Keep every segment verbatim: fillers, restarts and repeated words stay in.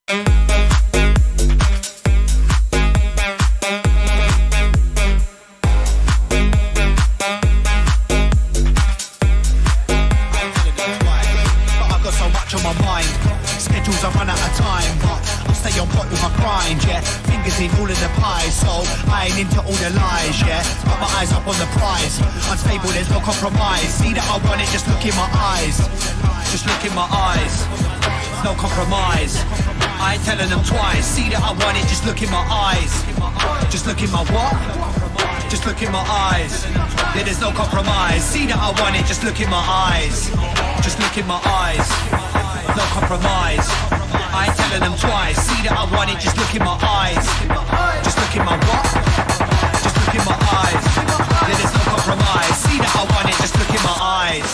Look in my eyes, just look in my eyes, no compromise. I ain't telling them twice. See that I want it, just look in my eyes. Just look in my what? Just look in my eyes. Yeah, there's no compromise. See that I want it, just look in my eyes.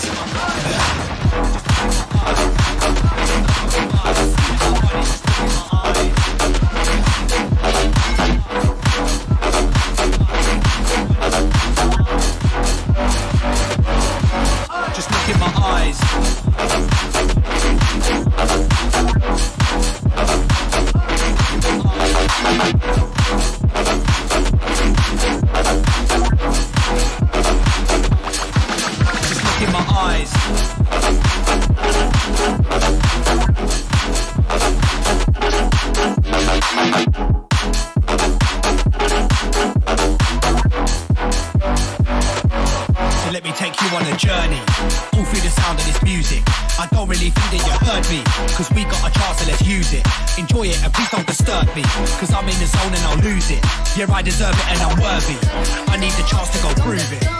Just look in my eyes. Just look in my eyes. So let me take you on a journey, all through the sound of this music. I don't really think that you heard me, cause we got a chance, so let's use it. Enjoy it and please don't disturb me, cause I'm in the zone and I'll lose it. Yeah, I deserve it and I'm worthy. I need the chance to go prove it.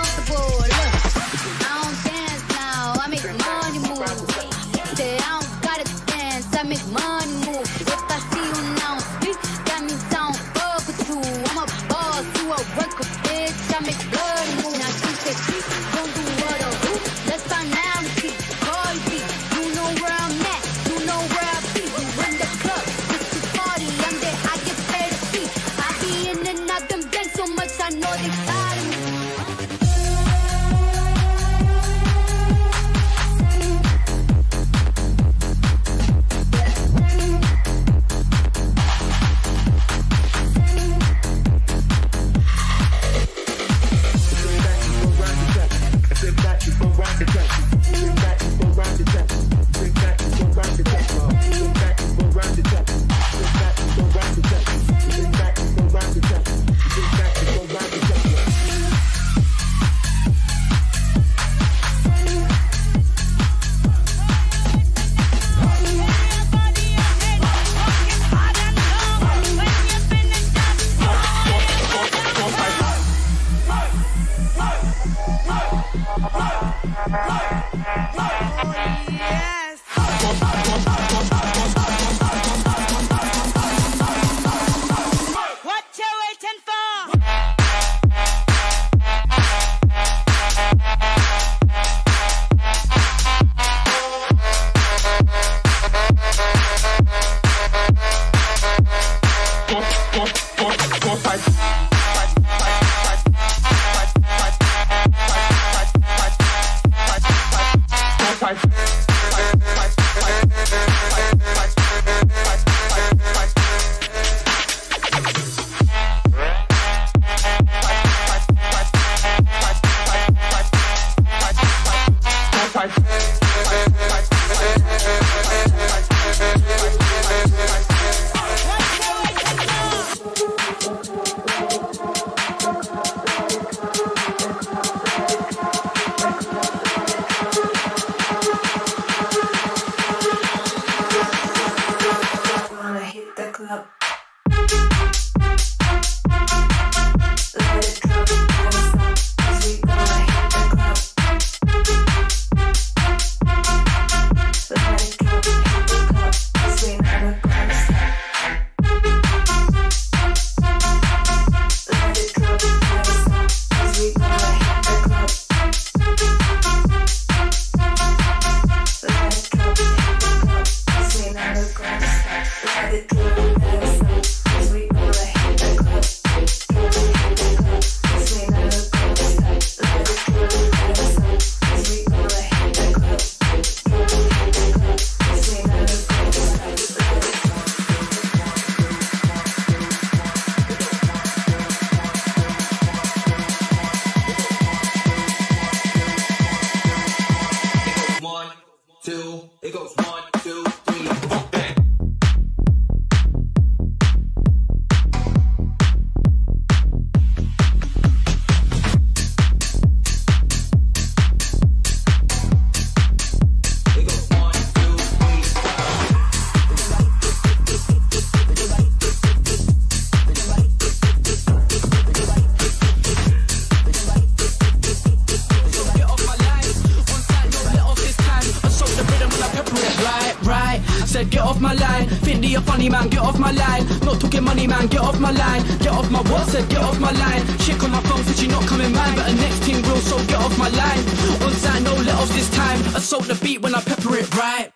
Findy a funny man, get off my line. Not talking money man, get off my line. Get off my what, said get off my line. Chick on my phone said she not coming mine, but the next thing real, so get off my line. On side, no let off this time. Assault the beat when I pepper it right.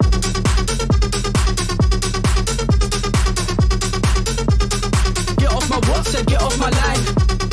Get off my what, said get off my line.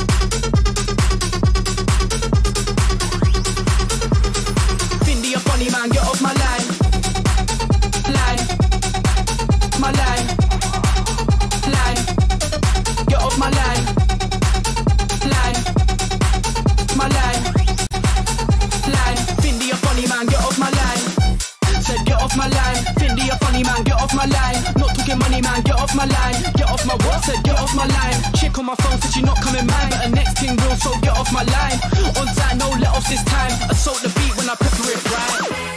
Findy a funny man, get off my line. Line. My line. Line. Get off my line. Line. My line. Line. Findy a funny man, get off my line. Said get off my line. Findy a funny man, get off my line. Not talking money man, get off my line. Get off my what? Said get off my line. Chick on my phone said she not coming mine, but the next thing real, so get off my line. On side, no let off this time. Assault the beat when I pepper it right.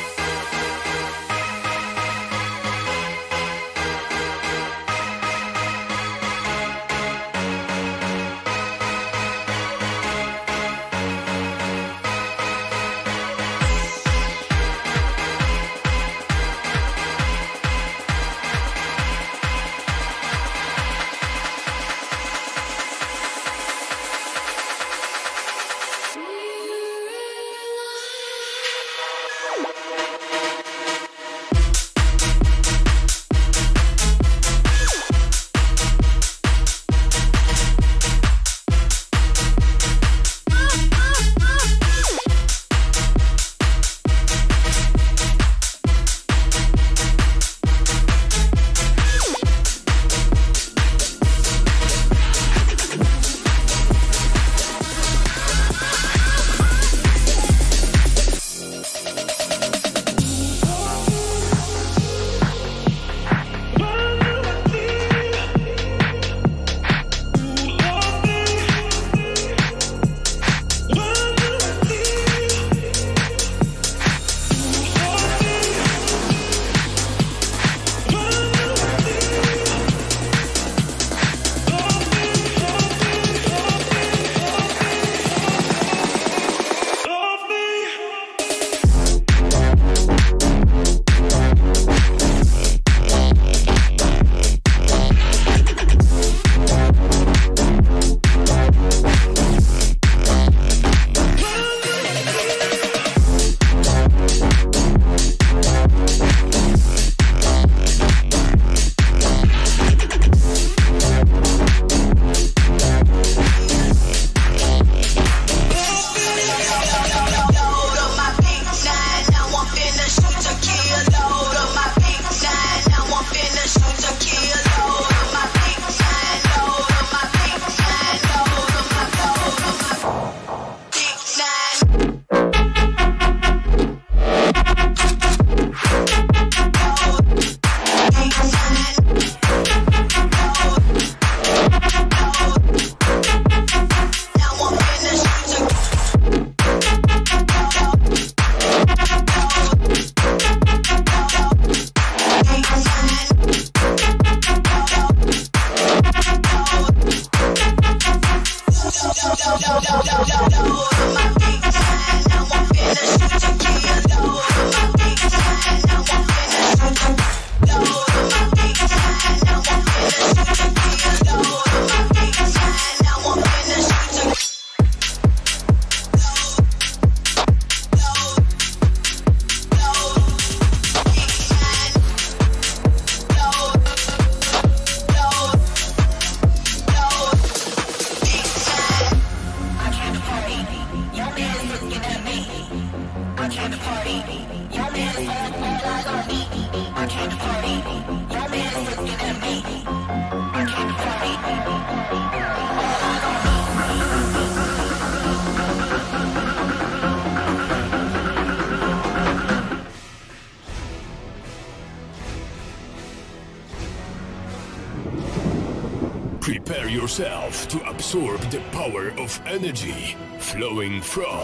Prepare yourself to absorb the power of energy flowing from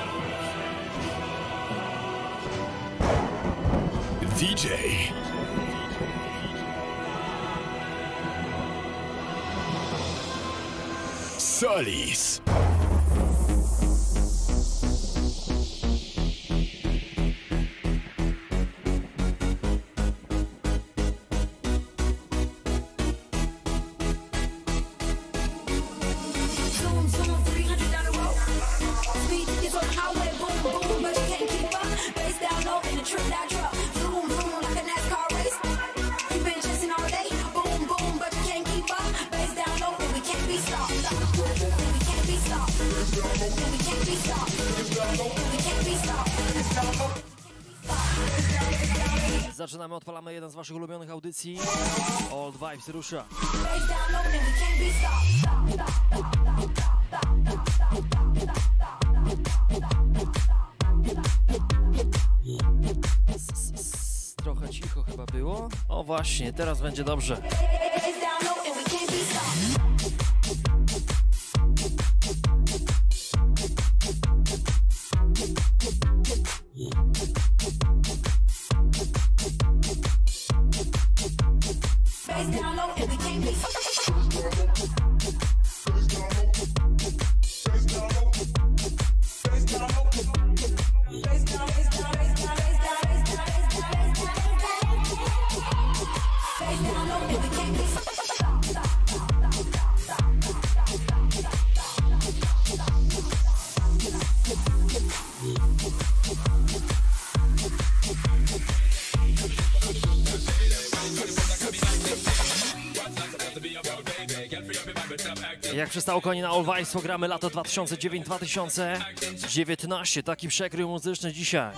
D J Solis. Zaczynamy, odpalamy jeden z waszych ulubionych audycji. Old Vibes rusza. Trochę cicho chyba było. O właśnie, teraz będzie dobrze. Jak przystało koni na All Vibes, programy lato dwa tysiące dziewięć dwa tysiące dziewiętnaście. Taki przekrój muzyczny dzisiaj.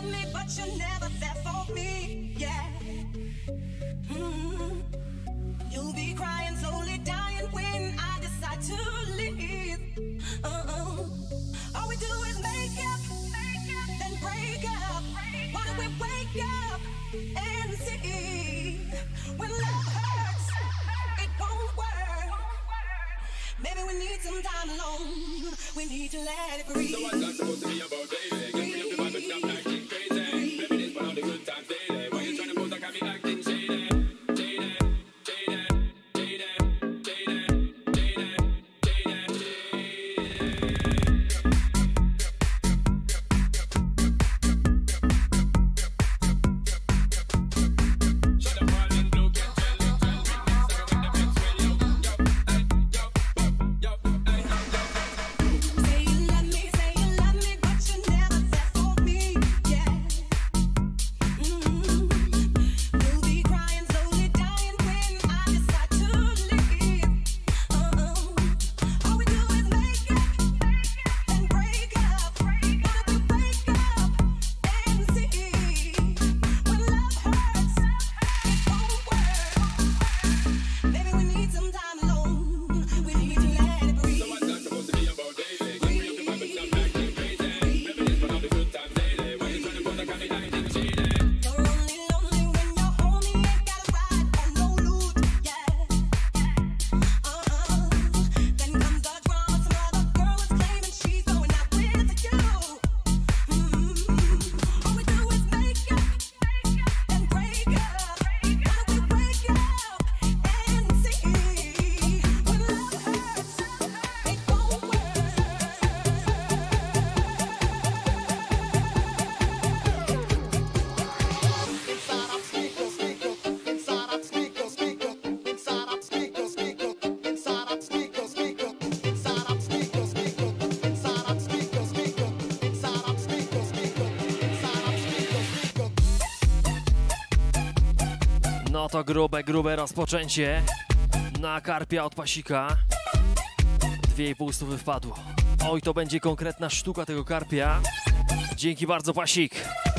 Maybe we need some time alone. We need to let it breathe. So what's that supposed to be about, baby? Get me up the vibe and stop acting crazy. Reminisce on all the good times daily. Why you trying to pose like I be acting shady? Shady, shady, shady, shady, shady, shady. Shut up, all in blue, get jelly, jelly. Suck up in the bed, swell, yo, yo, hey, yo, yo, hey, yo. Say you love me, say you love me, but you never said for me, yeah. Mm-hmm. You'll be crying, slowly dying when I decide to leave. Uh-uh. All we do is make up, then break up. What if we wake up and see when love hurts, it won't work. Maybe we need some time alone. We need to let it breathe. So what's that supposed to be about, baby? Get me up the vibe and stop acting crazy. Reminisce on all the good times daily. Why you trying to pose like I be acting shady? You're only lonely when your homie ain't got a ride or no loot, yeah. Uh-uh. Then comes the drama, some other girl is claiming she's going out with you. Mm-hmm. All we do is make up, then break up. Why don't we wake up and see when love hurts, it won't work. No to grube, grube rozpoczęcie na karpia od pasika. Dwie i pół stówy wpadło. Oj, to będzie konkretna sztuka tego karpia. Dzięki bardzo, pasik.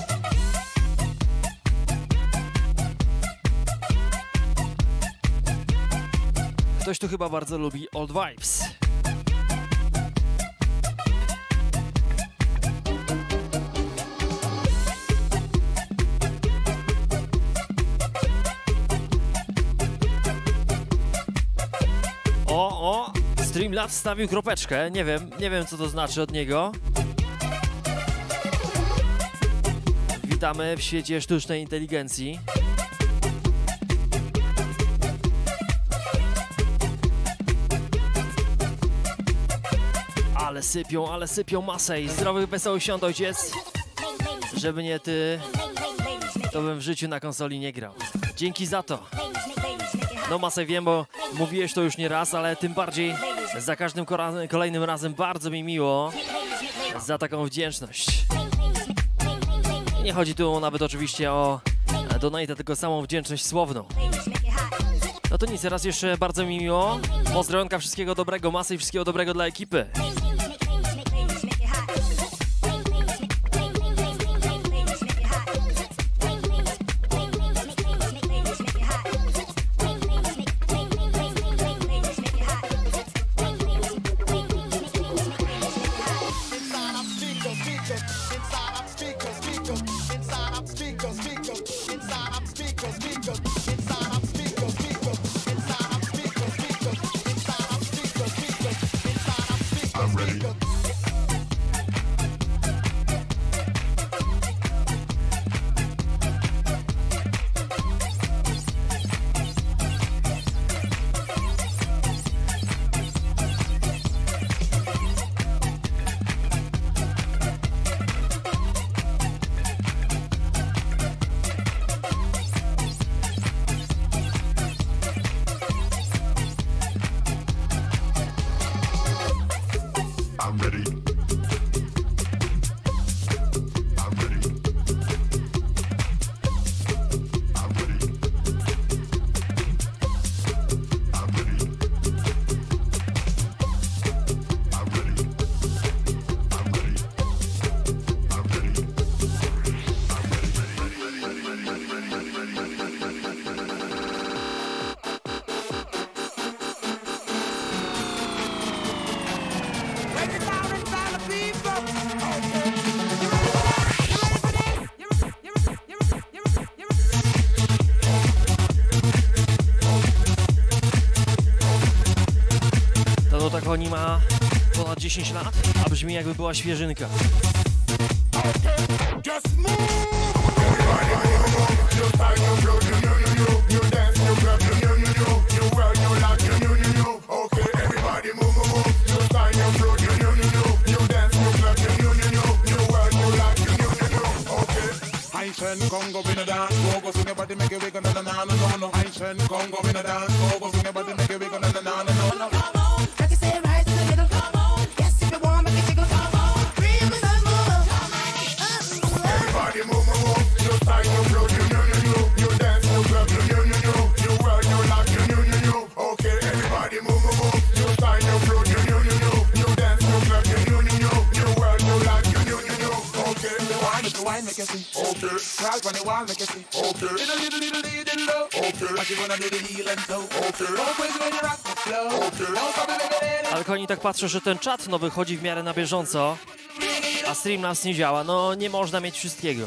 Ktoś tu chyba bardzo lubi Old Vibes. O, o, Streamlabs wstawił kropeczkę. Nie wiem, nie wiem co to znaczy od niego. Witamy w świecie sztucznej inteligencji. Ale sypią, ale sypią masę i zdrowych, wesołych świąt, ojciec. Żeby nie ty, to bym w życiu na konsoli nie grał. Dzięki za to. No masę wiem, bo mówiłeś to już nie raz, ale tym bardziej za każdym kolejnym razem bardzo mi miło za taką wdzięczność. Nie chodzi tu nawet oczywiście o donate, tylko samą wdzięczność słowną. No to nic, raz jeszcze bardzo mi miło. Pozdrowionka, wszystkiego dobrego, masy i wszystkiego dobrego dla ekipy. Oni ma ponad dziesięć lat, a brzmi jakby była świeżynka. Ancient Congo in a dance, go go swing your body, make it wiggle, na na na na na. Ancient Congo in a dance, go go swing your body, make it wiggle, na na na na na. Make you see, okay. Right on the wall, make you see, okay. Little, little, little, little, low, okay. But you wanna do the heel and toe, okay. Don't wait when you rock the flow, okay. Don't stop it, Ale oni tak patrzą, że ten czat no wychodzi w miarę na bieżąco, a Streamlabs nie działa. No nie można mieć wszystkiego.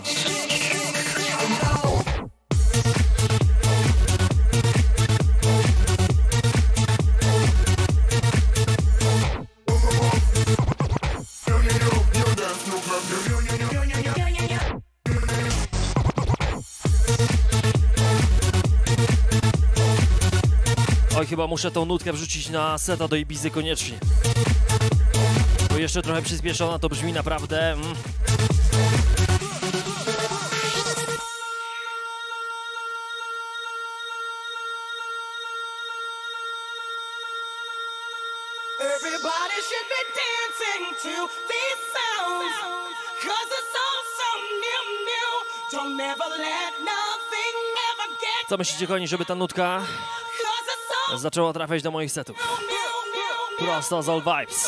Oj, chyba muszę tą nutkę wrzucić na seta do Ibizy koniecznie. Bo jeszcze trochę przyspieszona, to brzmi naprawdę... Mm. Everybody should be dancing to these sounds, 'cause it's all so new, new. Don't ever let nothing ever get. Co myślicie, kochani, żeby ta nutka zaczęła trafiać do moich setów? Prosto z All Vibes.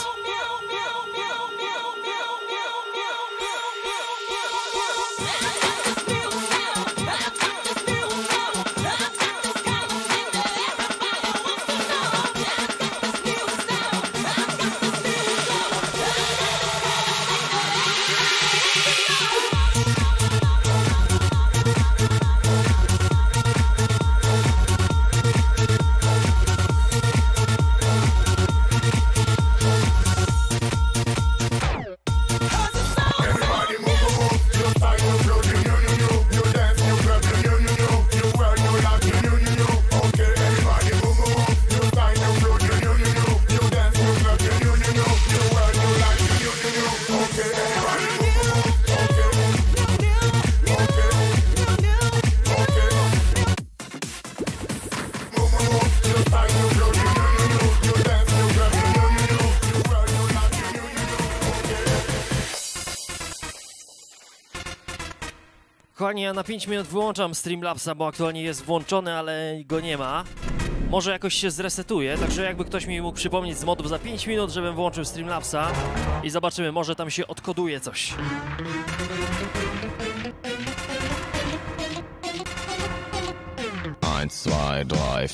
Kochani, ja na pięć minut wyłączam Streamlabsa, bo aktualnie jest włączony, ale go nie ma. może jakoś się zresetuje, także jakby ktoś mi mógł przypomnieć z modów za pięć minut, żebym włączył Streamlabsa i zobaczymy, może tam się odkoduje coś. eins, zwei, drei.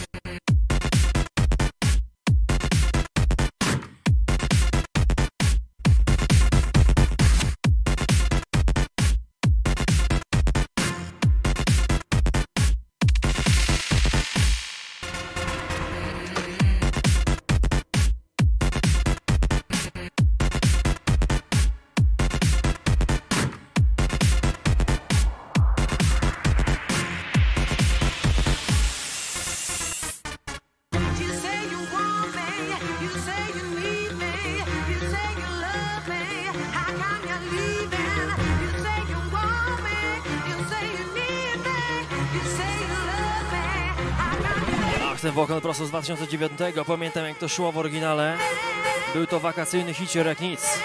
Ten wokal prosto z dwa tysiące dziewiątego, pamiętam jak to szło w oryginale. Był to wakacyjny hicior jak nic.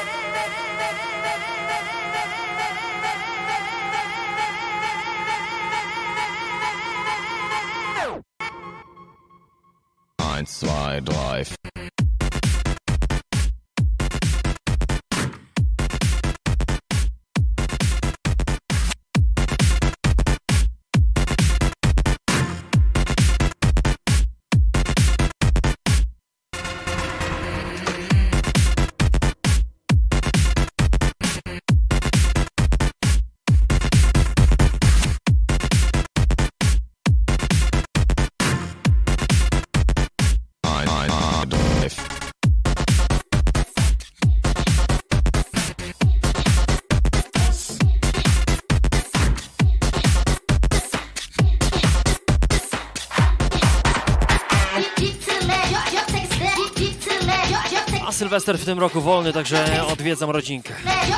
eins, zwei, drei. Sylwester w tym roku wolny, także odwiedzam rodzinkę.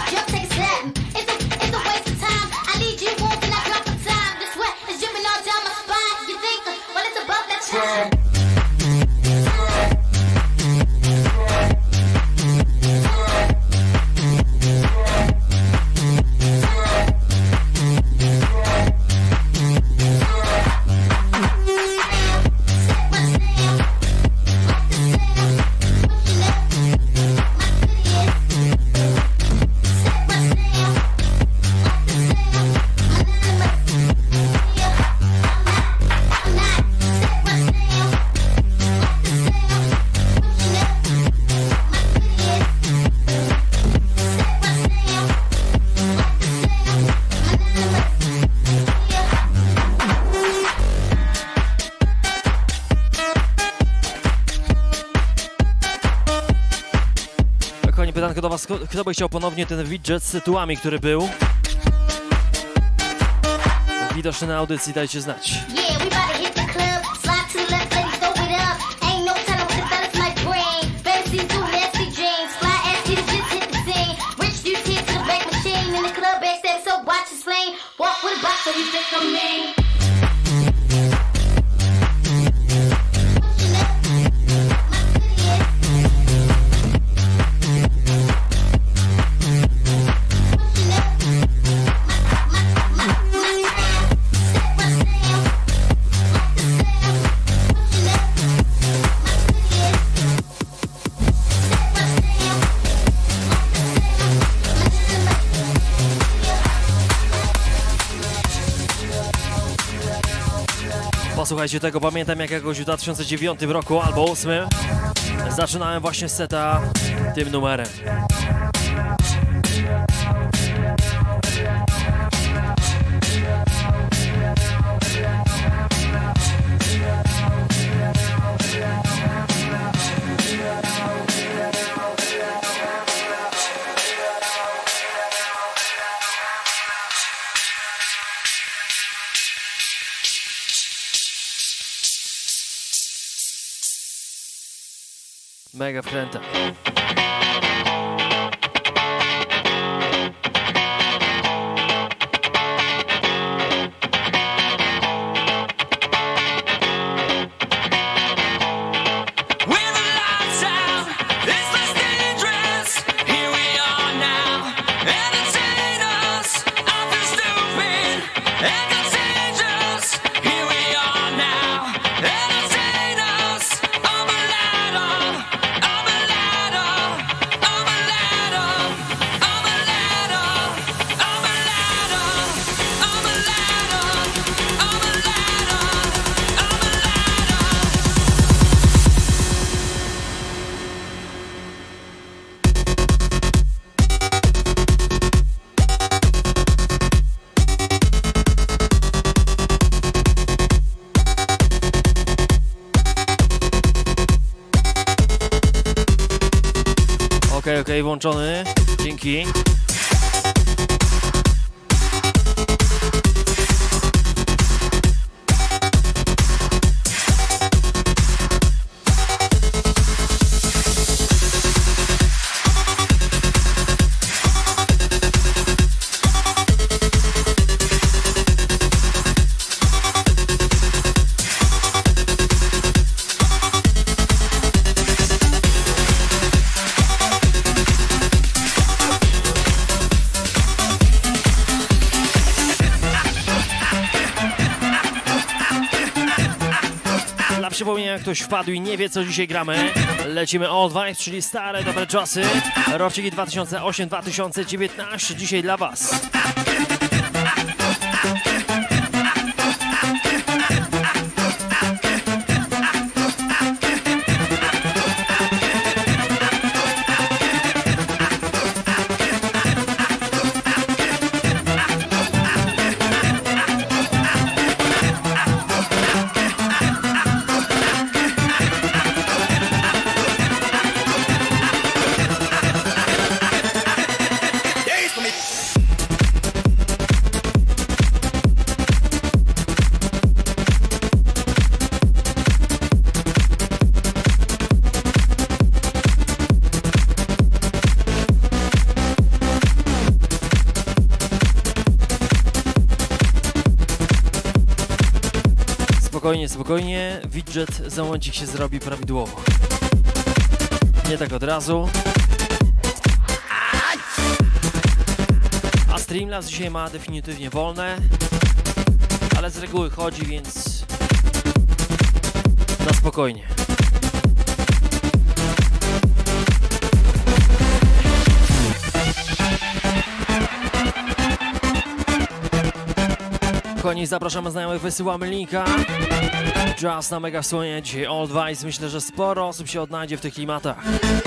Pytanko do was, kto by chciał ponownie ten widget z tytułami, który był widoczny na audycji, dajcie znać. Posłuchajcie tego, pamiętam jak jakoś w dwa tysiące dziewiątym roku albo dwa tysiące ósmym zaczynałem właśnie seta tym numerem. Mega wkręta. Entertain us, here we are now. Entertain Okej, okej, włączony. Dzięki. Przypomnę, jak ktoś wpadł i nie wie, co dzisiaj gramy. Lecimy Old Vibes, czyli stare, dobre czasy. Roczniki dwa tysiące osiem dwa tysiące dziewiętnaście dzisiaj dla was. Spokojnie, spokojnie, widget za momencik się zrobi prawidłowo. Nie tak od razu. A Streamlabs dzisiaj ma definitywnie wolne, ale z reguły chodzi, więc na spokojnie. Kochani, zapraszamy znajomych, wysyłamy linka. Jazz na mega słonie, dzisiaj Old Vibes. Myślę, że sporo osób się odnajdzie w tych klimatach.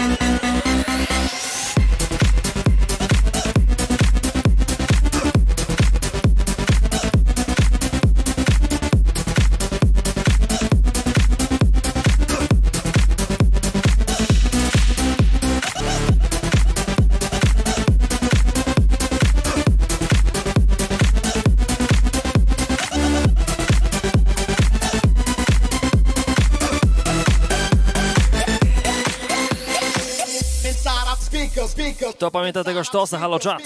Kto pamięta tego sztosa? Halo czat.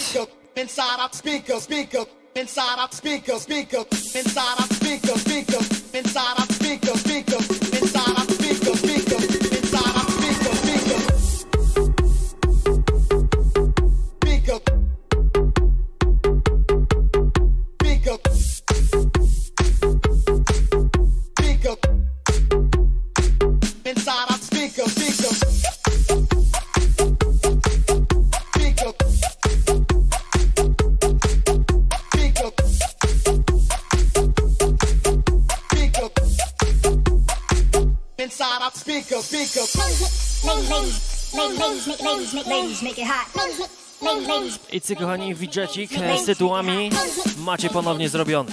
I cy, kochani, widżecik z tytułami macie ponownie zrobiony.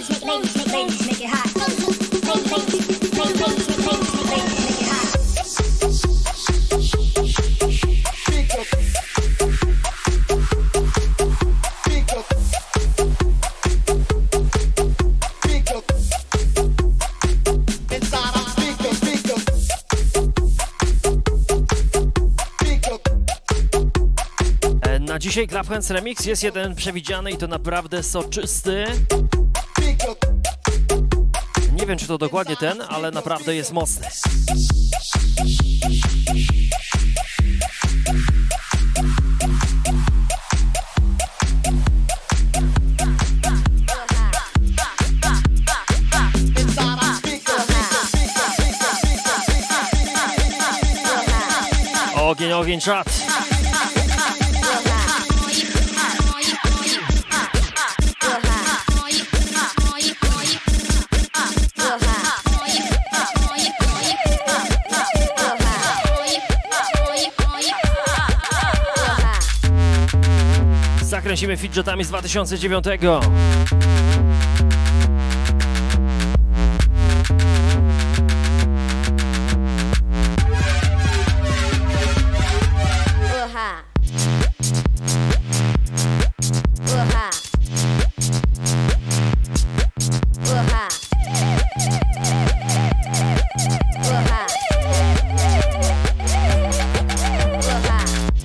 Na dzisiaj Club Hands Remix jest jeden przewidziany i to naprawdę soczysty. Nie wiem, czy to dokładnie ten, ale naprawdę jest mocny. Ogień, ogień, czat. Zakręcimy fidgetami z dwa tysiące dziewiątego. Aha. Uha. Uha. Uha. Uha.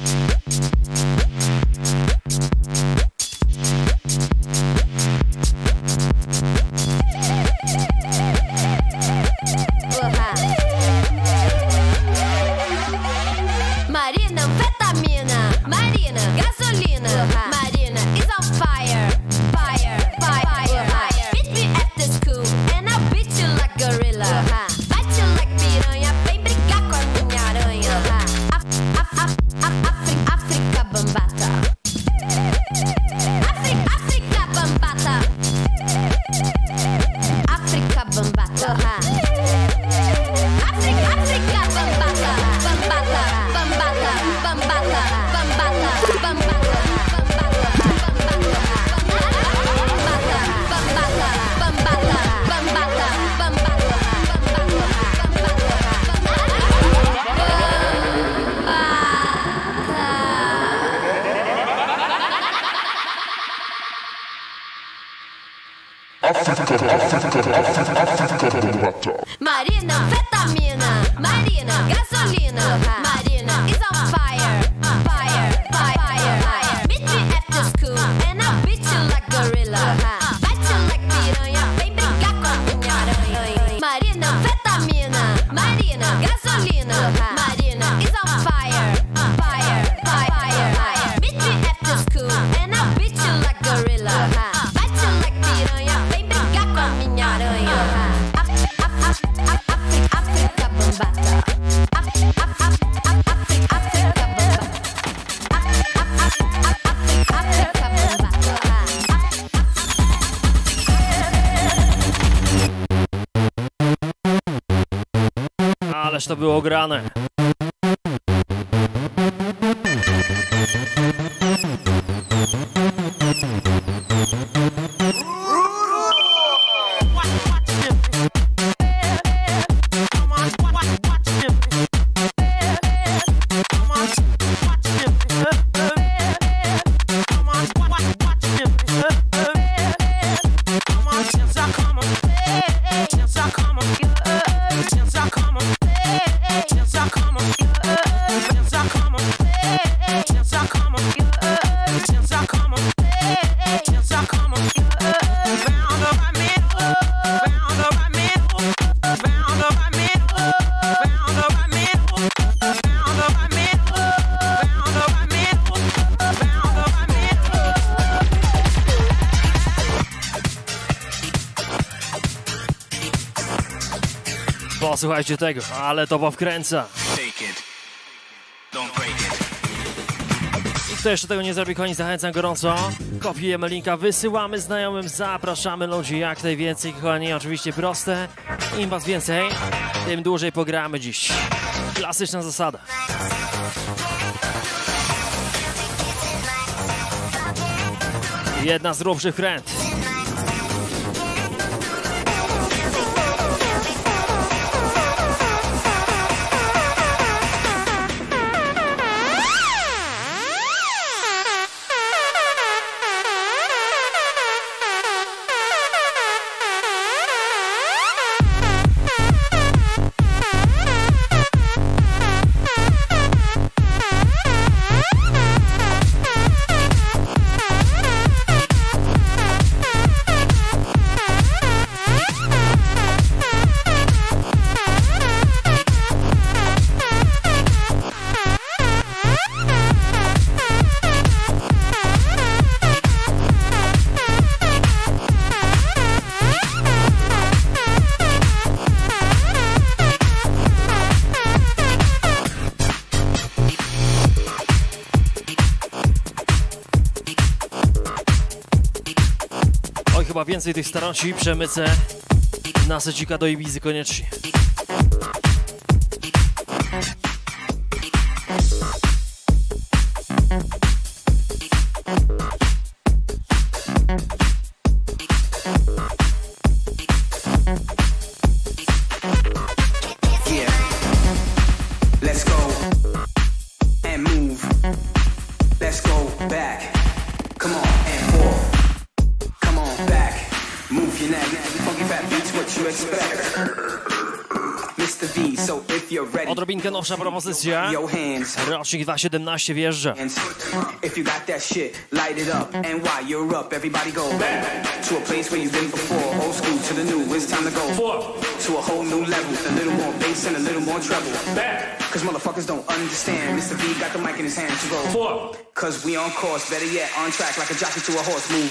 Marina, anfetamina, Marina, gasolina, Marina is on fire, fire, fire, fire. Beat me at the school and I'll beat you like gorilla. Bite you like piranha, vem brigar com a minha aranha. Af- af- af- af- Afri- África Bambata. Afri- África Bambata. África Bambata. África, África Bambata. Bambata, Bambata, Bambata, Bambata, Bambata, Marina, anfetamina, Marina, gasolina, Marina is on fire, fire, fire, fire. Beat me at the school and I'll beat you like gorilla. Bite you like piranha, vem brigar com a minha aranha. Marina, anfetamina, Marina, gasolina, Marina is on fire, fire, fire, fire. Beat me at the school and I'll beat you like gorilla. Bite you like piranha, vem brigar com a minha aranha. África Bambata. África Bambata. África Bambata. Ależ to było grane. Posłuchajcie tego, ale to powkręca. I kto jeszcze tego nie zrobi, kochani, zachęcam gorąco. Kopiujemy linka, wysyłamy znajomym, zapraszamy ludzi jak najwięcej, kochani, oczywiście proste. Im was więcej, tym dłużej pogramy dziś. Klasyczna zasada. Jedna z grubszych kręt. Chyba więcej tych staroci przemycę na secika do Ibizy koniecznie. Yeah, let's go and move. what you expect. mister V, so if you're ready, Odrobinkę nowsza propozycja. your hands. Rocznik dwa tysiące siedemnaście wjeżdża. If you got that shit, light it up. And while you're up, everybody go back to a place where you've been before. Old school to the new, it's time to go to a whole new level. A little more bass and a little more treble. Cause motherfuckers don't understand. mister V got the mic in his hand to go. Cause we on course, better yet, on track like a jockey to a horse. Move.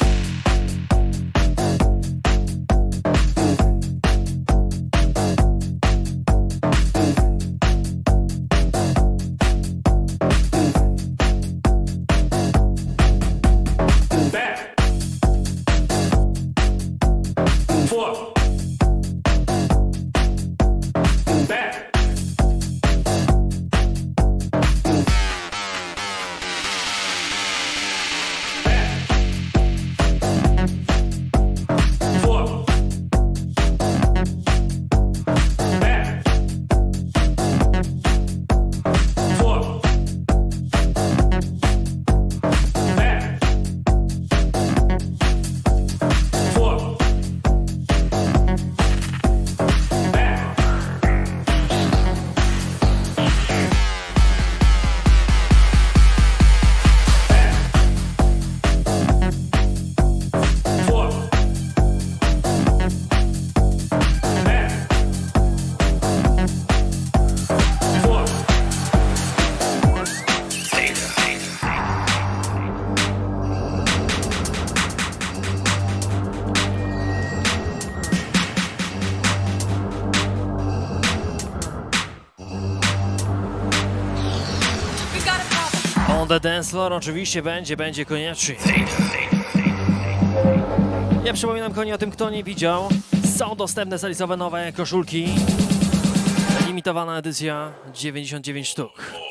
On the dance floor oczywiście będzie, będzie koniecznie. Ja przypominam koni o tym, kto nie widział. Są dostępne serwisowe nowe koszulki. Limitowana edycja, dziewięćdziesiąt dziewięć sztuk.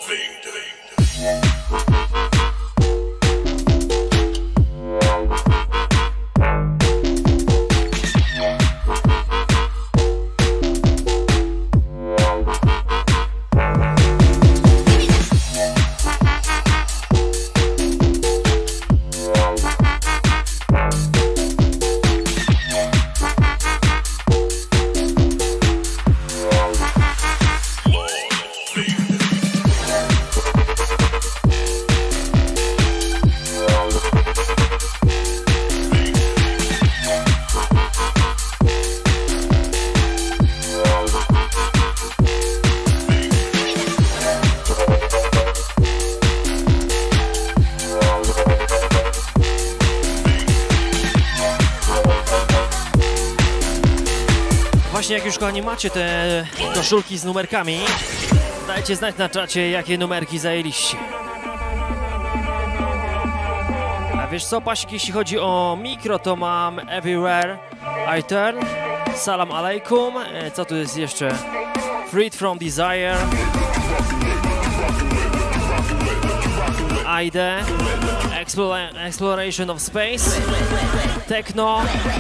Właśnie jak już, kochani, macie te koszulki z numerkami, dajcie znać na czacie, jakie numerki zajęliście. A wiesz co, Pasik, jeśli chodzi o mikro, to mam Everywhere I Turn, Salam Alaikum, e, co tu jest jeszcze? Freed from Desire, I D, Explora Exploration of Space, Techno,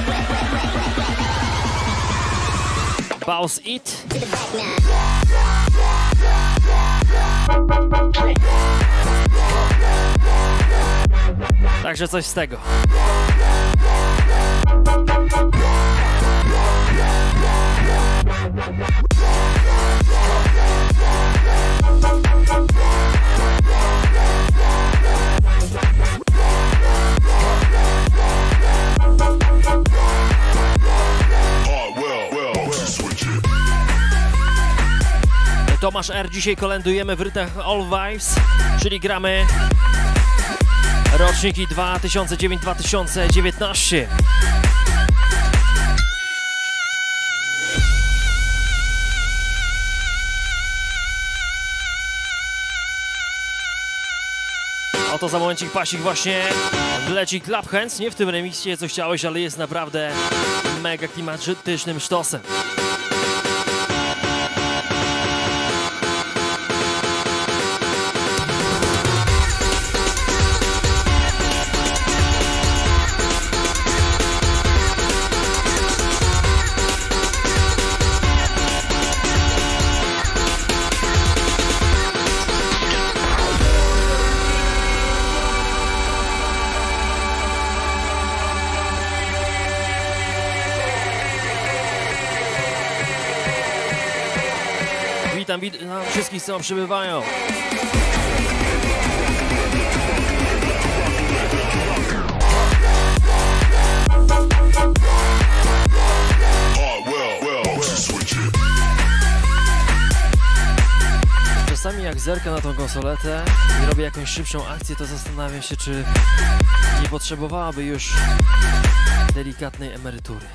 Bounce It. Także coś z tego. Tomasz R. Dzisiaj kolędujemy w rytach All Vibes, czyli gramy roczniki dwa tysiące dziewięć dwa tysiące dziewiętnaście. Oto za momencik, Pasik, właśnie wleci Club Hands, nie w tym remiksie, co chciałeś, ale jest naprawdę mega klimatycznym sztosem. Witam, witam wszystkich, co przybywają. Czasami jak zerkam na tą konsoletę i robię jakąś szybszą akcję, to zastanawiam się, czy nie potrzebowałaby już delikatnej emerytury.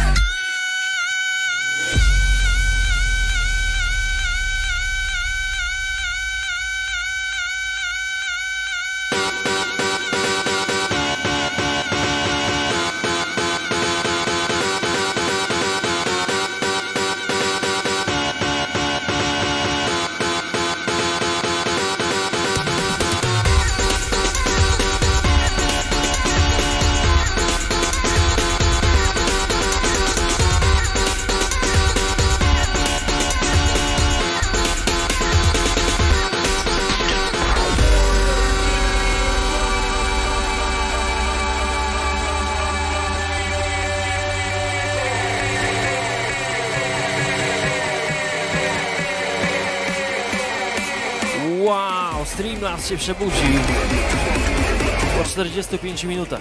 Streamlabs się przebudził po czterdziestu pięciu minutach.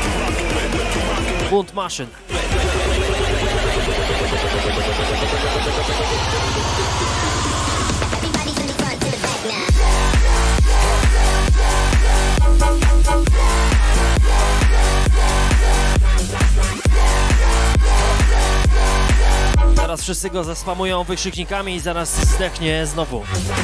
Bunt maszyn. Teraz wszyscy go zaspamują wykrzyknikami i zaraz zdechnie znowu.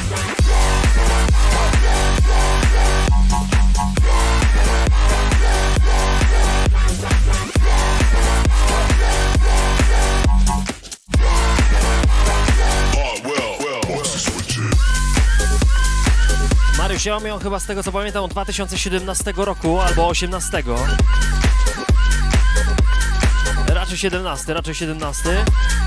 Ja mam ją chyba z tego co pamiętam od dwa tysiące siedemnastego roku albo osiemnastego. Raczej siedemnasty, raczej siedemnasty.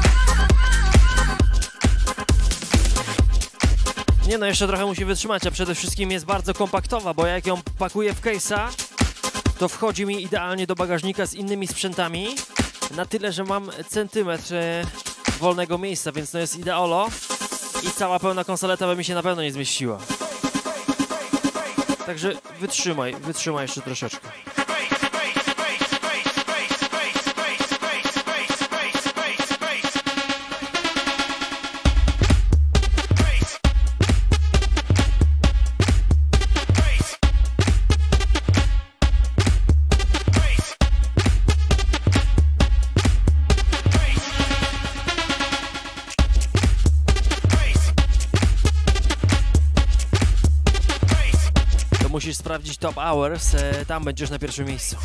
Nie no, jeszcze trochę musi wytrzymać, a przede wszystkim jest bardzo kompaktowa, bo jak ją pakuję w case'a, to wchodzi mi idealnie do bagażnika z innymi sprzętami. Na tyle, że mam centymetr wolnego miejsca, więc to jest ideolo. I cała pełna konsoleta by mi się na pewno nie zmieściła. Także wytrzymaj, wytrzymaj jeszcze troszeczkę. Musisz sprawdzić Top Hours, e, tam będziesz na pierwszym miejscu.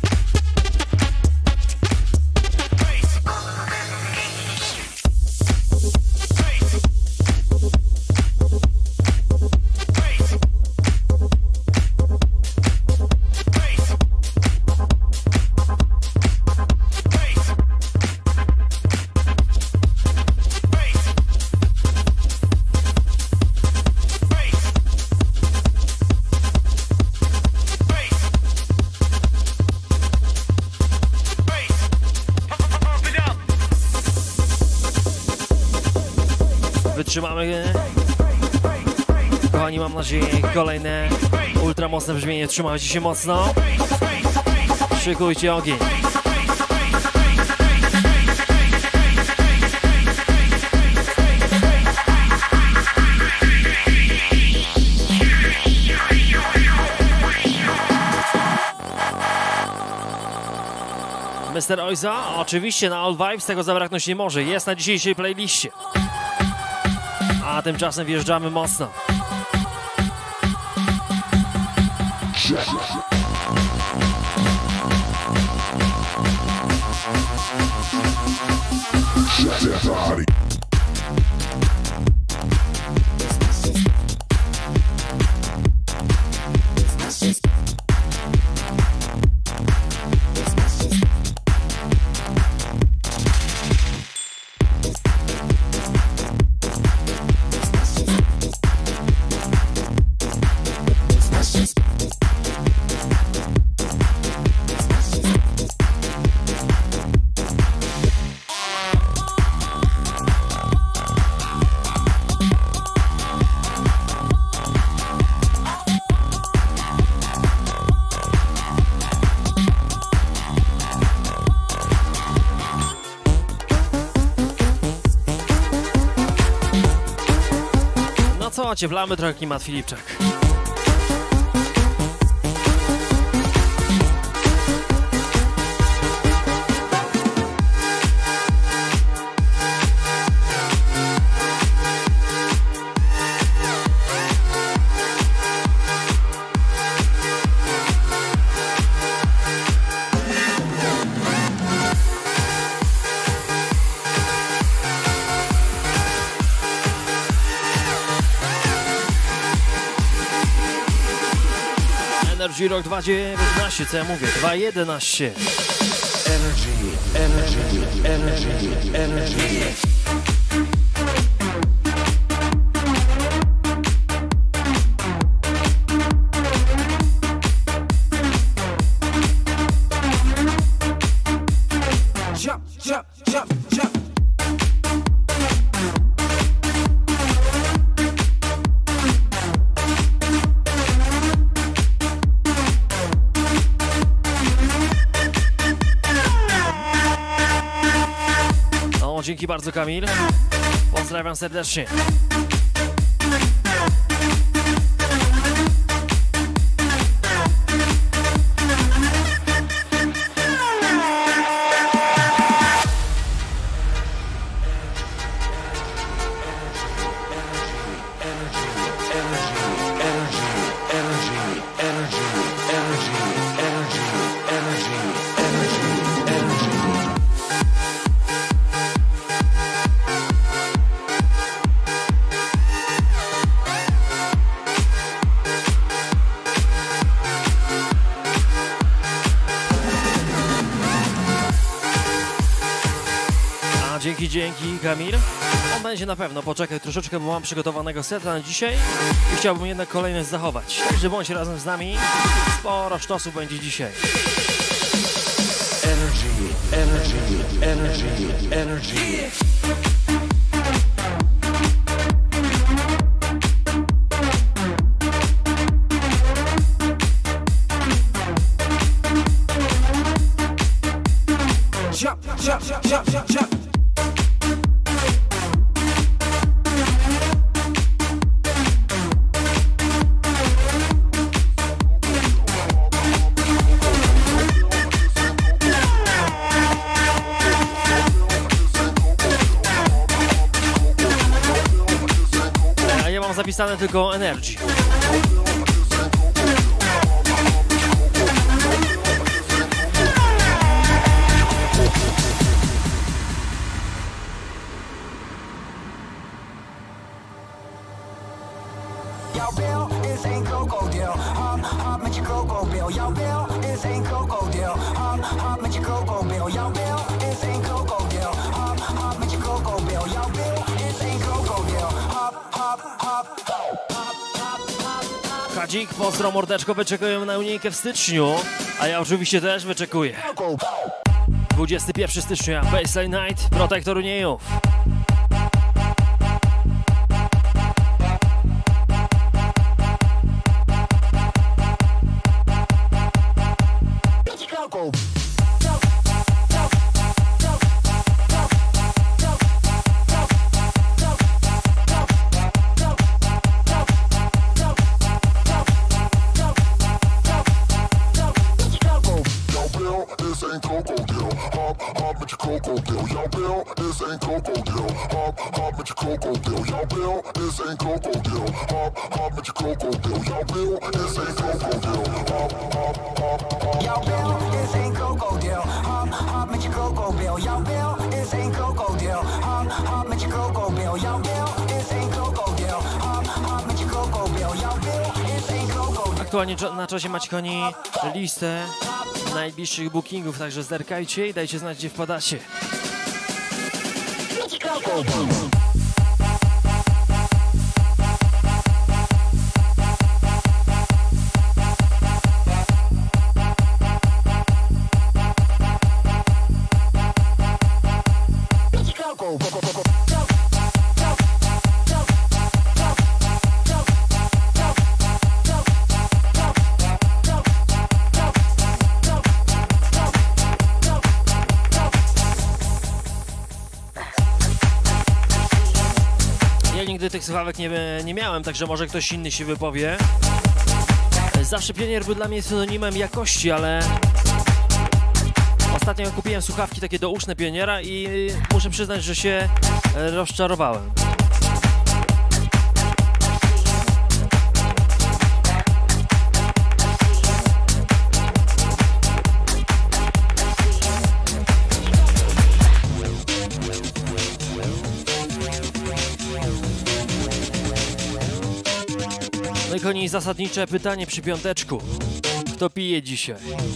Wytrzymamy, kochani, mam nadzieję, kolejne ultramocne brzmienie. Trzymajcie się mocno, szykujcie ogień. mister Oiza, oczywiście na All Vibes, tego zabraknąć nie może, jest na dzisiejszej playliście. A tymczasem wjeżdżamy mocno. ocieplamy trochę klimat, Filipczak. Energy rok dwa dziewiętnaście, co ja mówię? dwa jedenaście. Energy, energy, energy, energy. Jump, jump, jump, jump. O, dzięki bardzo, Kamil. Pozdrawiam serdecznie. Dzięki, dzięki, Kamil. On będzie na pewno, poczekaj troszeczkę, bo mam przygotowanego seta na dzisiaj i chciałbym jednak kolejność zachować. Także bądź razem z nami, sporo sztosu będzie dzisiaj. Energy, energy, energy, energy. Jump, jump, jump, jump, jump. A ja mam zapisane tylko Energy. Jouw bil is een krokodil. Hop, hop met je krokodil. Jouw bil is een krokodil. Hop, hop met je krokodil. Jouw bil is een krokodil. Hop, hop met je krokodil. Jouw bil is een krokodil. Hop, hop, hop. Kadzik, pozdro mordeczko, wyczekujemy na unijkę w styczniu, a ja oczywiście też wyczekuję. dwudziestego pierwszego stycznia, Baseline Night, Protektor Uniejów. Aktualnie na czasie macie, koni, listę najbliższych bookingów, także zerkajcie i dajcie znać, gdzie wpadacie. tych słuchawek nie, nie miałem, także może ktoś inny się wypowie. Zawsze Pionier był dla mnie synonimem jakości, ale ostatnio kupiłem słuchawki takie douszne Pioniera i muszę przyznać, że się rozczarowałem. No i koni, zasadnicze pytanie przy piąteczku. Kto pije dzisiaj?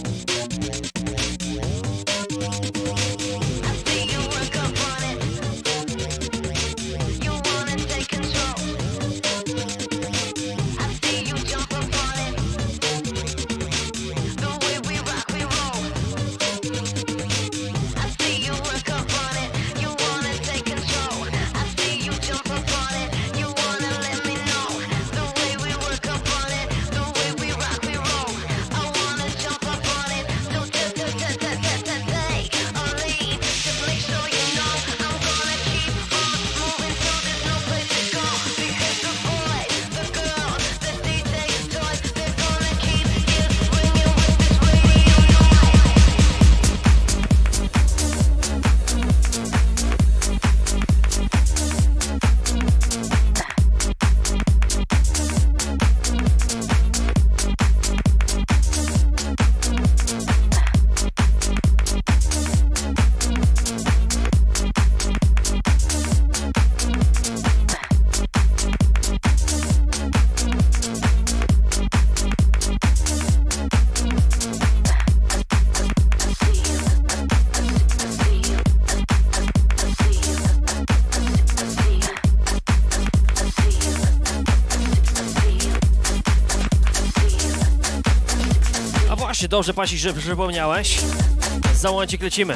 Dobrze, Pasi, że przypomniałeś. Za momencik lecimy.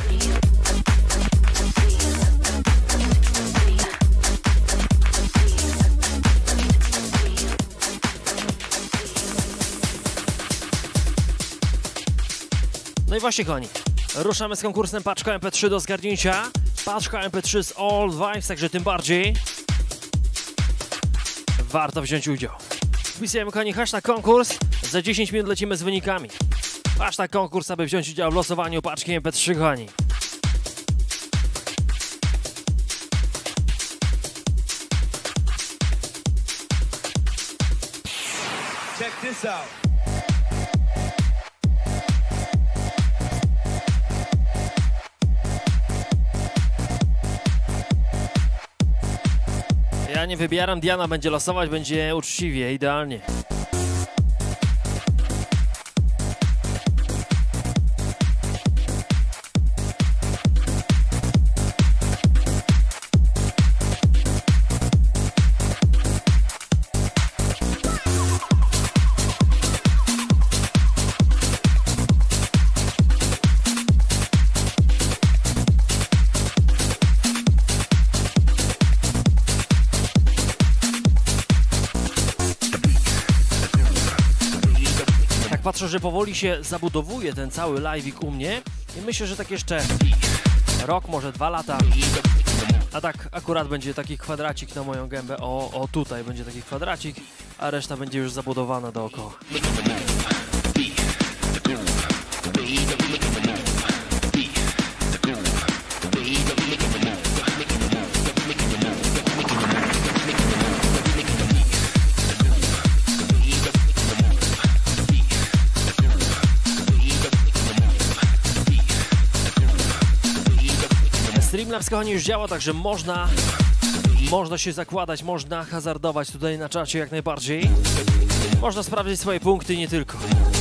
No i właśnie, kochani, ruszamy z konkursem paczka M P trzy do zgarnięcia. Paczka M P trzy z All Vibes, także tym bardziej warto wziąć udział. Wpisujemy, kochani, hashtag konkurs. Za dziesięć minut lecimy z wynikami. Hashtag konkurs, aby wziąć udział w losowaniu paczki M P trzy, kochani. Check this out. Ja nie wybieram, Diana będzie losować, będzie uczciwie, idealnie. Patrzę, że powoli się zabudowuje ten cały live'ik u mnie i myślę, że tak jeszcze rok, może dwa lata, a tak akurat będzie taki kwadracik na moją gębę, o, o tutaj będzie taki kwadracik, a reszta będzie już zabudowana dookoła. Streamlabs, kochani, już działa, także można, można się zakładać, można hazardować tutaj na czacie jak najbardziej. Można sprawdzić swoje punkty i nie tylko.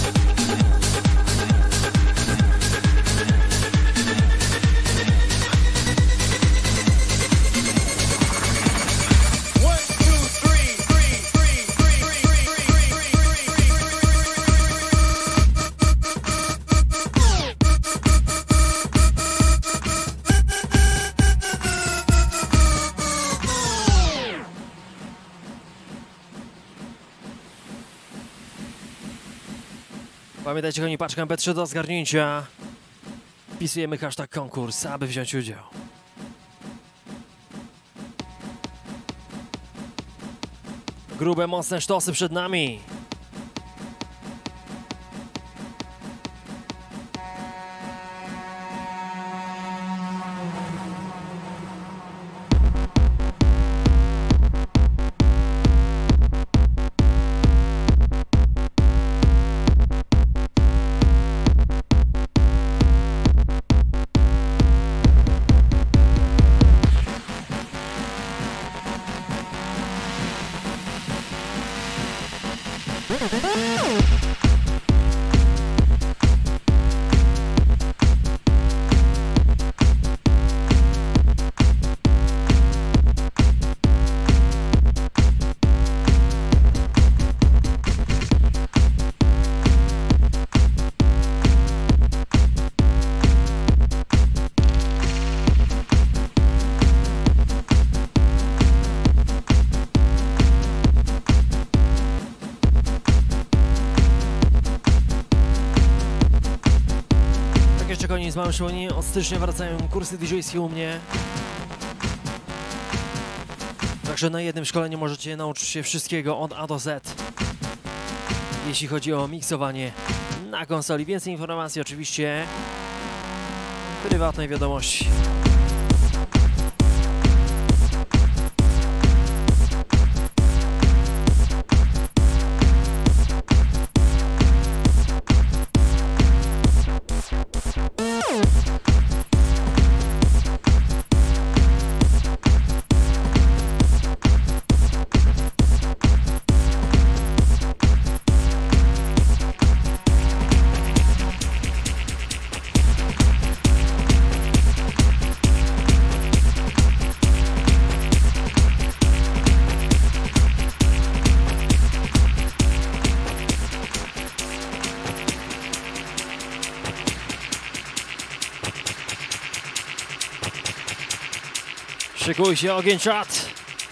Pamiętajcie, kochani, paczka M P trzy do zgarnięcia. Wpisujemy hashtag konkurs, aby wziąć udział. Grube, mocne sztosy przed nami. Z małym Szymoni, od stycznia wracają kursy didżejskie u mnie. Także na jednym szkoleniu możecie nauczyć się wszystkiego od A do Z. Jeśli chodzi o miksowanie na konsoli. Więcej informacji oczywiście w prywatnej wiadomości. Szykuj się, ogień, czat!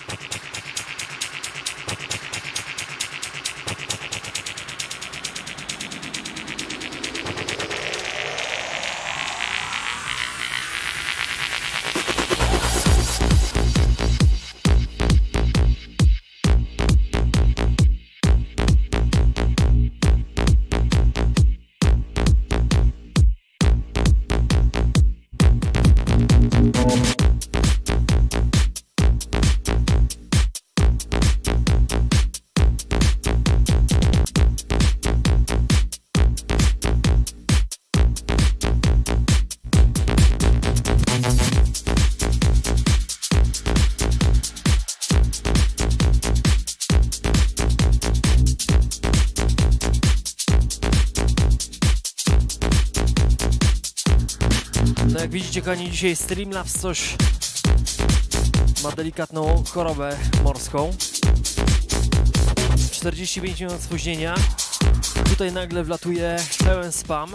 Jak widzicie, kochani, dzisiaj Streamlabs coś ma delikatną chorobę morską. czterdzieści pięć minut spóźnienia. Tutaj nagle wlatuje pełen spam.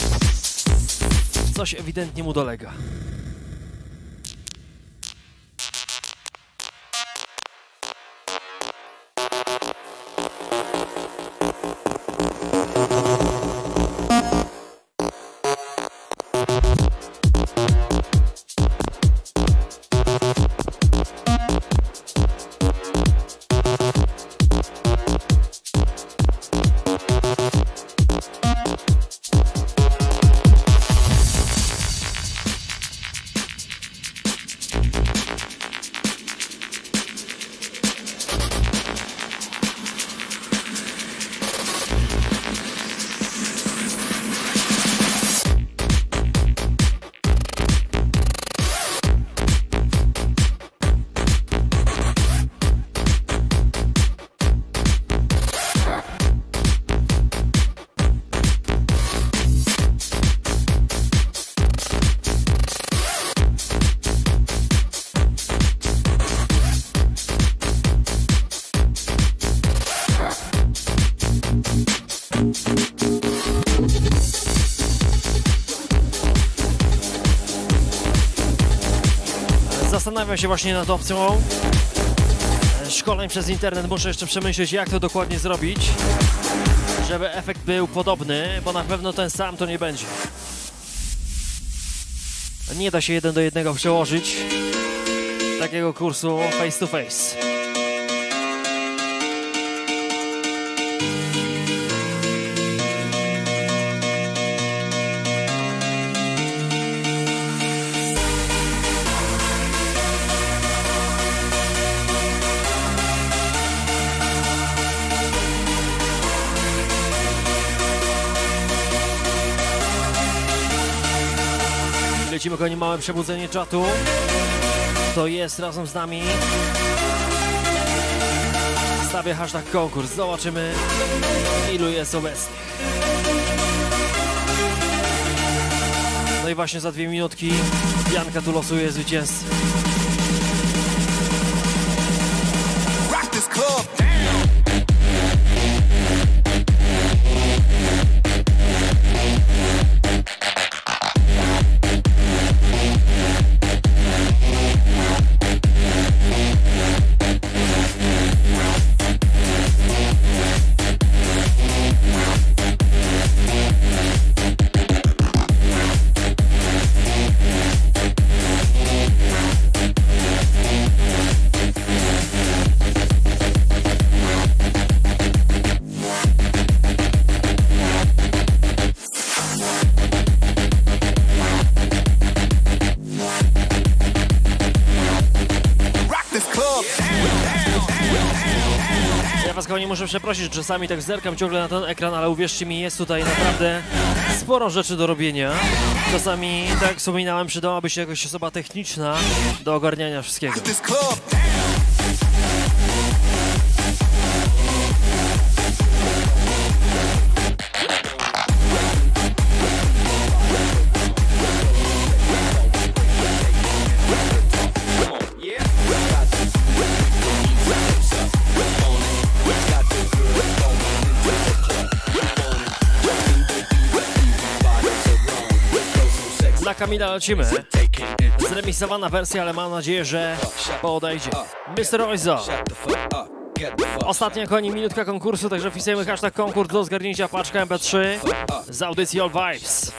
Coś ewidentnie mu dolega. Zastanawiam się właśnie nad opcją szkoleń przez internet. Muszę jeszcze przemyśleć, jak to dokładnie zrobić, żeby efekt był podobny, bo na pewno ten sam to nie będzie. Nie da się jeden do jednego przełożyć takiego kursu face to face. lecimy, kochani, małe przebudzenie czatu. To jest razem z nami. Stawię hashtag konkurs. Zobaczymy, ilu jest obecnych. No i właśnie za dwie minutki Janka tu losuje zwycięzcę. Rock this club. Nie muszę przeprosić, że czasami tak zerkam ciągle na ten ekran, ale uwierzcie mi, jest tutaj naprawdę sporo rzeczy do robienia. Czasami, tak jak wspominałem, przydałaby się jakaś osoba techniczna do ogarniania wszystkiego. Na Kamila lecimy. Zremisowana wersja, ale mam nadzieję, że podejdzie. mister Oizo. Ostatnia, koni, minutka konkursu, także wpisujemy hashtag konkurs do zgarnięcia paczka M P trzy z audycji All Vibes.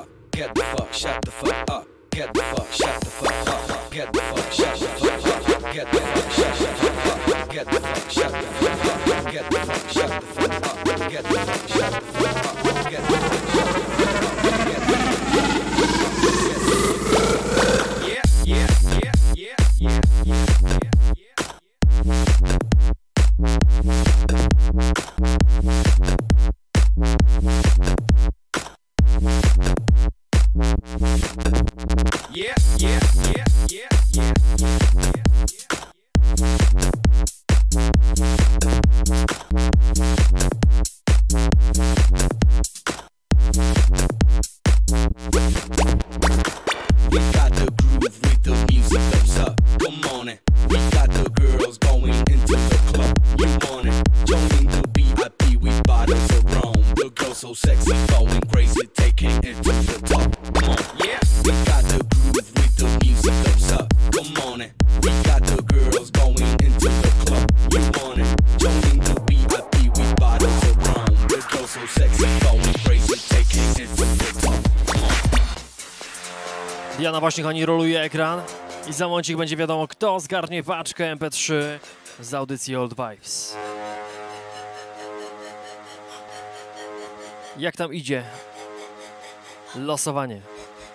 Yeah, yeah, yeah, yeah, yeah, We got the groove with the music that's up. Come on it. We got the girls going into the club. You want it? Joining the V I P with bottles of rum. The girls so sexy, going crazy, taking it to the top. Come on, yeah. We got the groove with the music that's up. Come on it. We got the girls going into the club. You want it? Joining the V I P with bottles of rum. The girls so sexy, going crazy, taking it to the top. Come on. Diana właśnie, kochani, roluje ekran i za momencik będzie wiadomo, kto zgarnie paczkę M P trzy z audycji Old Vibes. Jak tam idzie losowanie?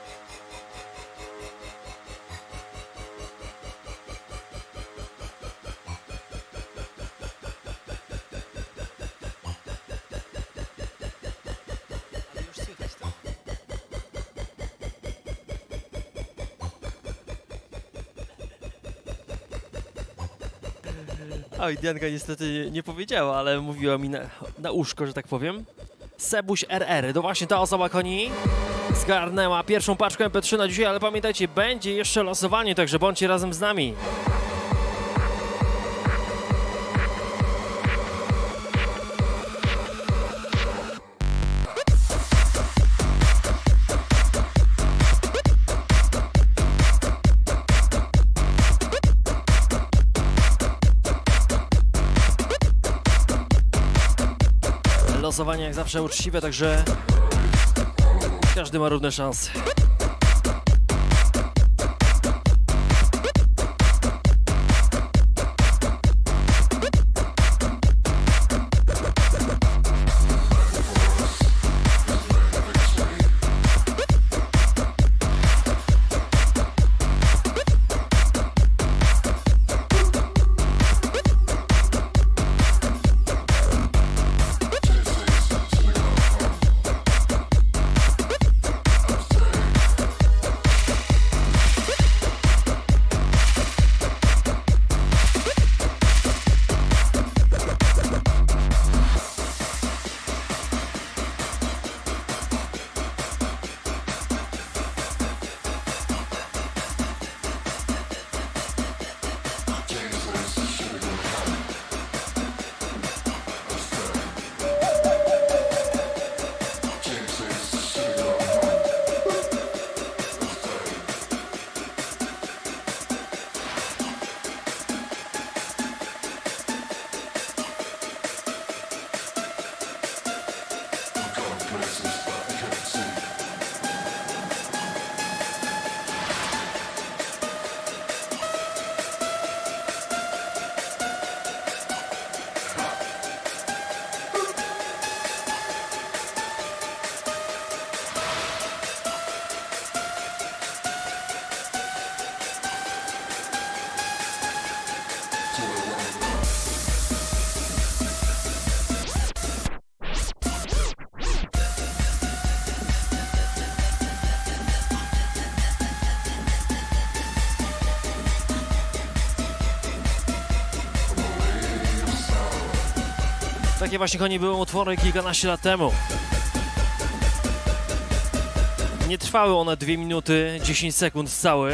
Oj, Dianka niestety nie powiedziała, ale mówiła mi na, na uszko, że tak powiem. Sebuś R R, to właśnie ta osoba, koni, zgarnęła pierwszą paczkę M P trzy na dzisiaj, ale pamiętajcie, będzie jeszcze losowanie, także bądźcie razem z nami. Losowanie jak zawsze uczciwe, także każdy ma równe szanse. Takie właśnie, kochani, były utwory kilkanaście lat temu. Nie trwały one dwie minuty dziesięć sekund cały.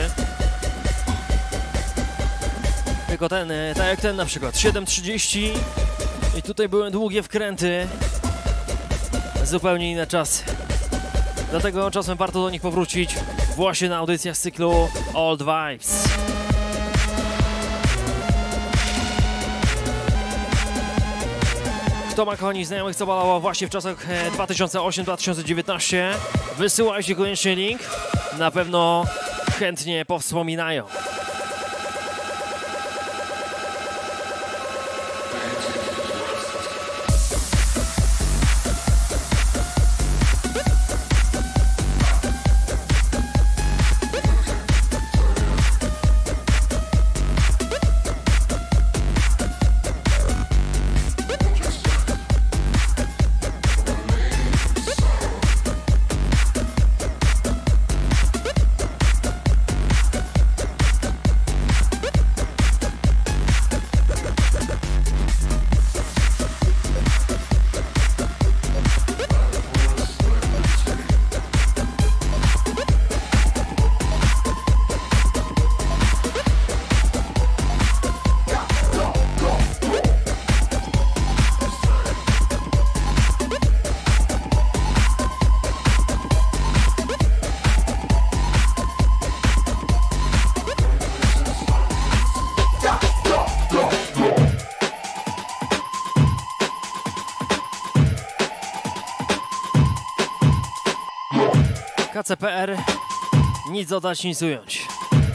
Tylko ten, tak jak ten na przykład, siedem trzydzieści i tutaj były długie wkręty. Zupełnie inne czasy. Dlatego czasem warto do nich powrócić właśnie na audycjach z cyklu Old Vibes. Kto ma, kochani, znajomych, co balało właśnie w czasach dwa tysiące ósmy do dwa tysiące dziewiętnastego, wysyłajcie koniecznie link. Na pewno chętnie powspominają. K C P R, nic dodać, nic ująć.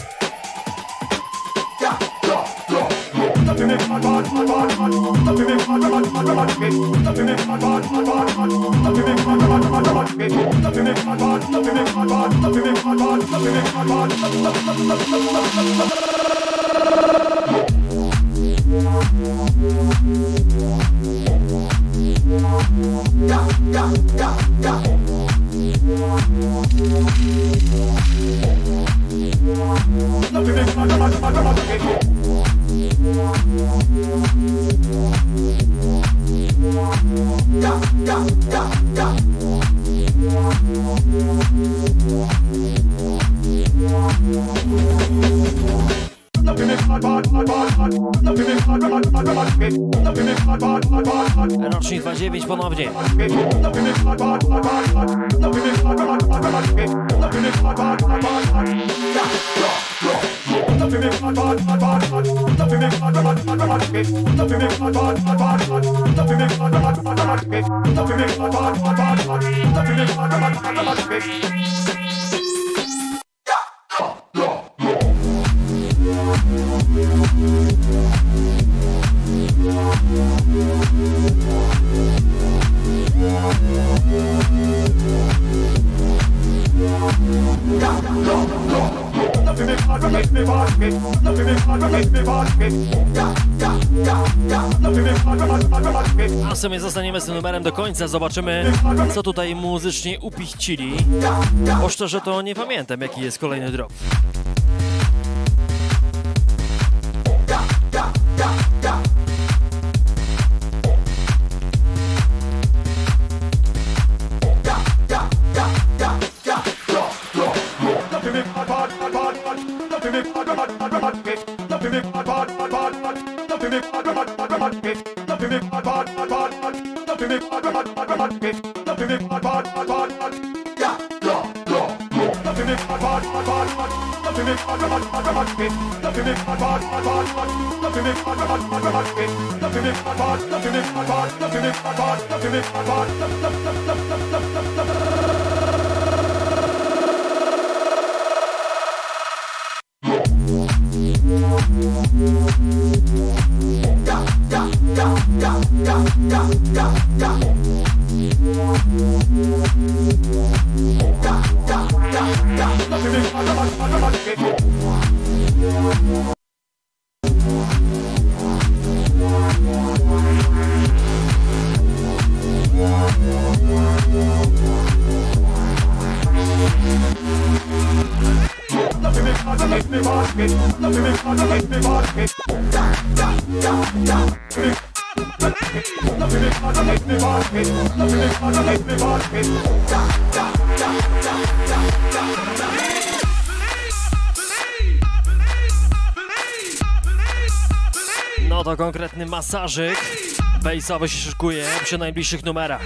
Rocznik dwa dziewięć ponownie. A sobie zostaniemy z tym numerem do końca, zobaczymy, co tutaj muzycznie upichcili. Bo szczerze to nie pamiętam, jaki jest kolejny drop. No to konkretny masażyk bejsowy się szykuje przy najbliższych numerach.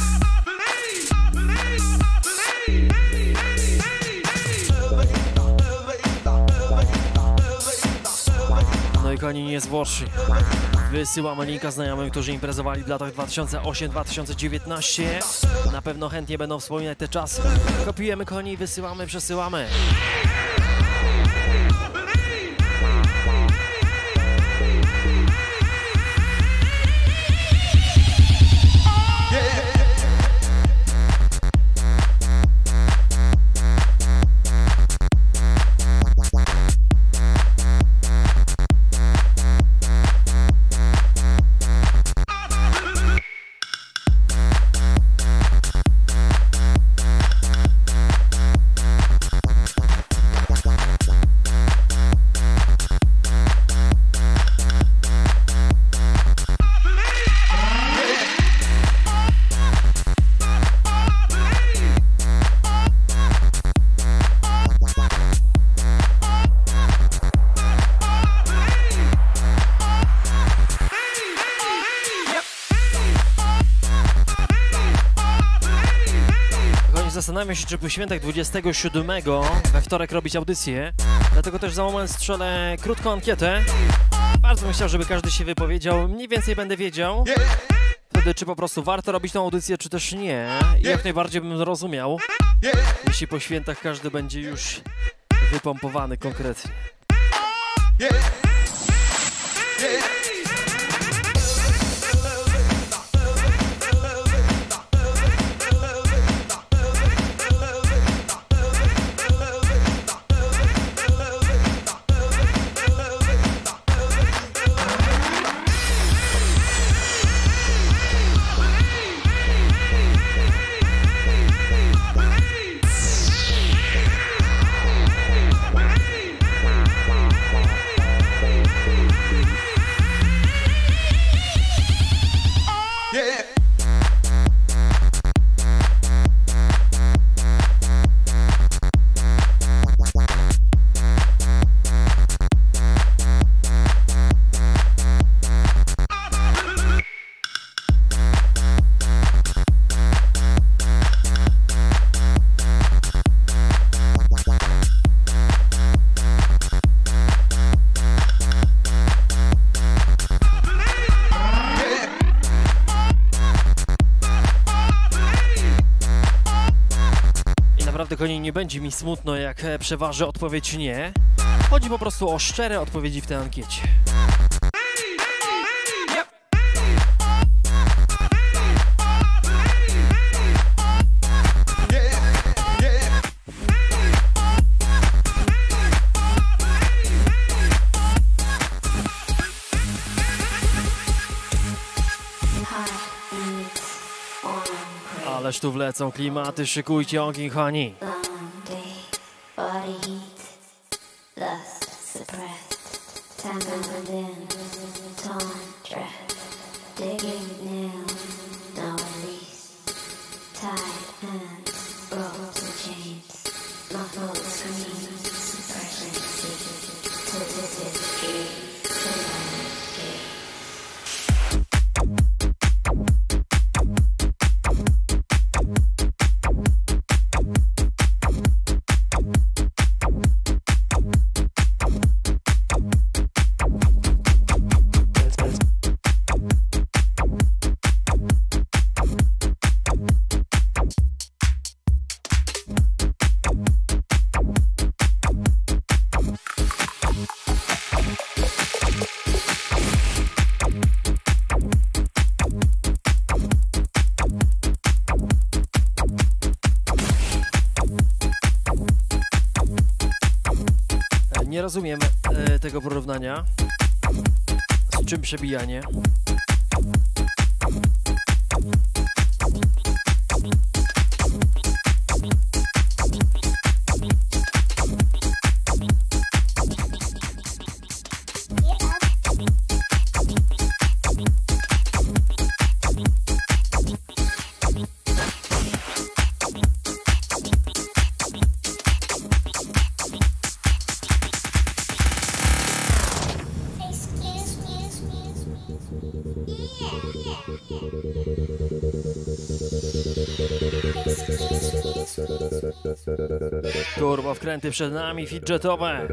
No i koni niezwłocznie. Wysyłamy linka znajomym, którzy imprezowali w latach dwa tysiące ósmym do dwa tysiące dziewiętnastego. Na pewno chętnie będą wspominać te czasy. Kopiujemy koni, wysyłamy, przesyłamy. Zastanawiam się, czy po świętach dwudziestego siódmego we wtorek robić audycję, dlatego też za moment strzelę krótką ankietę. Bardzo bym chciał, żeby każdy się wypowiedział, mniej więcej będę wiedział wtedy, czy po prostu warto robić tą audycję, czy też nie. I jak najbardziej bym zrozumiał, jeśli po świętach każdy będzie już wypompowany konkretnie. Koni, nie będzie mi smutno, jak przeważy odpowiedź nie. Chodzi po prostu o szczere odpowiedzi w tej ankiecie. Ależ tu wlecą klimaty, szykujcie ogień, kochani. Body heat, lust suppressed, tangled in, torn dress, digging nails, no release, tied hands, ropes and chains, muffled screams, suppression seizures, twisted dreams, silent gaze. Nie rozumiem e, tego porównania. Z czym przebijanie? Turbo wkręty przed nami, fidgetowe.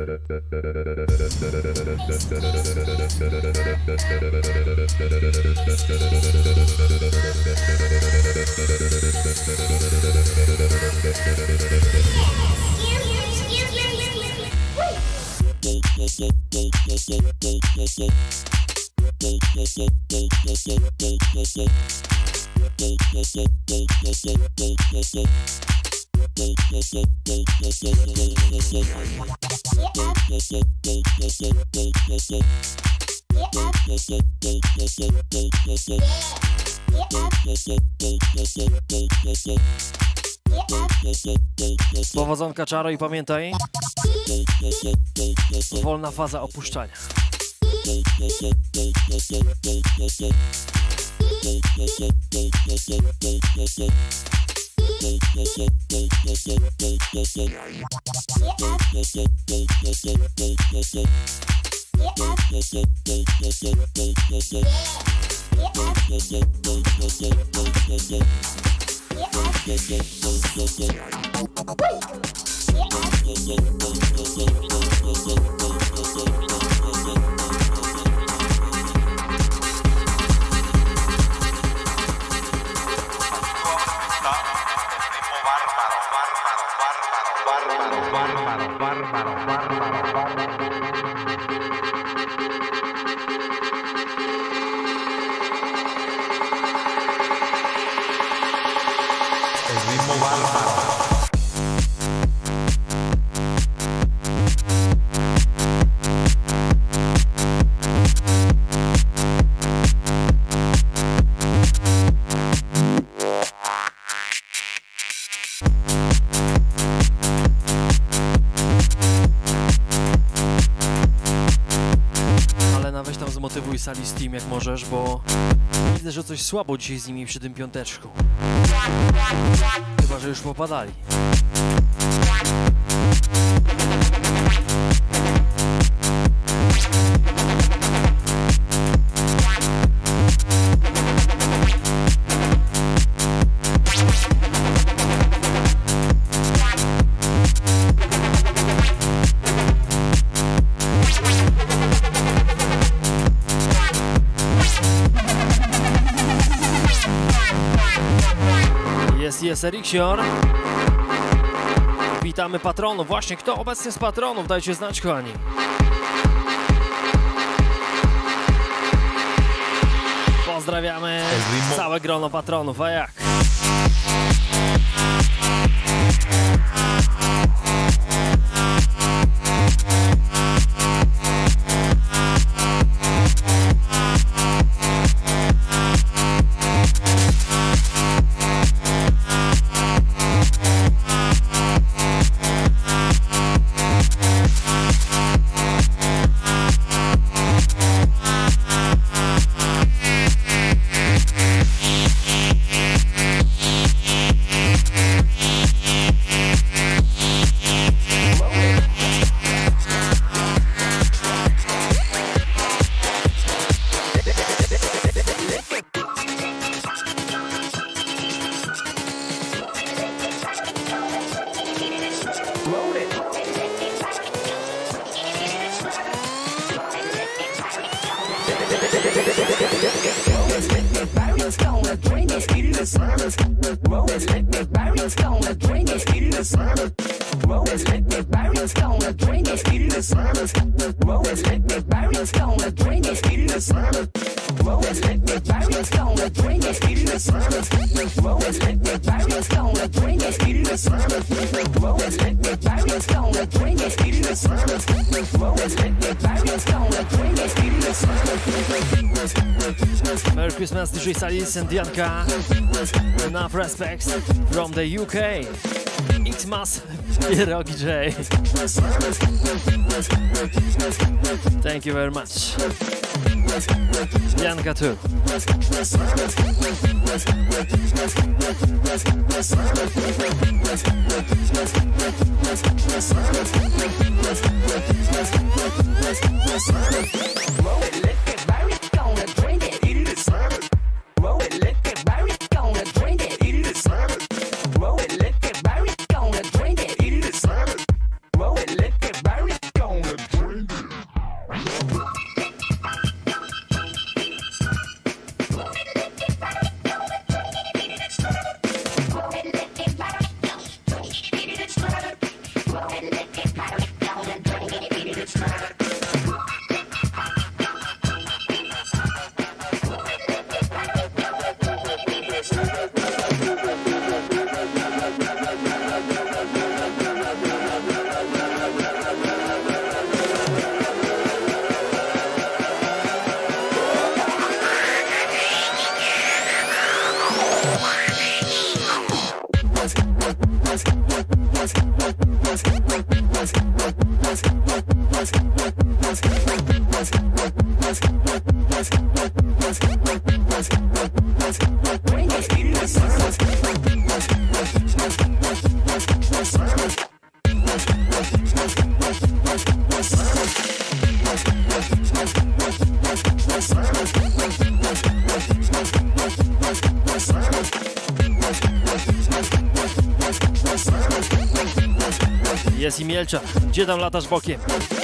Powodzonka, Czaro, i pamiętaj, wolna faza opuszczania. Zmotywuj sali Steam jak możesz, bo widzę, że coś słabo dzisiaj z nimi przy tym piąteczku. Chyba że już popadali. Jest Eriksior. Witamy patronów. Właśnie, kto obecny z patronów? Dajcie znać, kochani. Pozdrawiamy całe grono patronów, a jak? Merry Christmas, D J Salis and Dianka. Enough respects from the U K. It's Mas Pierogi J. Thank you very much. Dianka too. Drink it. Jest i Mielcza. Gdzie tam latasz bokiem?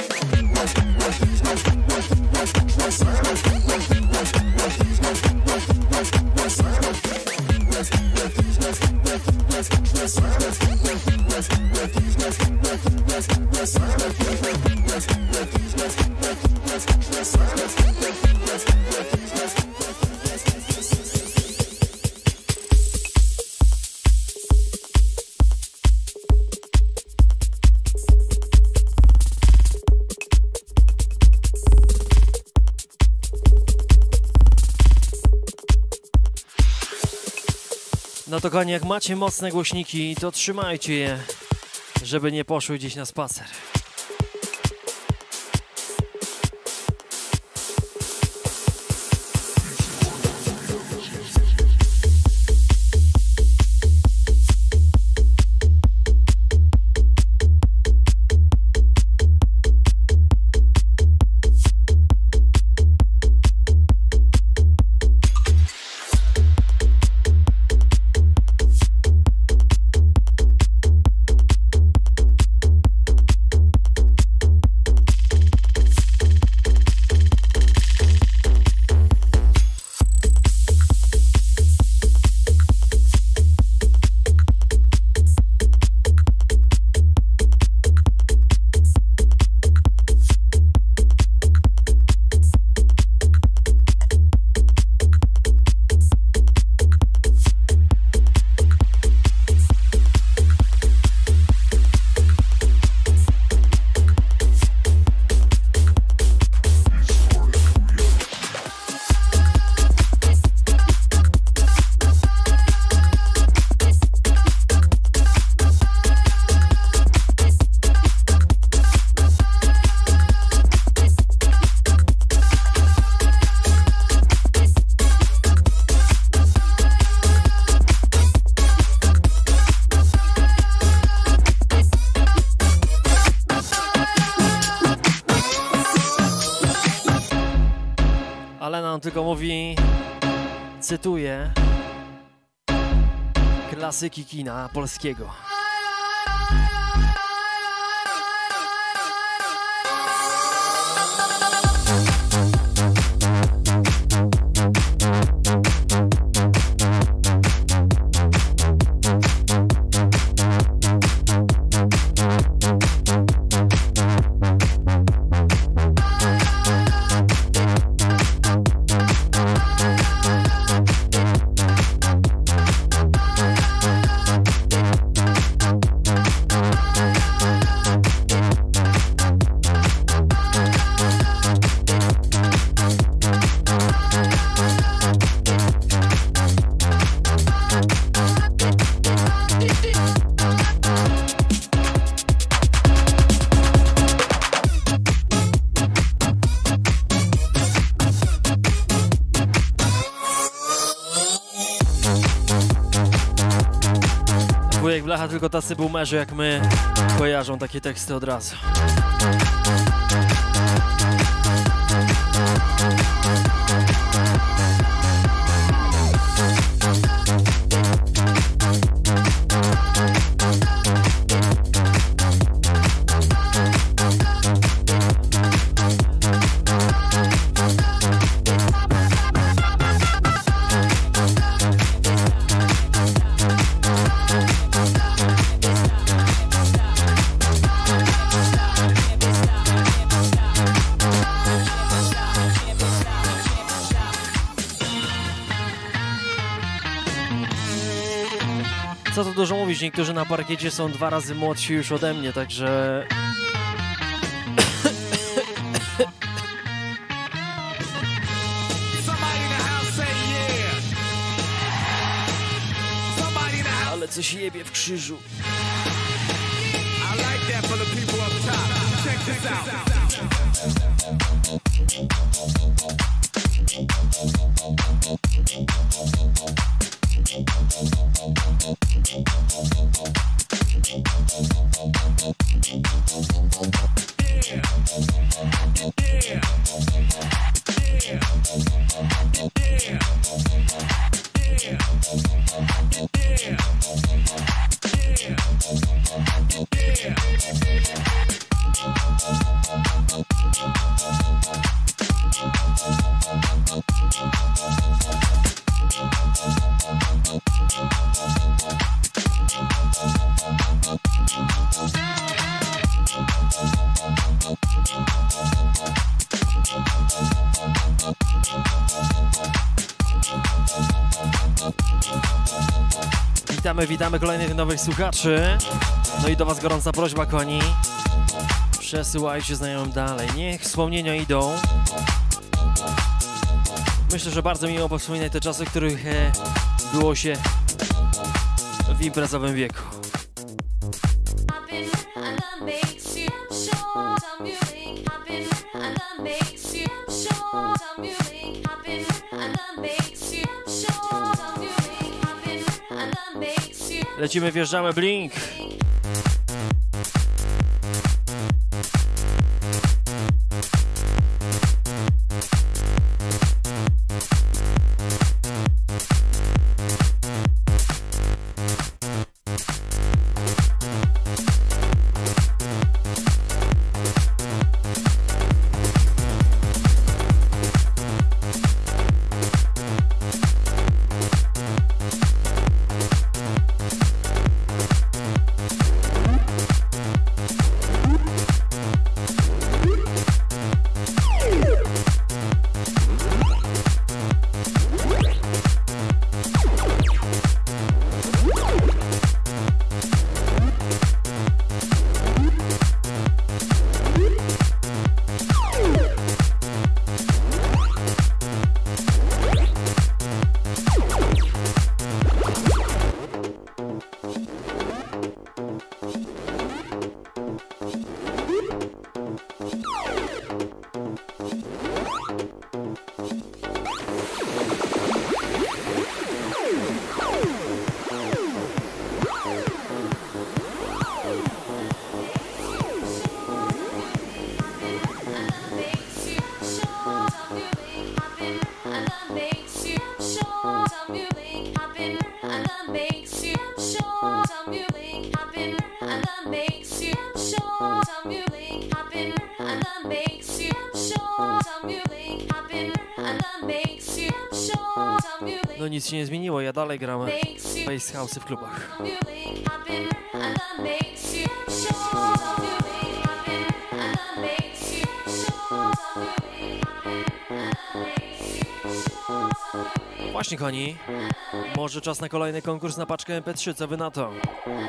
No to kochani, jak macie mocne głośniki, to trzymajcie je, żeby nie poszły gdzieś na spacer. Tylko mówi, cytuję, klasyki kina polskiego. Wujek Blacha, tylko tacy boomerzy jak my kojarzą takie teksty od razu. Co tu dużo mówić, niektórzy na parkiecie są dwa razy młodsi już ode mnie, także... Ale coś jebie w krzyżu. Witamy, witamy kolejnych nowych słuchaczy. No i do was gorąca prośba, kochani. Przesyłajcie znajomym dalej. Niech wspomnienia idą. Myślę, że bardzo miło wspominać te czasy, w których e, było się w imprezowym wieku. Lecimy, wjeżdżamy, Blink. No nic się nie zmieniło, ja dalej gram bass house w klubach. Właśnie, kochani, może czas na kolejny konkurs na paczkę M P trzy, co wy na to?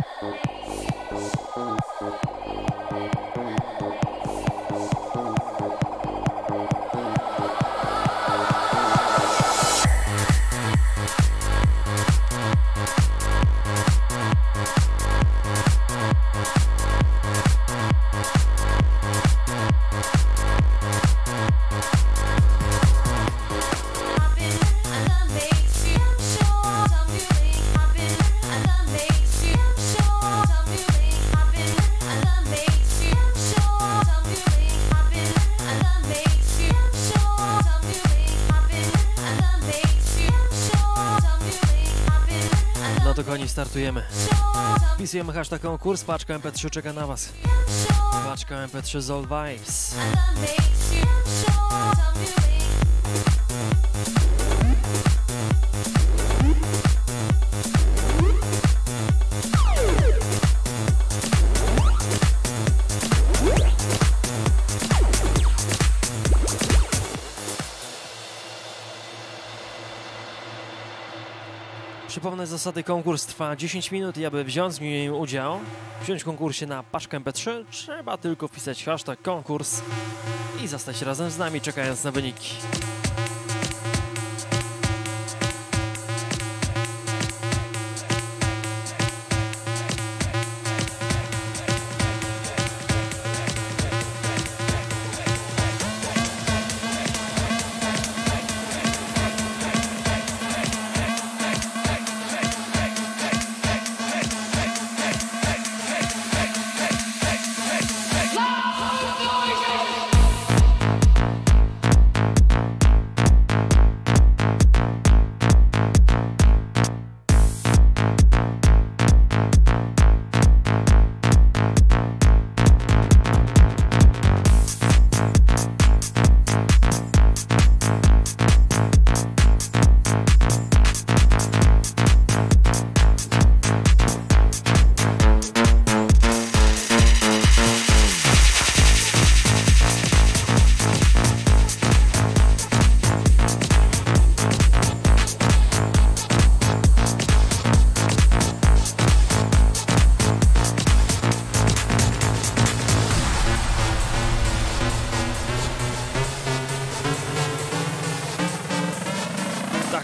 Startujemy. Wpisujemy hashtag konkurs, paczka M P trzy czeka na was. Paczka M P trzy z Old Vibes. Przypomnę zasady, konkurs trwa dziesięć minut i aby wziąć w nim udział, wziąć w konkursie na paczkę M P trzy, trzeba tylko wpisać hashtag konkurs i zostać razem z nami, czekając na wyniki.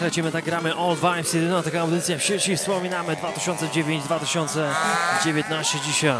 lecimy, tak gramy All Vibes, jedyna taka audycja w sieci, wspominamy dwa tysiące dziewiąty dwa tysiące dziewiętnasty dzisiaj.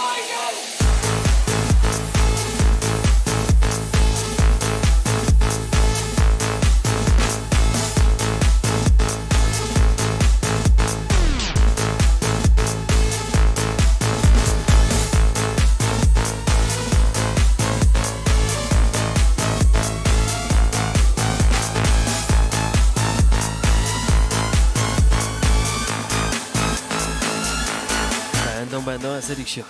Będą S R X.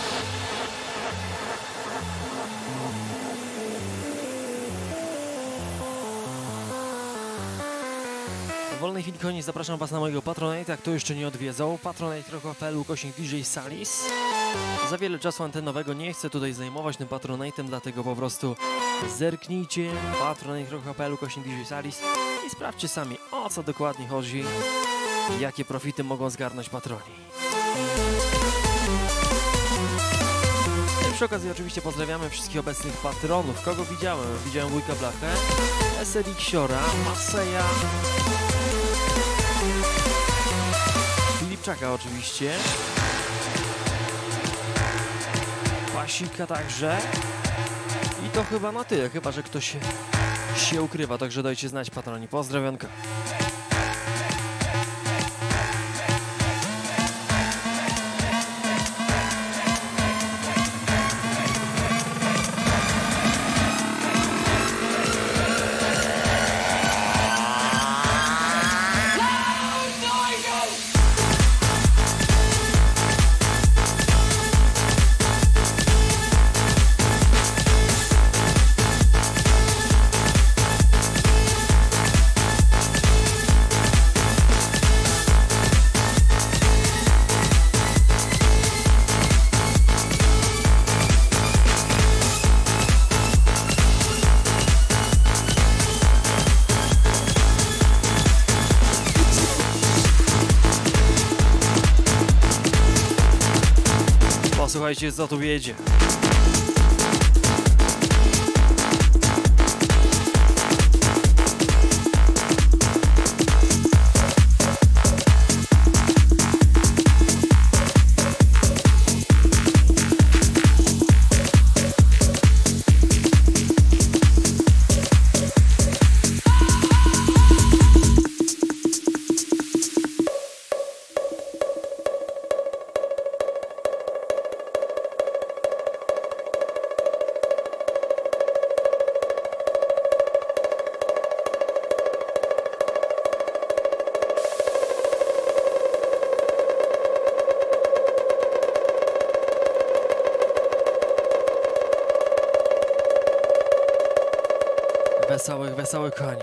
W wolnej chwili koniec zapraszam Was na mojego Patronite'a, kto jeszcze nie odwiedzał. patronite kropka p l ukośnik D J Salis. Za wiele czasu antenowego nie chcę tutaj zajmować tym Patronite'em, dlatego po prostu zerknijcie patronite kropka p l ukośnik D J Salis i sprawdźcie sami, o co dokładnie chodzi, jakie profity mogą zgarnąć patroni. Przy okazji oczywiście pozdrawiamy wszystkich obecnych patronów. Kogo widziałem? Widziałem Wujka Blachę, S R X-Siora, Maseja, Filipczaka oczywiście, Pasika także. I to chyba na tyle, chyba że ktoś się ukrywa, także dajcie znać patroni. Pozdrowionka. Słuchajcie, co tu jedzie. Wesołych, wesołych koni.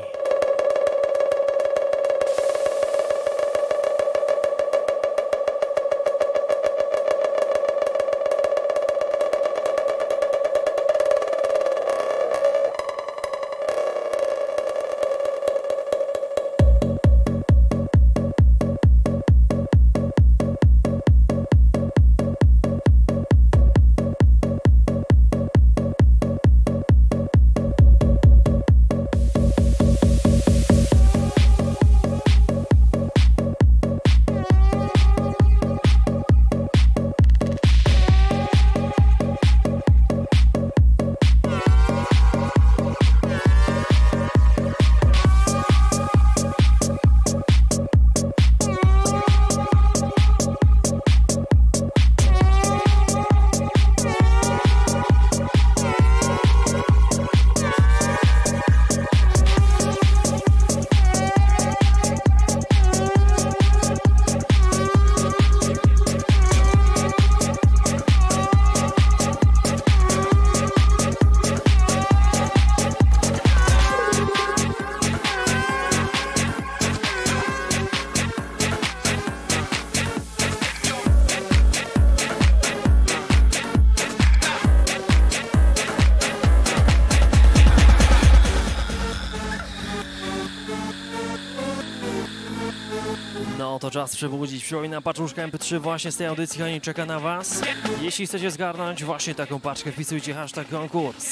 No to czas przebudzić. Przypominam, paczuszka M P trzy właśnie z tej audycji, kochani, czeka na Was. Jeśli chcecie zgarnąć właśnie taką paczkę, wpisujcie hashtag konkurs.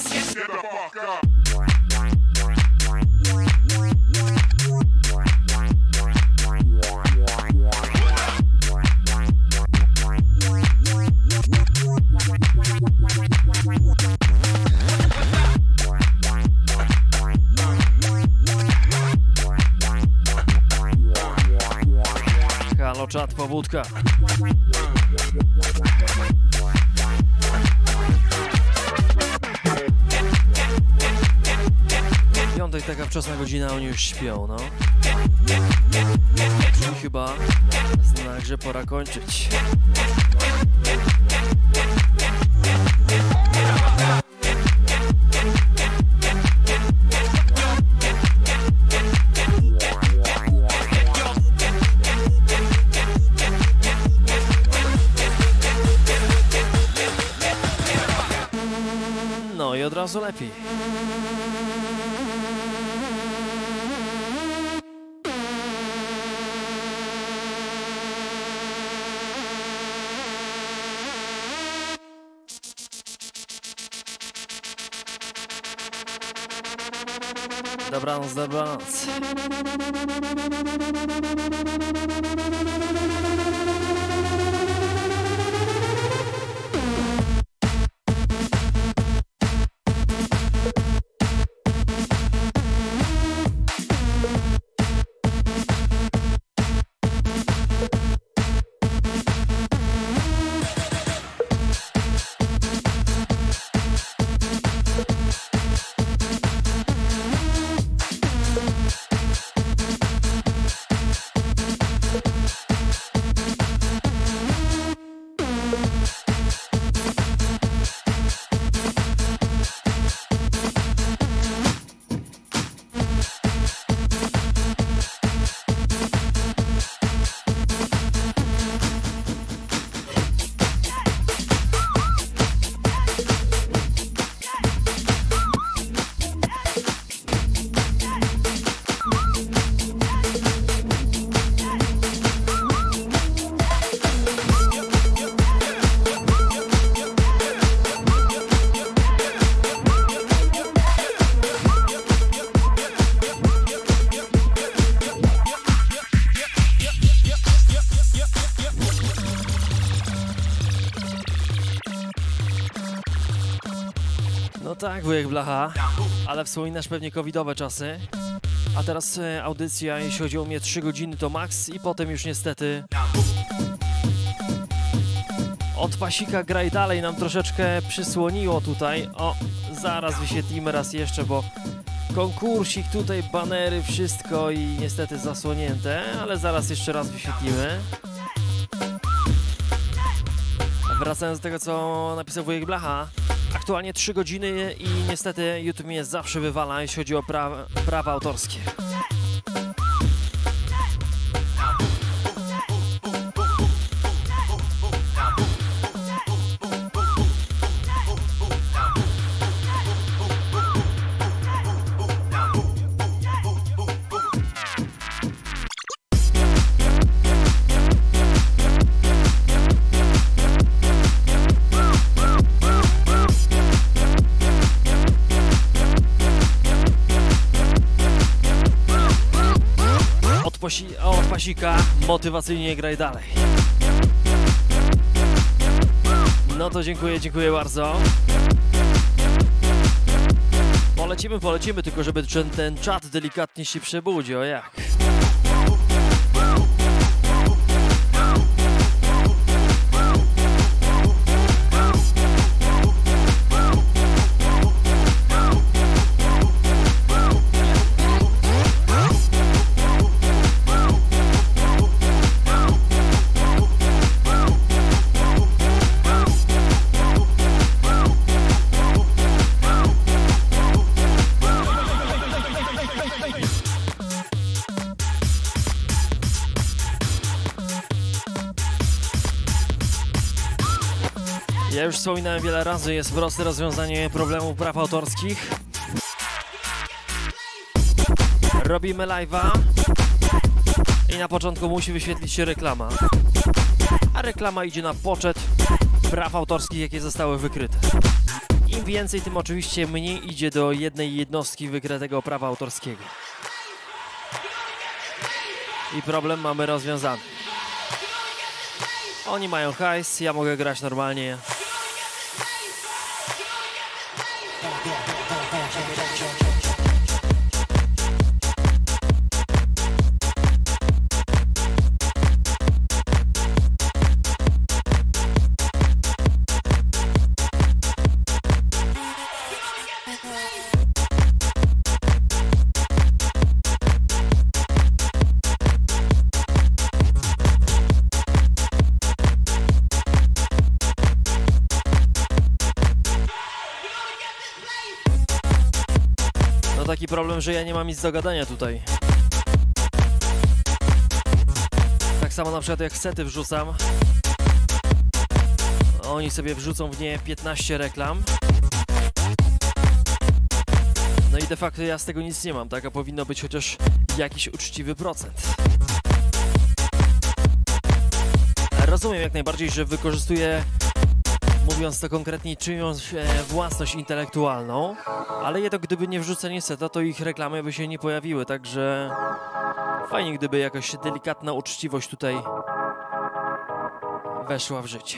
wódka. Piątek, taka wczesna godzina, oni już śpią, no. Czyli chyba znak, że pora kończyć. No i od razu lepiej. Dobranoc, dobranoc. Tak, wujek Blacha, ale wspominasz pewnie covidowe czasy, a teraz e, audycja, jeśli chodzi o mnie, trzy godziny to maks i potem już niestety od pasika graj dalej nam troszeczkę przysłoniło tutaj. O, zaraz wyświetlimy raz jeszcze, bo konkursik tutaj, banery, wszystko i niestety zasłonięte, ale zaraz jeszcze raz wyświetlimy. Wracając do tego, co napisał wujek Blacha. Aktualnie trzy godziny i niestety YouTube mnie zawsze wywala, jeśli chodzi o pra prawa autorskie. Od pasika motywacyjnie graj dalej. No to dziękuję, dziękuję bardzo. Polecimy, polecimy, tylko żeby ten, ten czat delikatnie się przebudził, jak? Ja już wspominałem wiele razy, jest proste rozwiązanie problemu praw autorskich. Robimy live'a i na początku musi wyświetlić się reklama. A reklama idzie na poczet praw autorskich, jakie zostały wykryte. Im więcej, tym oczywiście mniej idzie do jednej jednostki wykrytego prawa autorskiego. I problem mamy rozwiązany. Oni mają hajs, ja mogę grać normalnie. No taki problem, że ja nie mam nic do gadania tutaj. Tak samo na przykład jak sety wrzucam. Oni sobie wrzucą w nie piętnaście reklam. No i de facto ja z tego nic nie mam, tak? A powinno być chociaż jakiś uczciwy procent. Rozumiem jak najbardziej, że wykorzystuję, mówiąc to konkretnie, czyjąś e, własność intelektualną, ale jednak gdyby nie wrzucenie seta, to ich reklamy by się nie pojawiły, także fajnie gdyby jakaś delikatna uczciwość tutaj weszła w życie.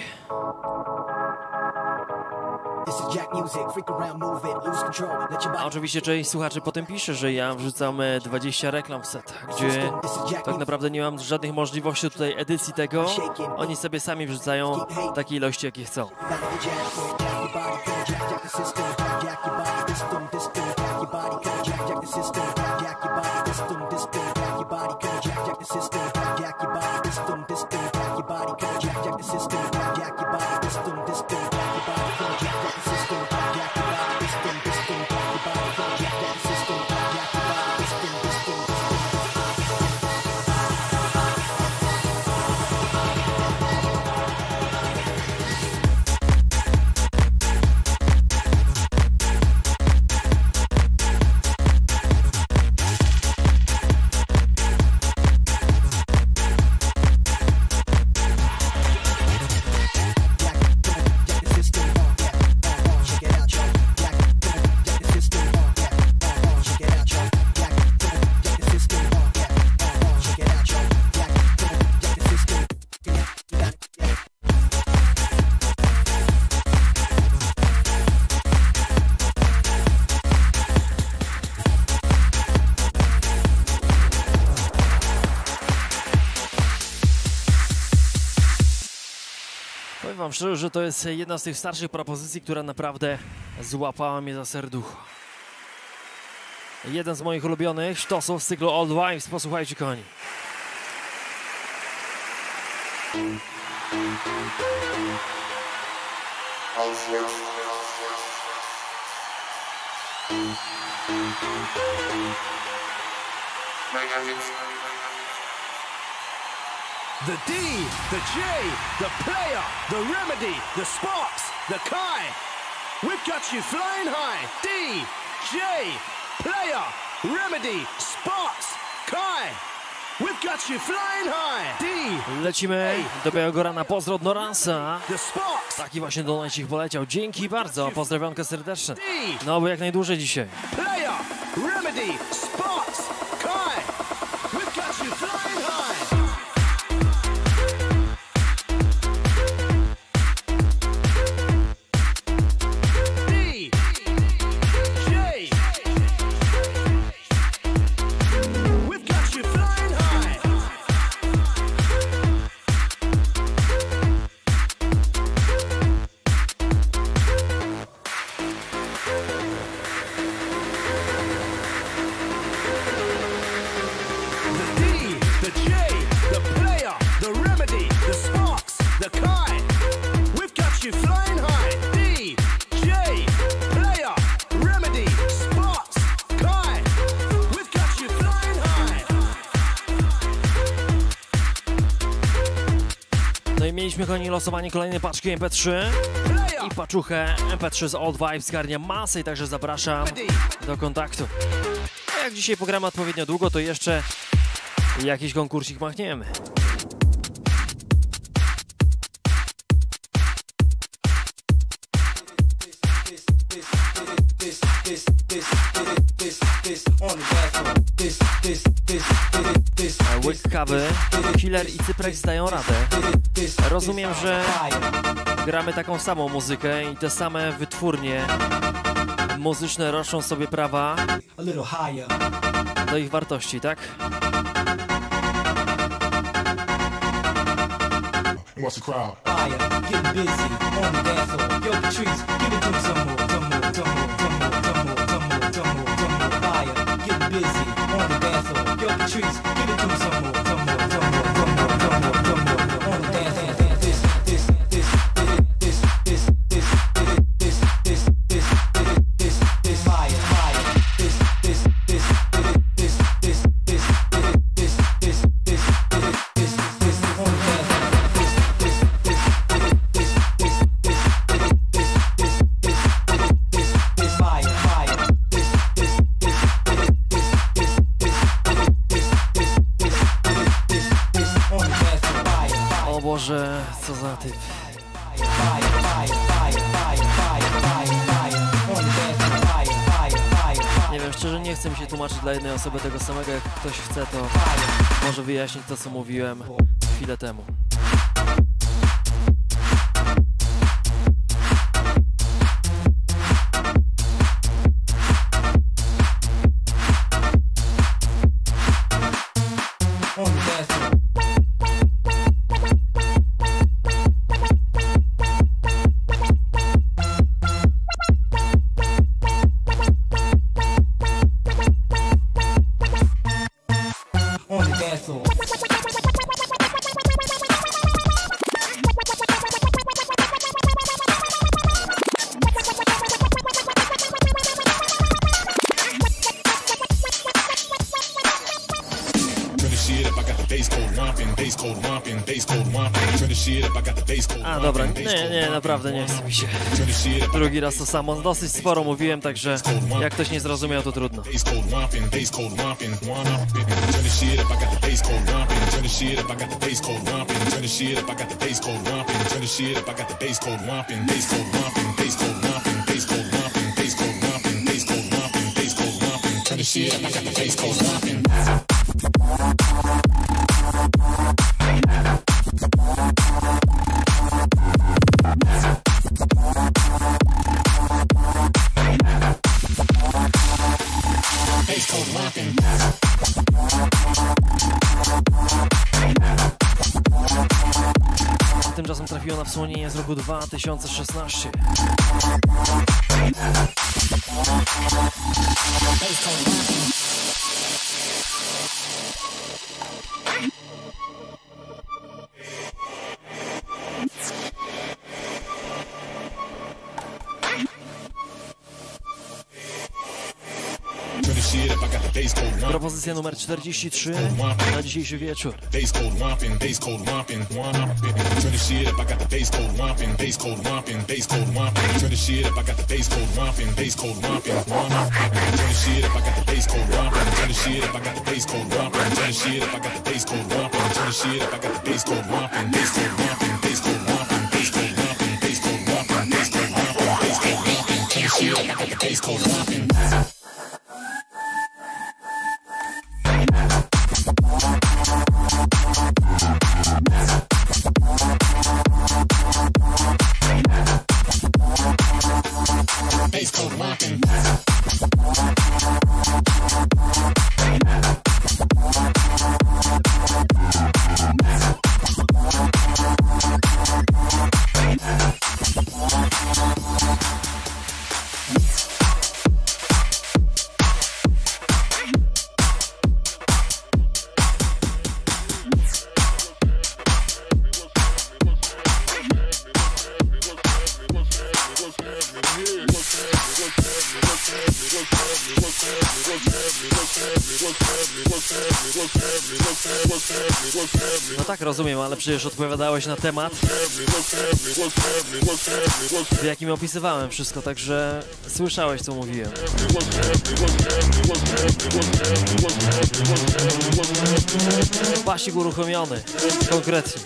A oczywiście część słuchaczy potem pisze, że ja wrzucam dwadzieścia reklam w setach, gdzie tak naprawdę nie mam żadnych możliwości tutaj edycji tego. Oni sobie sami wrzucają takie ilości, jakie chcą. Powiem wam szczerze, że to jest jedna z tych starszych propozycji, która naprawdę złapała mnie za serducho. Jeden z moich ulubionych sztosów z cyklu Old Wives. Posłuchajcie, kochani. The D, the J, the player, the remedy, the sparks, the Kai. We've got you flying high. D, J, player, remedy, sparks, Kai. We've got you flying high. D. Lecimy do Białogorana. Pozdro od Noransa. Taki właśnie donacik poleciał. Dzięki bardzo. Pozdrowionkę serdeczne. No bo jak najdłużej dzisiaj. Player, remedy, sparks, Kai. We've got you flying high. Mieliśmy, kochani, losowanie kolejnej paczki M P trzy i paczuchę M P trzy z Old Vibes zgarnia masę i także zapraszam do kontaktu. A jak dzisiaj pogramy odpowiednio długo, to jeszcze jakiś konkursik machniemy. Łyk kawy, Killer i Cyprek dają radę. Rozumiem, że gramy taką samą muzykę i te same wytwórnie muzyczne roszczą sobie prawa do ich wartości, tak? What's the crowd? Fire, getting busy on the dance floor. Yo, Patrice, give it to me some more, some more, some more, some more, some more, some more, some more, some more. Fire, getting busy on the dance floor. Yo, Patrice, give it to me some more, some more, some more, some more, some more, some more on the dance floor. This, this, this, this, this, this, this, this, this, this, this, this, fire, fire, this, this. co za typ. Nie wiem, szczerze nie chcę mi się tłumaczyć dla jednej osoby tego samego. Jak ktoś chce, to może wyjaśnić to, co mówiłem chwilę temu. A dobra, nie, nie, naprawdę nie chce mi się. Drugi raz to samo, dosyć sporo mówiłem, także jak ktoś nie zrozumiał, to trudno. Tymczasem trafiło na wspomnienie z roku dwa tysiące szesnastego. Propozycja numer czterdzieści trzy na dzisiejszy wieczór. No tak, rozumiem, ale przecież odpowiadałeś na temat, w jakim opisywałem wszystko, także słyszałeś, co mówiłem. Basik uruchomiony, konkretnie.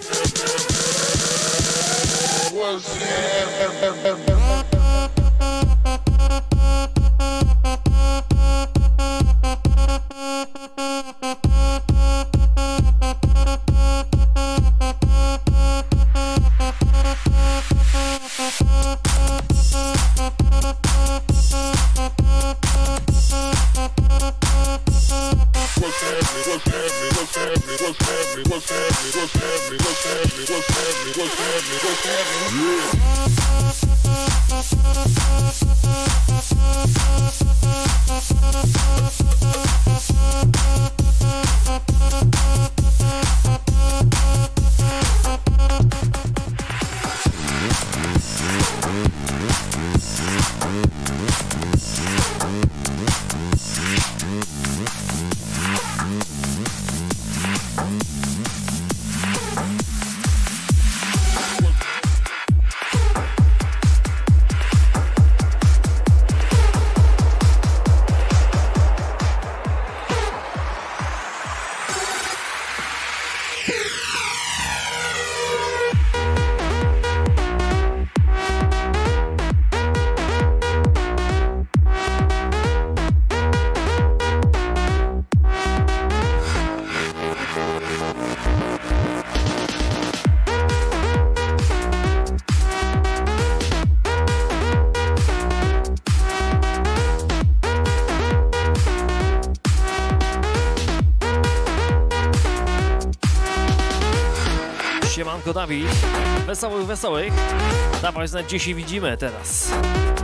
Siemanko Dawid, wesołych, wesołych. Dawaj znać, gdzie się widzimy teraz.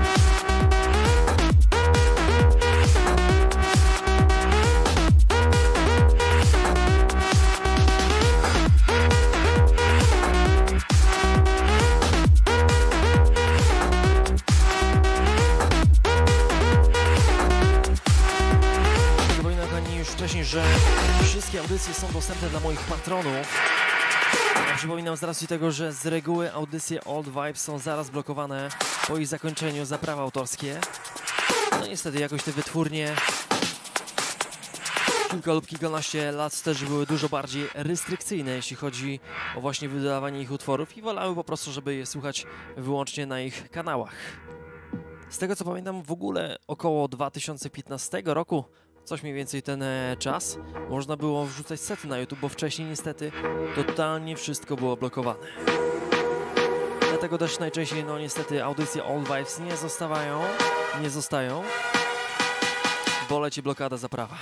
Przypominam Pani już wcześniej, że wszystkie audycje są dostępne dla moich patronów. Ja przypominam z racji tego, że z reguły audycje Old Vibes są zaraz blokowane po ich zakończeniu za prawa autorskie. No niestety jakoś te wytwórnie kilka lub kilkanaście lat też były dużo bardziej restrykcyjne, jeśli chodzi o właśnie wydawanie ich utworów i wolały po prostu, żeby je słuchać wyłącznie na ich kanałach. Z tego co pamiętam, w ogóle około dwa tysiące piętnastego roku, coś mniej więcej ten e, czas, można było wrzucać sety na YouTube, bo wcześniej niestety totalnie wszystko było blokowane. Dlatego też najczęściej, no niestety, audycje Old Vibes nie zostawają, nie zostają, bo leci blokada za prawa.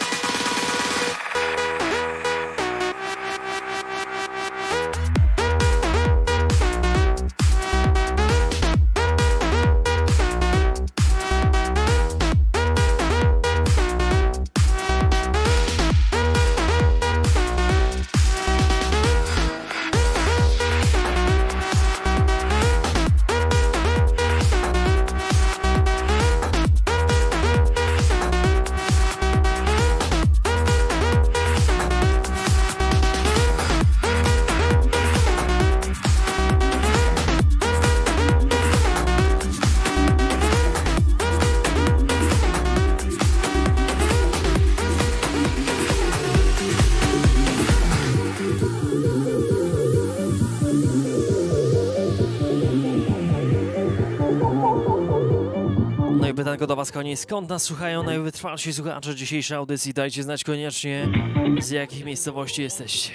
Pytanko do Was koniec. Skąd nas słuchają najwytrwalsi słuchacze dzisiejszej audycji? Dajcie znać koniecznie, z jakich miejscowości jesteście.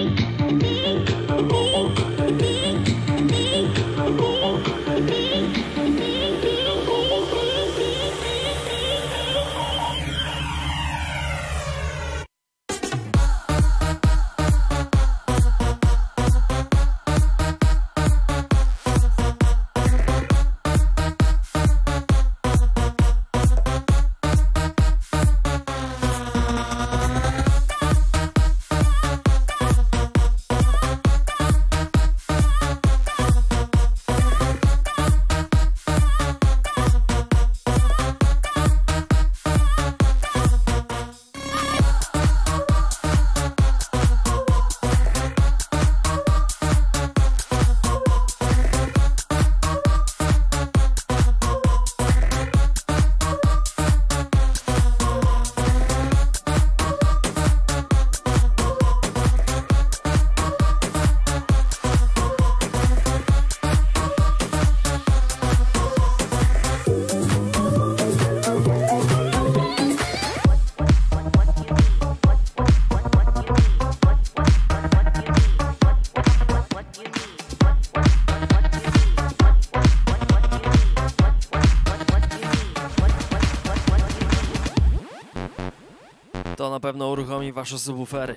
To na pewno uruchomi Wasze subwoofery.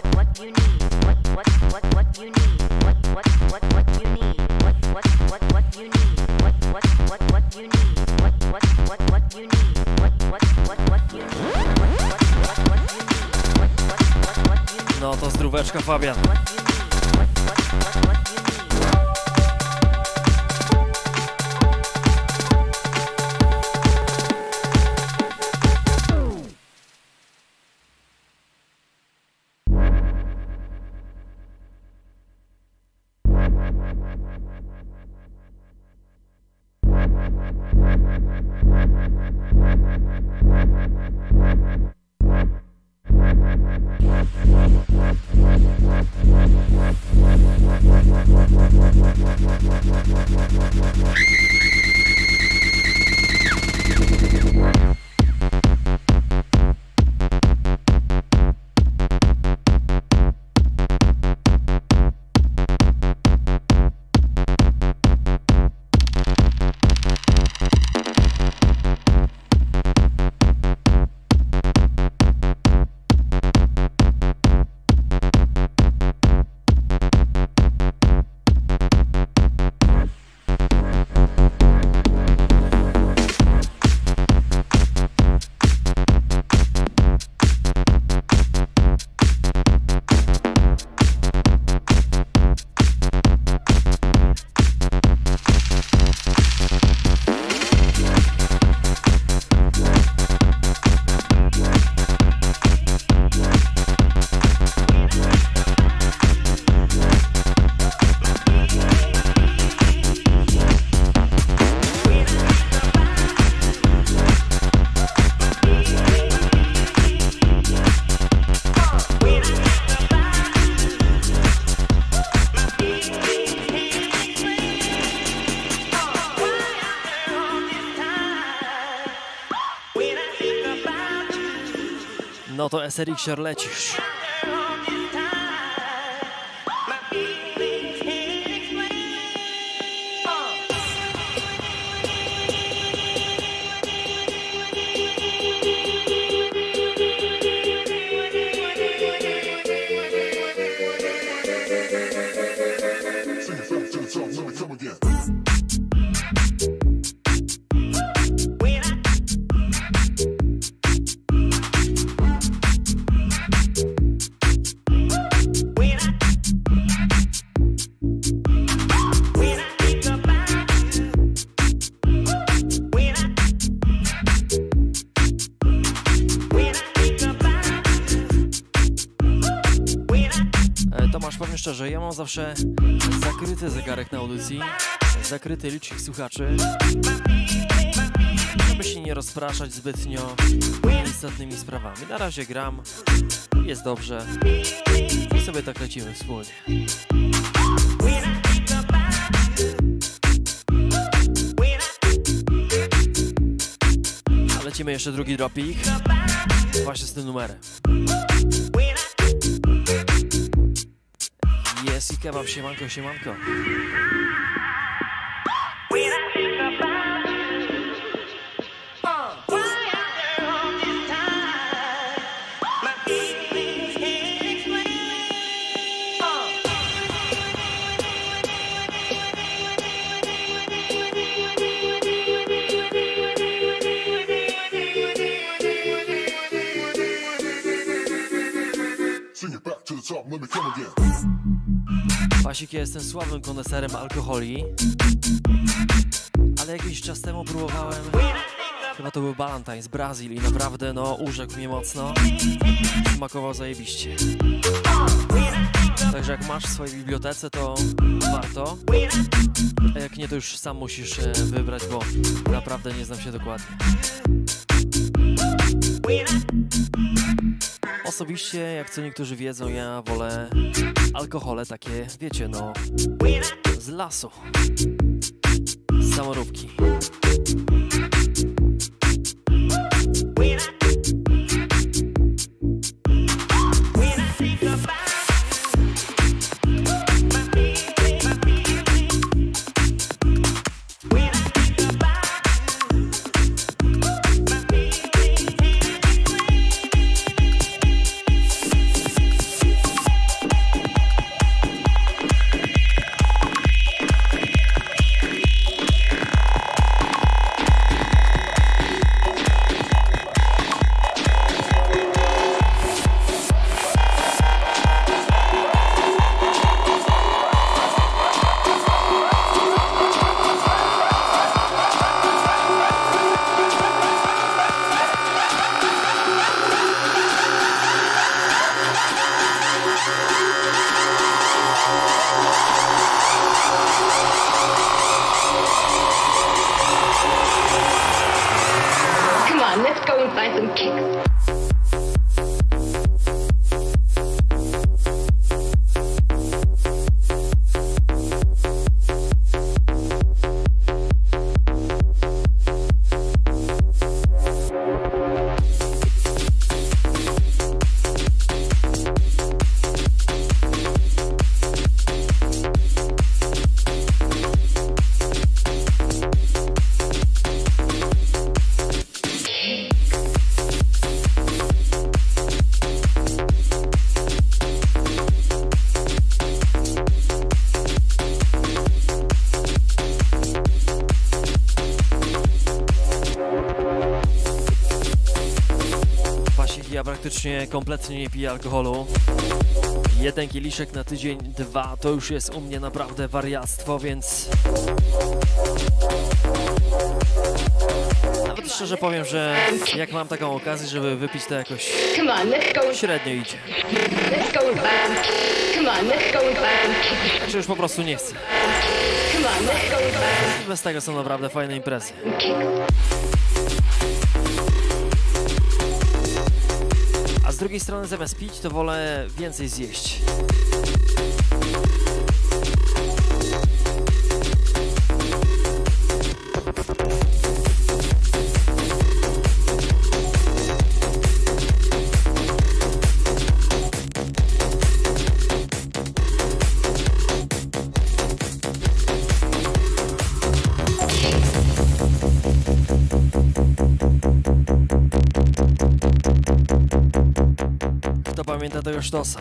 What, what, what you need? What, what, what, what you need? What, what, what, what you Zdróweczka, Fabian. No to S R X lecisz. Szczerze, ja mam zawsze zakryty zegarek na audycji, zakryty licznik słuchaczy, żeby się nie rozpraszać zbytnio istotnymi sprawami. Na razie gram, jest dobrze i sobie tak lecimy wspólnie. A lecimy jeszcze drugi dropik, właśnie z tym numerem. Jest i kebab, siemanko, siemanko. Pasik, ja jestem słabym koneserem alkoholi, ale jakiś czas temu próbowałem, chyba to był Ballantine z Brazylii i naprawdę no urzekł mnie mocno, smakował zajebiście. Także jak masz w swojej bibliotece, to warto, a jak nie, to już sam musisz wybrać, bo naprawdę nie znam się dokładnie. Osobiście, jak co niektórzy wiedzą, ja wolę alkohole takie, wiecie, no, z lasu, z samoróbki. let's go and find some kicks. Ja praktycznie kompletnie nie piję alkoholu. Jeden kieliszek na tydzień, dwa to już jest u mnie naprawdę wariactwo, więc nawet szczerze powiem, że jak mam taką okazję, żeby wypić, to jakoś średnio idzie. Znaczy już po prostu nie chcę. Bez tego są naprawdę fajne imprezy. A z drugiej strony zamiast pić, to wolę więcej zjeść. Kto pamięta tego sztosa?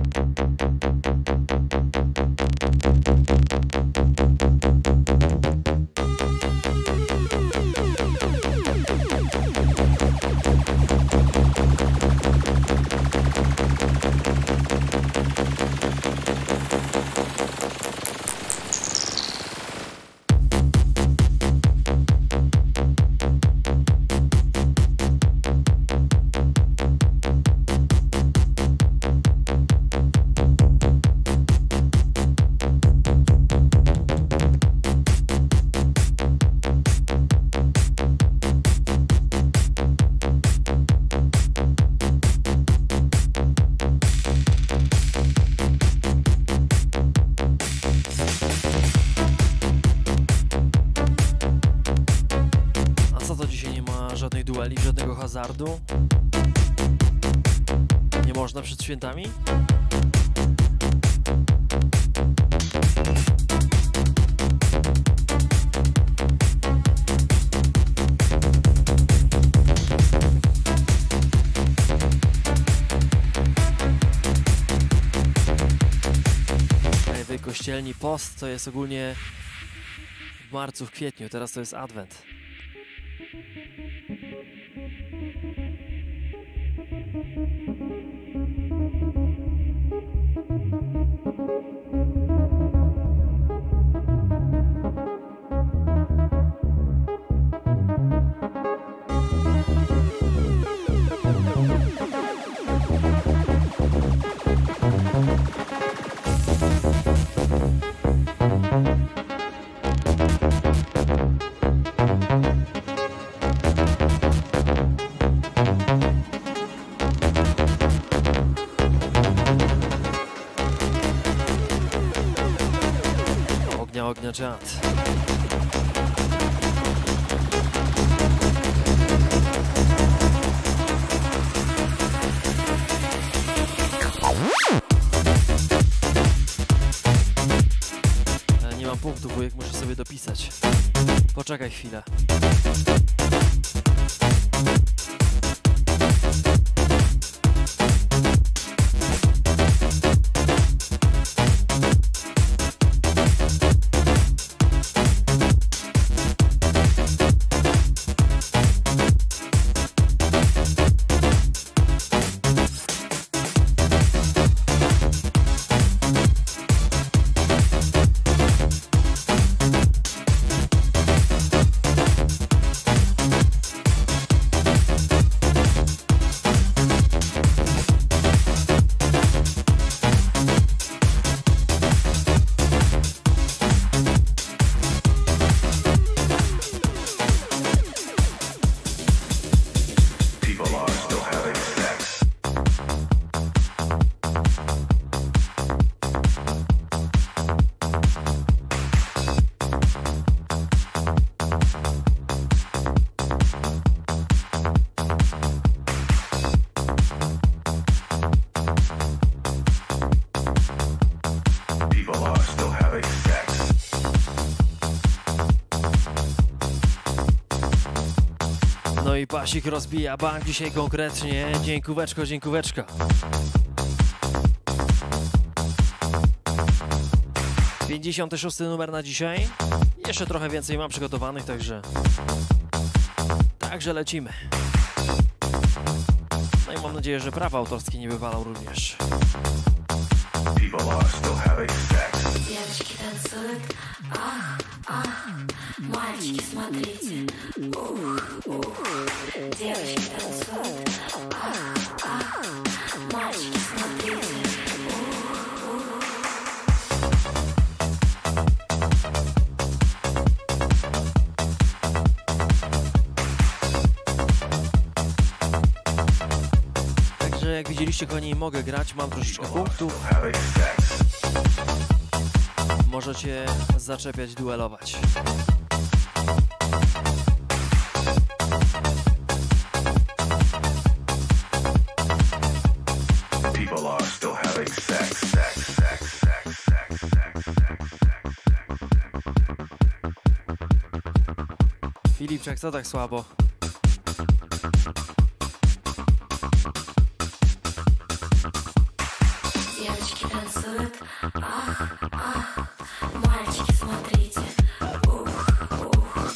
Żadnej dueli, żadnego hazardu. Nie można przed świętami? Ej, kościelni post to jest ogólnie w marcu, w kwietniu, teraz to jest adwent. Ognia czat. Nie mam punktów, wujek, muszę sobie dopisać. Poczekaj chwilę. i pasik rozbija bank dzisiaj konkretnie. Dziękóweczko, dziękóweczko. pięćdziesiąty szósty numer na dzisiaj. Jeszcze trochę więcej mam przygotowanych, także... Także lecimy. No i mam nadzieję, że prawa autorskie nie wywalał również. People are still having sex. Девочки танцуют, ах, ах, мальчики, смотрите, ух, ух. Девочки танцуют, ах, ах, мальчики, смотрите, ух, ух. Także jak widzieliście, kochani, mogę grać, mam troszeczkę punktów. Możecie zaczepiać, duelować. People are still having sex, sex, sex, sex, sex, sex, sex, Filipczak, co tak słabo? Девочки танцуют, ах, ах, мальчики, смотрите, ух, ух.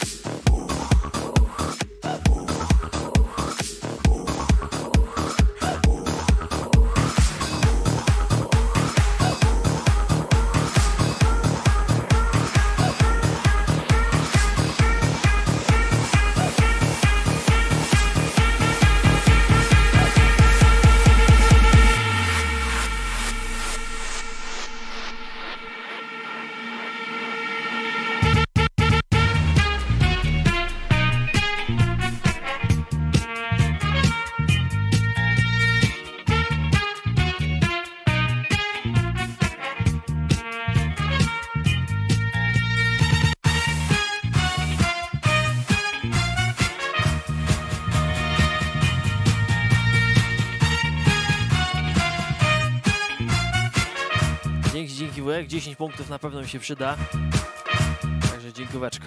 Dzięki, dzięki wujek, dziesięć punktów na pewno mi się przyda. Także dziękóweczka.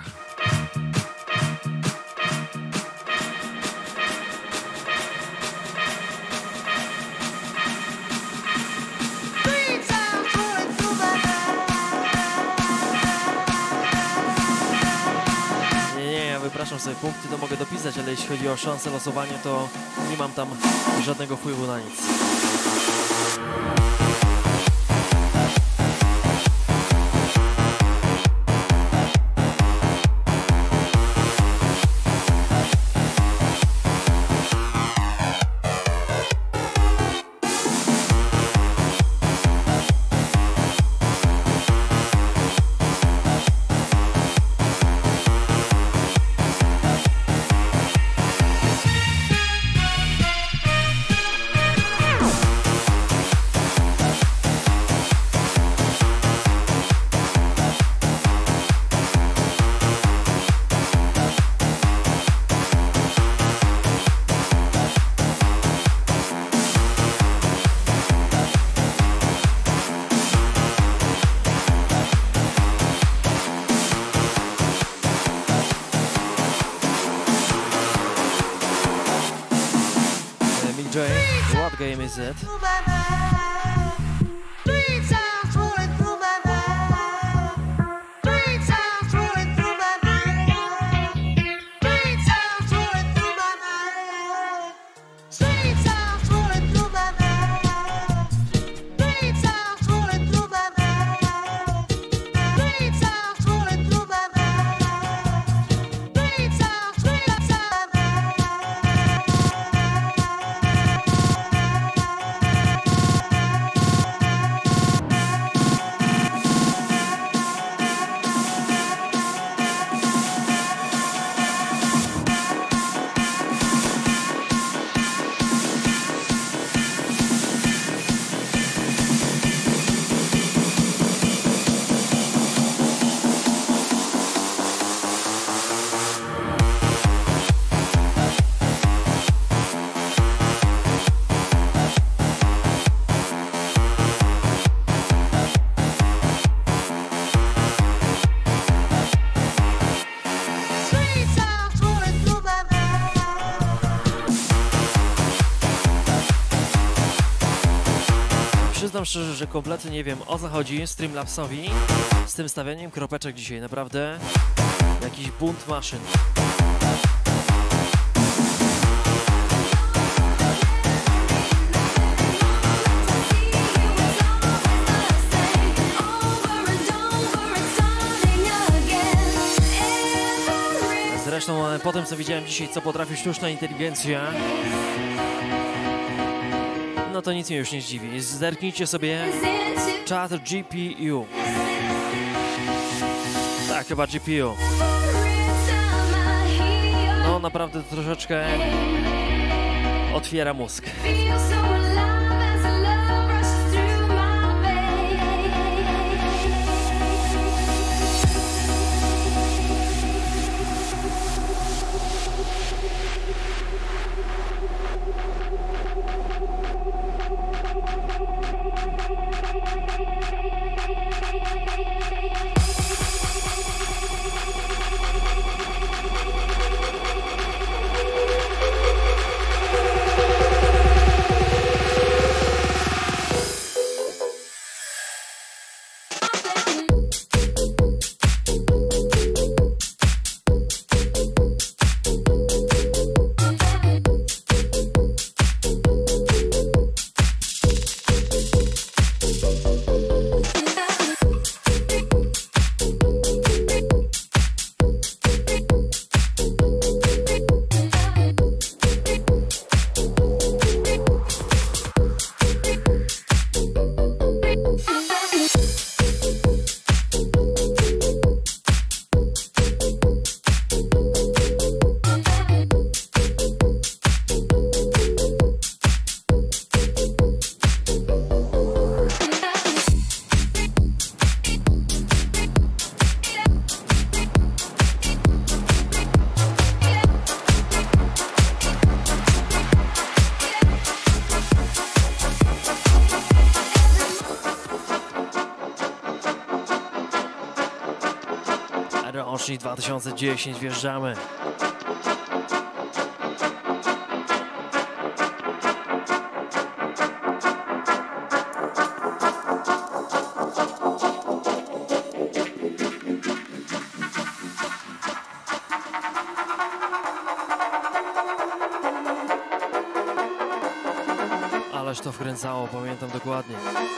Nie, nie, ja wypraszam sobie punkty, to mogę dopisać, ale jeśli chodzi o szansę losowania, to nie mam tam żadnego wpływu na nic. What game is it? Przyznam szczerze, że kompletnie nie wiem, o co chodzi Streamlabsowi z tym stawianiem kropeczek dzisiaj. Naprawdę jakiś bunt maszyn. Zresztą po tym, co widziałem dzisiaj, co potrafi sztuczna inteligencja, no to nic mnie już nie zdziwi. Zerknijcie sobie Chat G P U. Tak, chyba G P U. No naprawdę troszeczkę otwiera mózg. Rocznik dwa tysiące dziesięć, wjeżdżamy. Ależ to wkręcało, pamiętam dokładnie.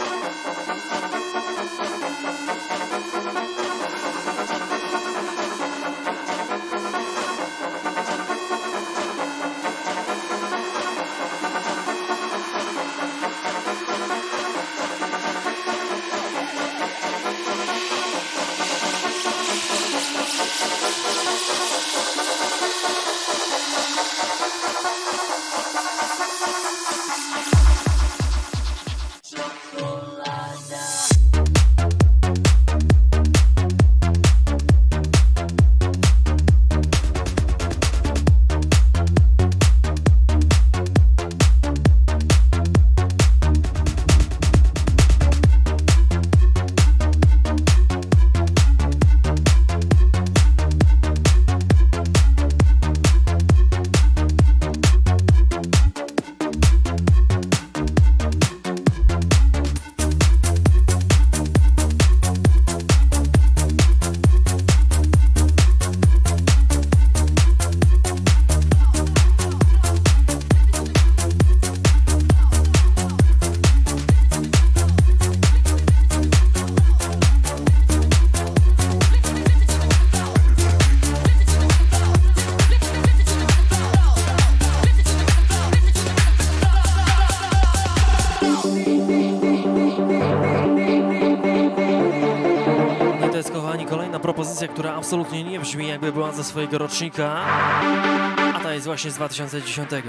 Propozycja, która absolutnie nie brzmi, jakby była ze swojego rocznika, a ta jest właśnie z dwa tysiące dziesiątego.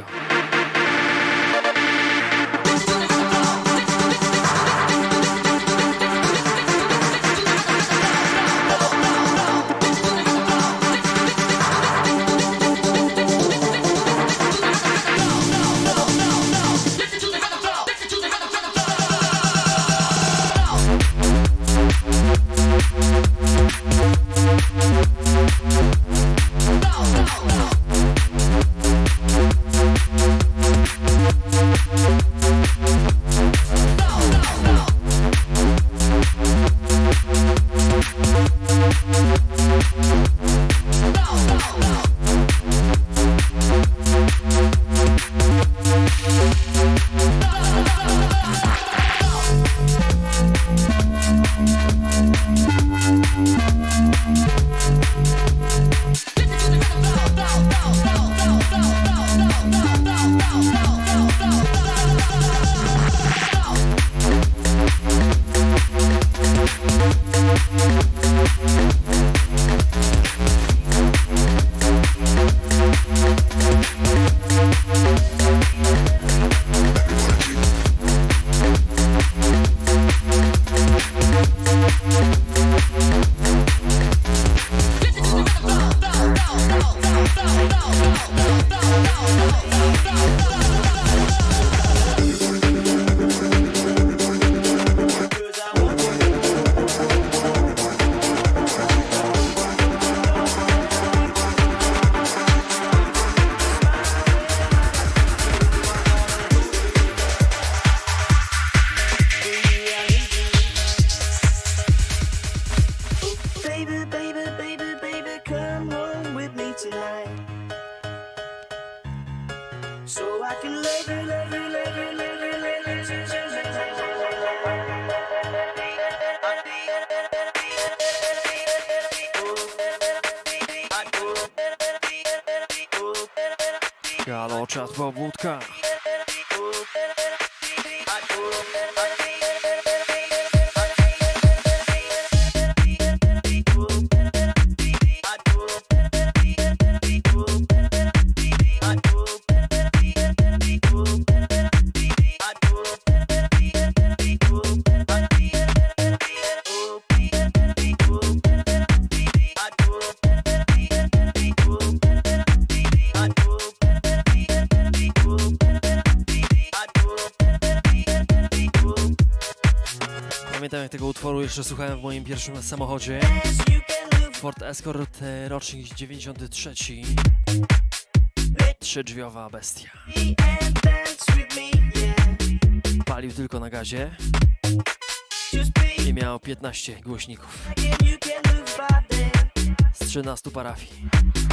We'll be right back. Halo, czat pobudka. Pamiętam, jak tego utworu jeszcze słuchałem w moim pierwszym samochodzie. Ford Escort, e, rocznik dziewięćdziesiąty trzeci. Trzydrzwiowa bestia. Palił tylko na gazie i miał piętnaście głośników z trzynastu parafii.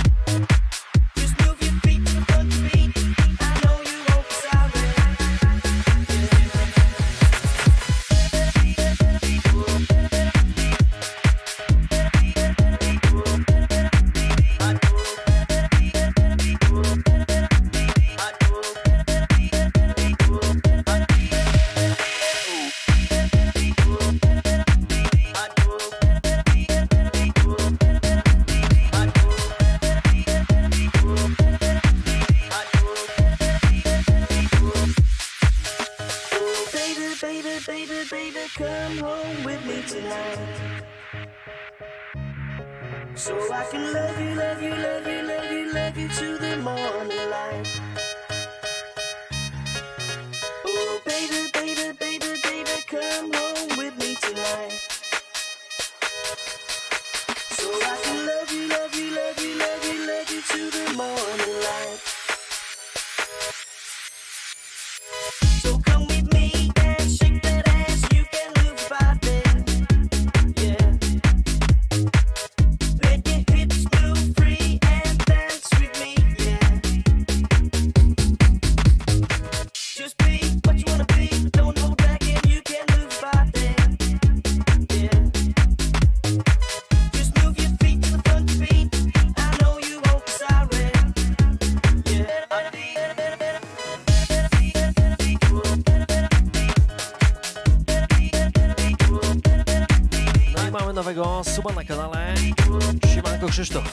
Suba na kanale. Siemanko Krzysztof.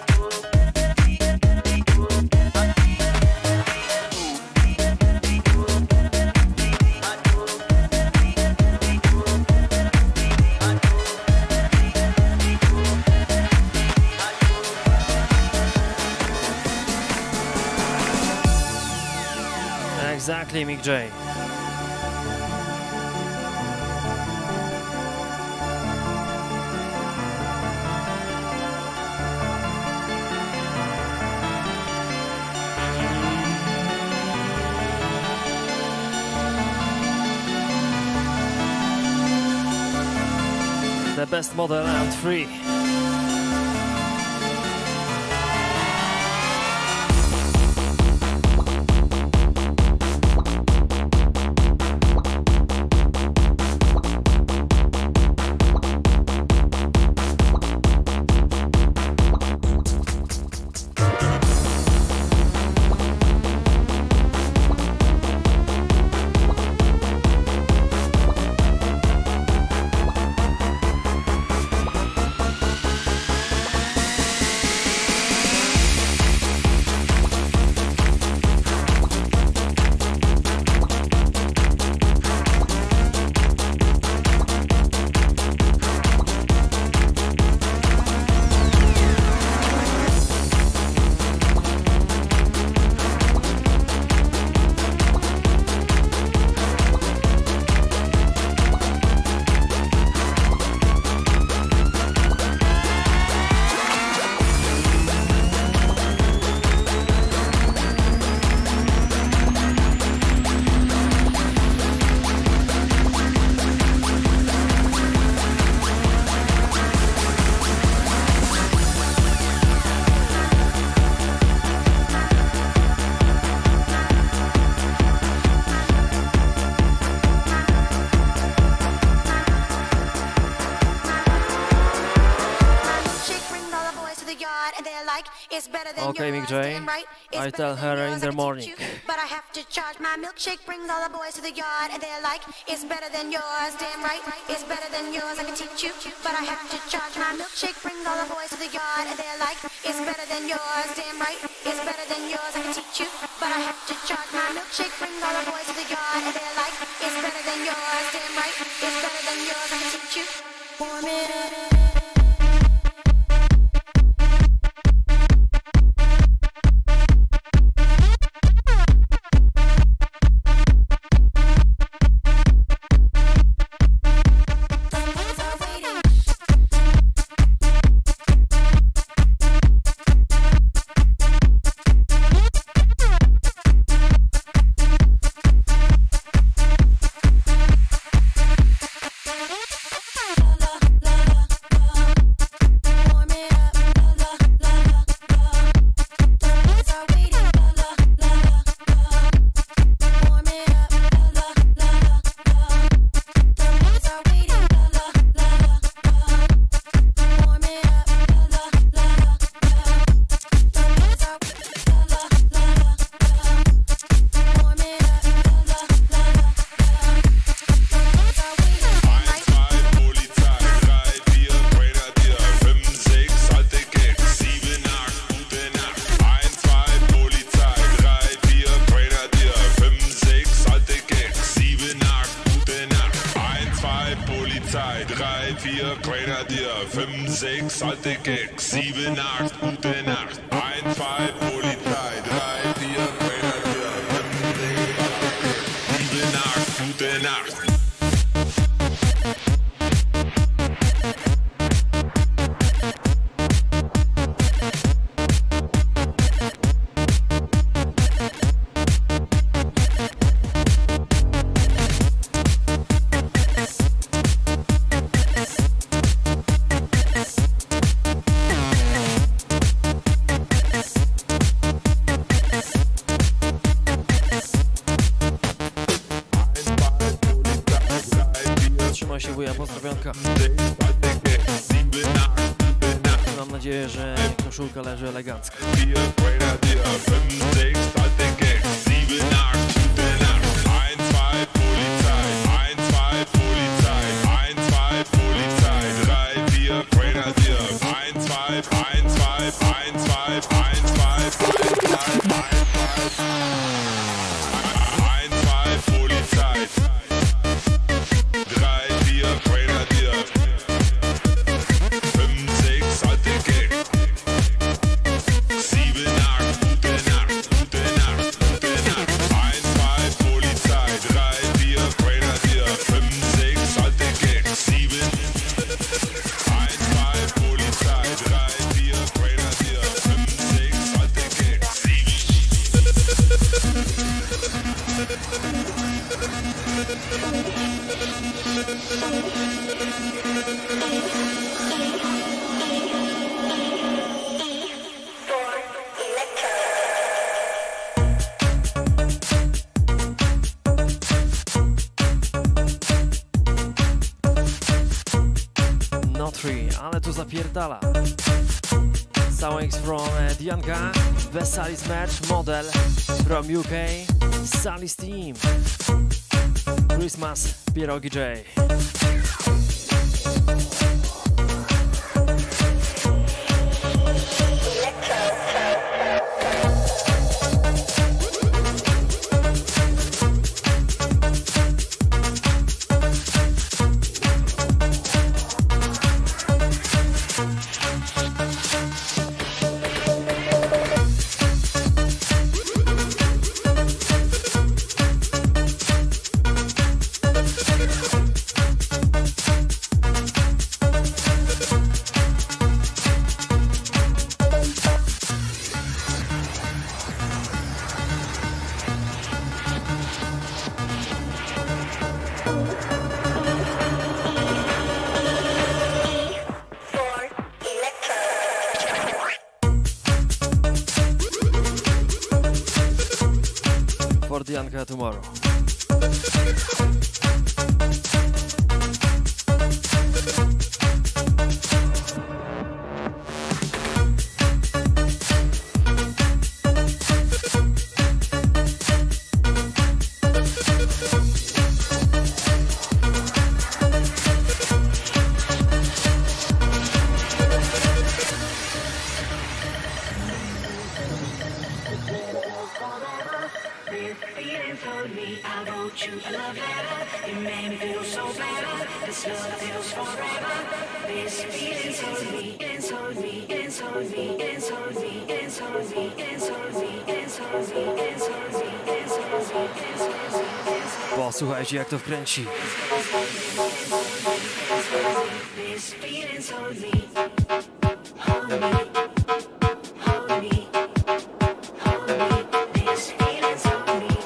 Exactly, Mick J. The best model and free. the yard and they're like, it's better than Okay, yours. Mick J. Damn right, it's I better tell than her yours. in I the can morning. teach you, but I have to charge. My milkshake brings all the boys to the yard and they're like, it's better than yours. Damn right, it's better than yours. I can teach you, but I have to charge. My milkshake brings all the boys to the yard and they're like, it's better than yours. Damn right, it's better than yours. I can teach you, but I have to charge. My milkshake brings all the boys to the yard and they're like, it's better than yours. Damn right, it's better than yours. I can teach you. Warm it up. sechs, alte Gags, sieben, acht, gute Nacht, eins, zwei, Polizei, drei, vier, Grenadier, fünf, sechs, sieben, acht, gute Nacht. Mam nadzieję, że koszulka leży elegancko. Ale tu zapierdala. Sounds from uh, Dianka, Vesalis match model from U K, Sally's team. Christmas Pierogi J. For Dianka tomorrow. you a love letter. You made me feel so better. This love feels forever. This feeling's on me, it's on me, it's on me, it's on me, it's on me, it's on me, it's on me, it's on me, it's on me, it's on me. Posłuchajcie, jak to wkręci. This feeling's on me. Hold me, hold me, hold me. This feeling's on me.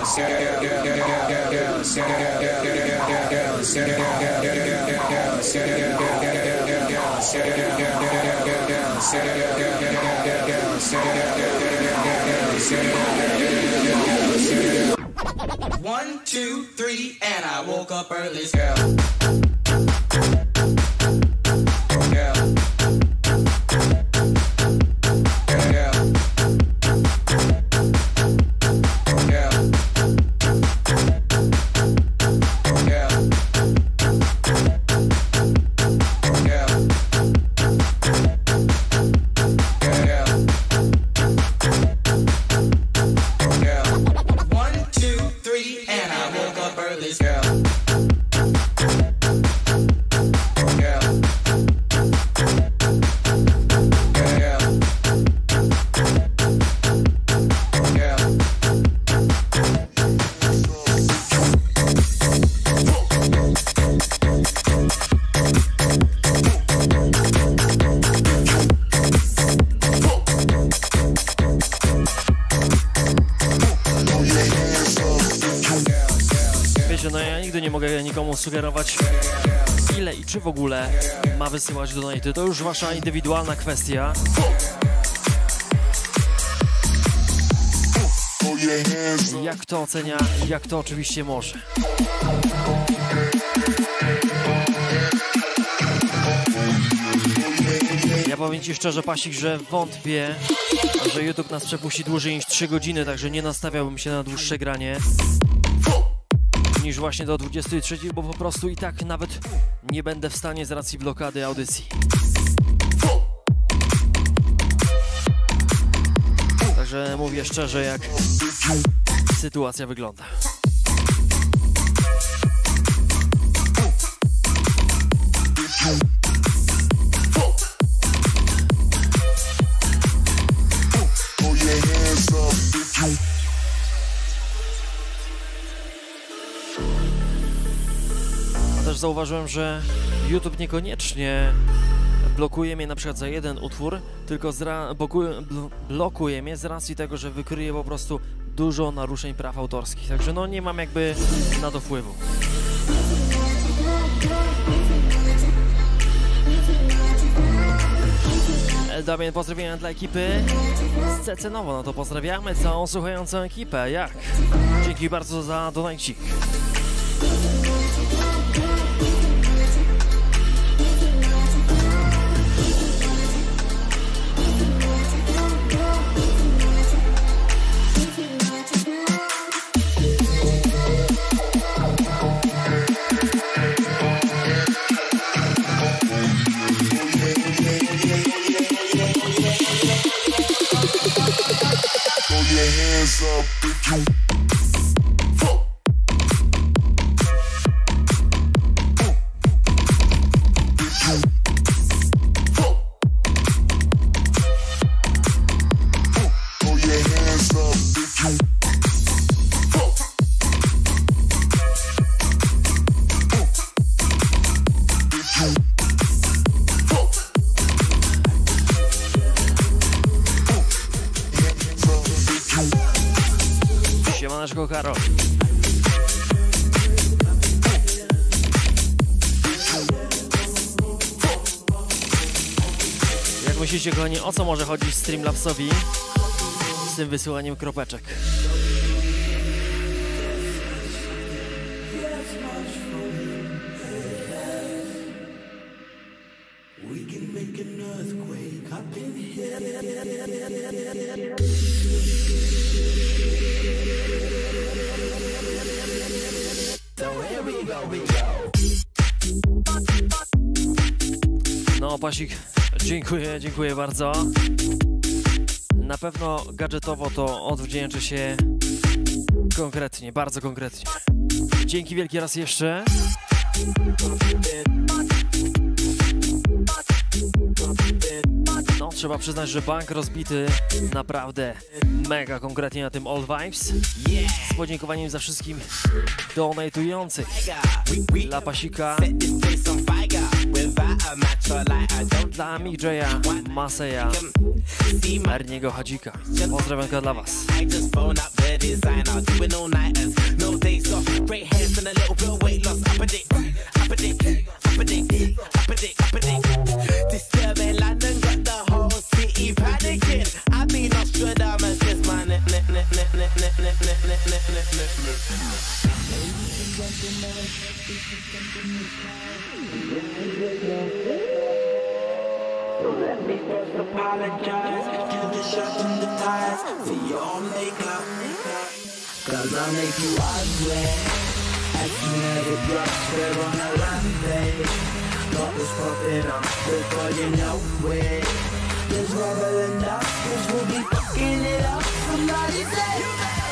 One, two, three, and I woke up early. Girl. Sugerować, ile i czy w ogóle ma wysyłać donaty. To już wasza indywidualna kwestia. Jak to ocenia, jak to oczywiście może. Ja powiem ci szczerze, Pasik, że wątpię, że YouTube nas przepuści dłużej niż trzy godziny, także nie nastawiałbym się na dłuższe granie niż właśnie do dwudziestej trzeciej, bo po prostu i tak nawet nie będę w stanie z racji blokady audycji. Także mówię szczerze, jak sytuacja wygląda. Też zauważyłem, że YouTube niekoniecznie blokuje mnie na przykład za jeden utwór, tylko zra- blokuje, blokuje mnie z racji tego, że wykryje po prostu dużo naruszeń praw autorskich. Także no nie mam jakby na to wpływu. Damian, pozdrowienia dla ekipy z Cecenowo, no to pozdrawiamy całą słuchającą ekipę, jak? Dzięki bardzo za donajcik. Hands up if you fuck. If you fuck. Throw your hands up if you fuck. If you Siemaneczko, Karol. Jak myślicie, kochani, o co może chodzić Streamlabsowi z tym wysyłaniem kropeczek? No, Pasik, dziękuję, dziękuję bardzo. Na pewno gadżetowo to odwdzięczę się konkretnie, bardzo konkretnie. Dzięki wielki raz jeszcze. No, trzeba przyznać, że bank rozbity naprawdę mega konkretnie na tym All Vibes. Z podziękowaniem za wszystkim donatujących dla Pasika. without a match or light. I don't Dla Midgeya, Maseja, Erniego Hadzika. Pozdrowionka dla was. I just phone up the designer, doing all nighters, no days off, great hairs and a little bit of weight loss. Up a dick, up a dick, up a dick, up a dick, up a dick. Disturbing London, got the whole city panicking. I mean Nostradamus, just my net, net, net, net, net, net, net, net, net, net, net, net, net. So let me first apologize to the shirt and the ties for your makeup. Cause I'll make you ugly as soon as it drops. We're on a rampage. Got this popping up before you know it. There's never enough, cause we'll be fucking it up. Somebody say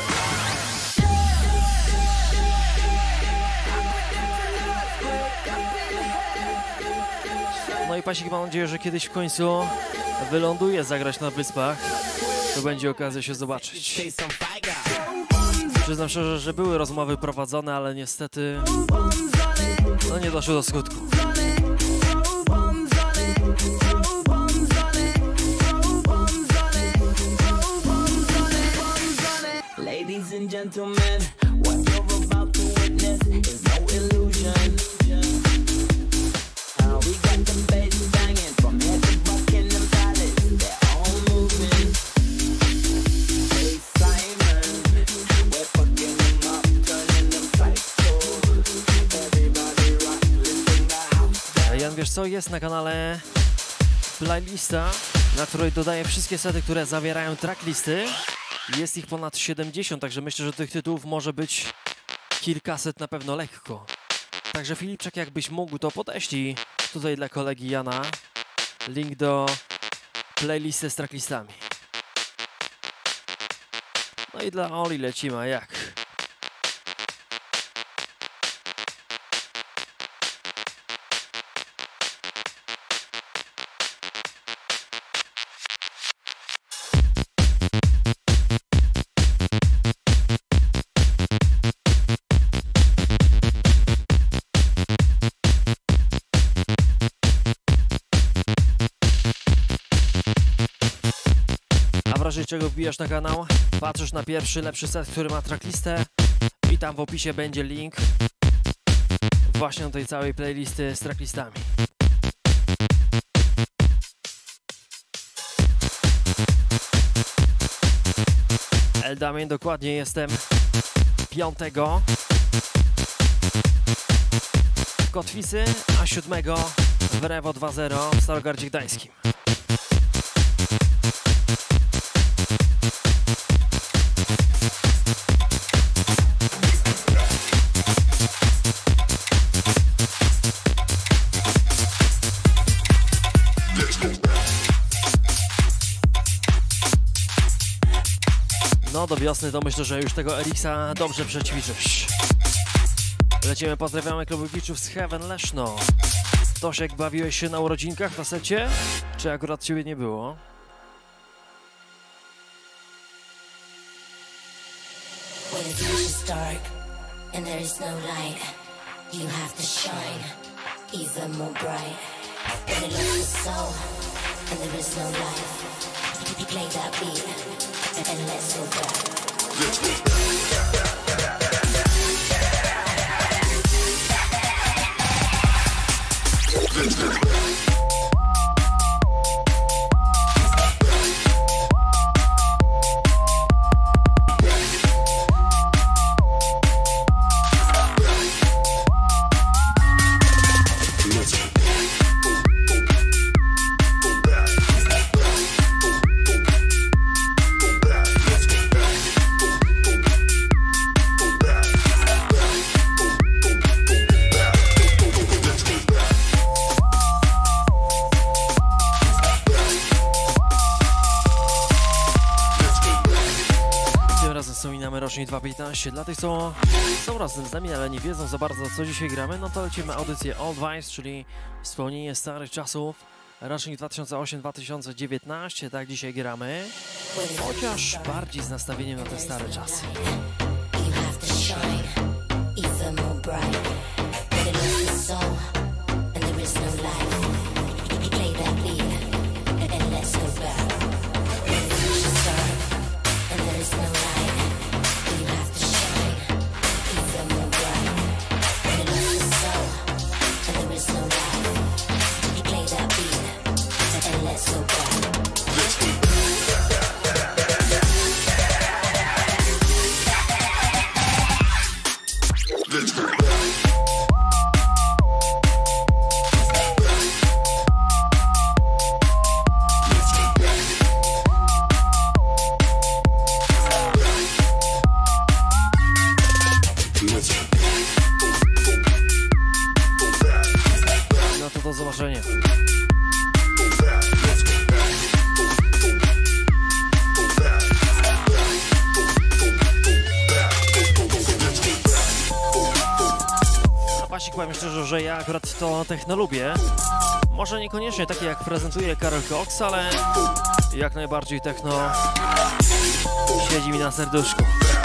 No i Pasik, mam nadzieję, że kiedyś w końcu wyląduje zagrać na Wyspach. To będzie okazja się zobaczyć. Przyznam szczerze, że były rozmowy prowadzone, ale niestety no nie doszło do skutku. Ladies and gentlemen, what you're about to witness is no illusion. Now we got the bass banging from head to Buckingham Palace. They're all moving. Hey Simon, we're fucking them up, turning them psycho. Everybody rock, listen the house. Jan, wiesz co? Jest na kanale playlista, na której dodaję wszystkie sety, które zawierają tracklisty. Jest ich ponad siedemdziesiąt, także myślę, że tych tytułów może być kilkaset na pewno lekko. Także Filipczak, jakbyś mógł, to podeślij tutaj dla kolegi Jana link do playlisty z tracklistami. No i dla Oli lecimy, a jak? W razie czego wbijasz na kanał, patrzysz na pierwszy, lepszy set, który ma tracklistę i tam w opisie będzie link właśnie do tej całej playlisty z tracklistami. Eldamien, dokładnie jestem piątego w Kotwicy, a siódmego w Rewo dwa zero w Starogardzie Gdańskim. No do wiosny to myślę, że już tego Eriksa dobrze przećwiczysz. Lecimy, pozdrawiamy klubowiczów z Heaven Leszno. Tosiek, bawiłeś się na urodzinkach na secie? Czy akurat ciebie nie było? When the future's dark and there is no light, you have to shine even more bright. When it looks the soul and there is no life, you play that beat and let's go back. Let's go back. dwa piętnaście. Dla tych, co są razem z nami, ale nie wiedzą za bardzo, co dzisiaj gramy, no to lecimy audycję Old Vice, czyli wspomnienie starych czasów, rocznik dwa tysiące osiem dwa tysiące dziewiętnaście, tak dzisiaj gramy, chociaż bardziej z nastawieniem na te stare czasy. Even more bright, but it is the soul, and there is no light. wrażenie. A Pasik, powiem szczerze, że ja akurat to techno lubię. Może niekoniecznie takie jak prezentuje Karol Cox, ale jak najbardziej techno siedzi mi na serduszku.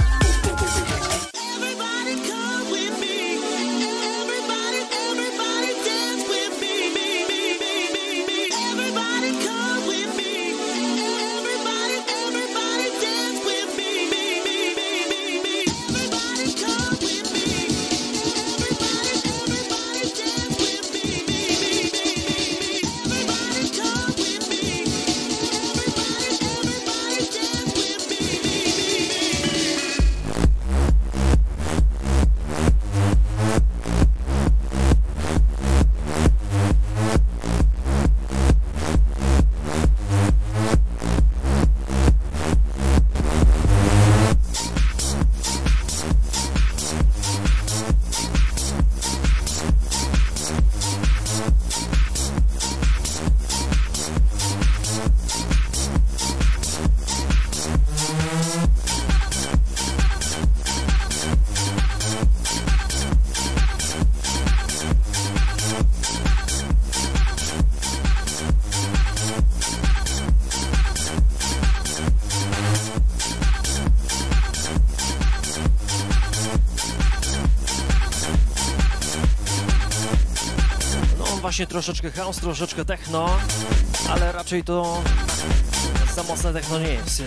Właśnie troszeczkę house, troszeczkę techno, ale raczej to za mocne techno nie jest.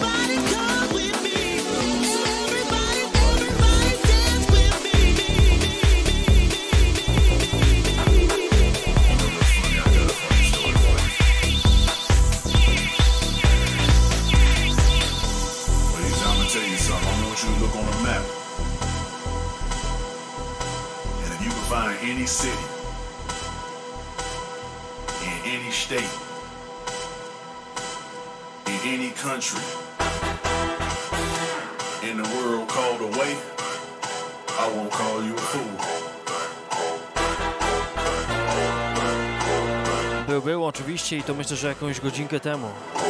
Any state, in any country, in the world called away, I won't call you a fool. Był, był oczywiście i to myślę, że jakąś godzinkę temu.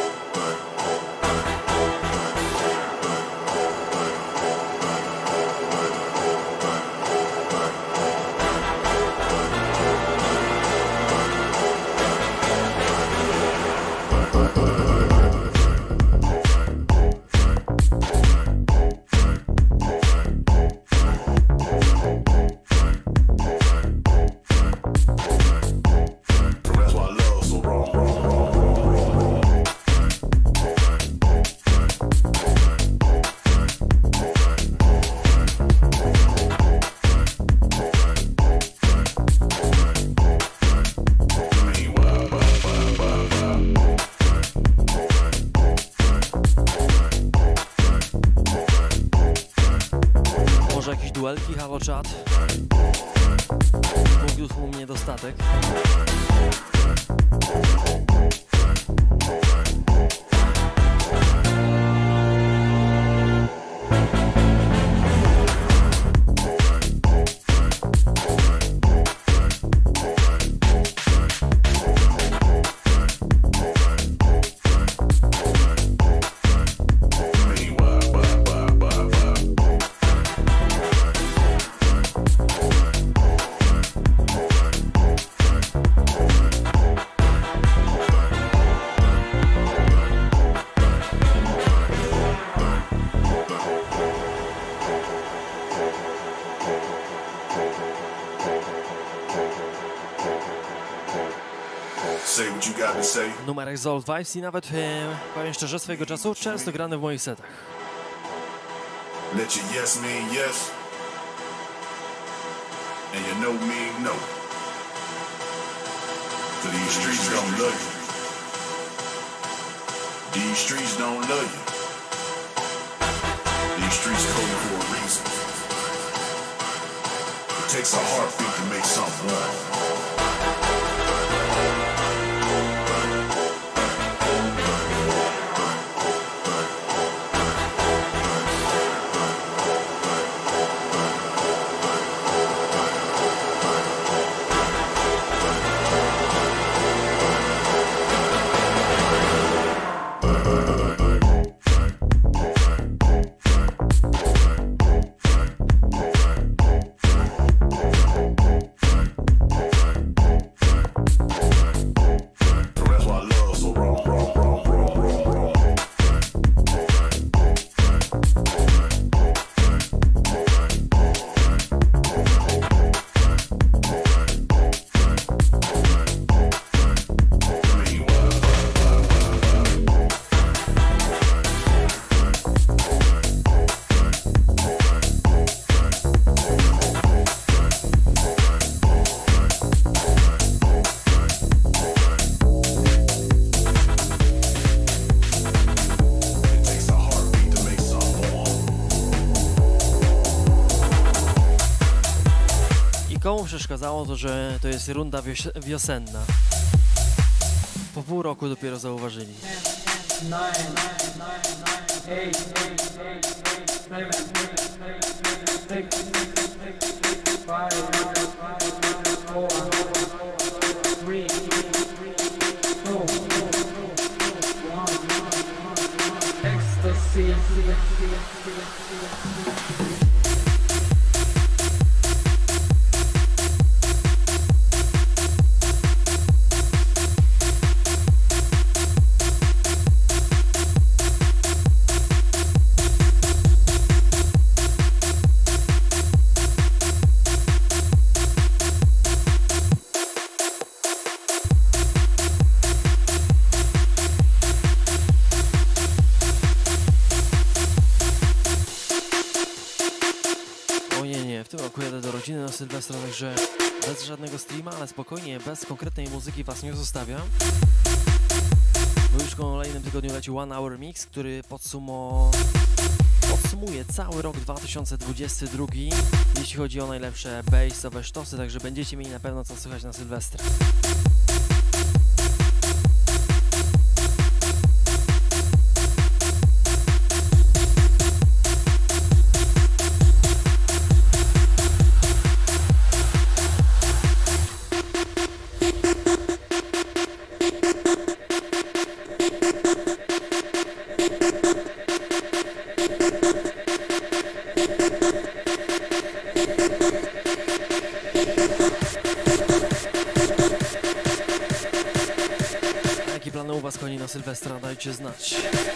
Duelki, halo czat. Mógł u mnie niedostatek. Numerek z Old Vibes i nawet, e, powiem szczerze, swojego czasu często grany w moich setach. Let your yes mean yes, and your no mean no. So these streets don't love you. These streets don't love you. These streets call you for a reason. It takes a heartbeat to make something warm. Komu przeszkadzało to, że to jest runda wios- wiosenna? Po pół roku dopiero zauważyli. Na Sylwestra, także bez żadnego streama, ale spokojnie, bez konkretnej muzyki was nie zostawiam. Bo już w kolejnym tygodniu leci One Hour Mix, który podsumo... podsumuje cały rok dwa tysiące dwudziesty drugi, jeśli chodzi o najlepsze bassowe sztosy, także będziecie mieli na pewno co słychać na Sylwestra. Na Sylwestra dajcie znać.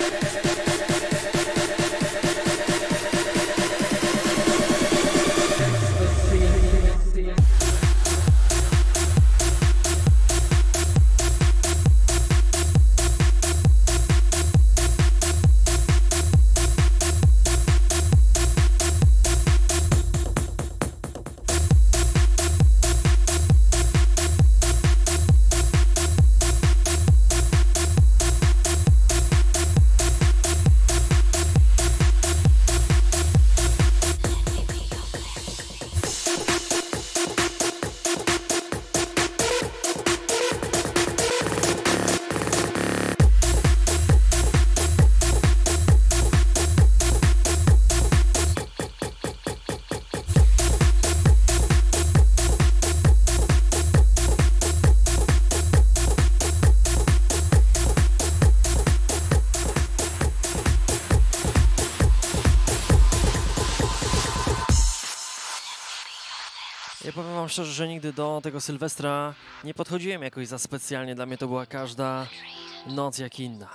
Ja powiem wam szczerze, że nigdy do tego Sylwestra nie podchodziłem jakoś za specjalnie. Dla mnie to była każda noc jak inna.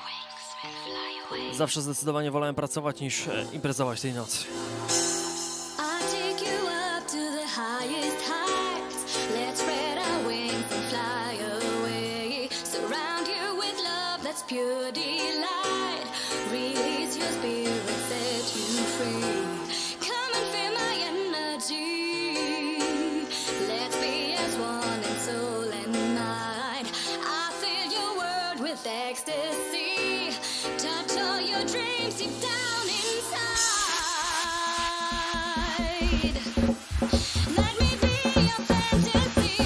Zawsze zdecydowanie wolałem pracować niż e, imprezować tej nocy. Pure delight, release your spirit, set you free. Come and feel my energy. Let's be as one in soul and mind. I fill your world with ecstasy. Touch all your dreams deep down inside. Let me be your fantasy.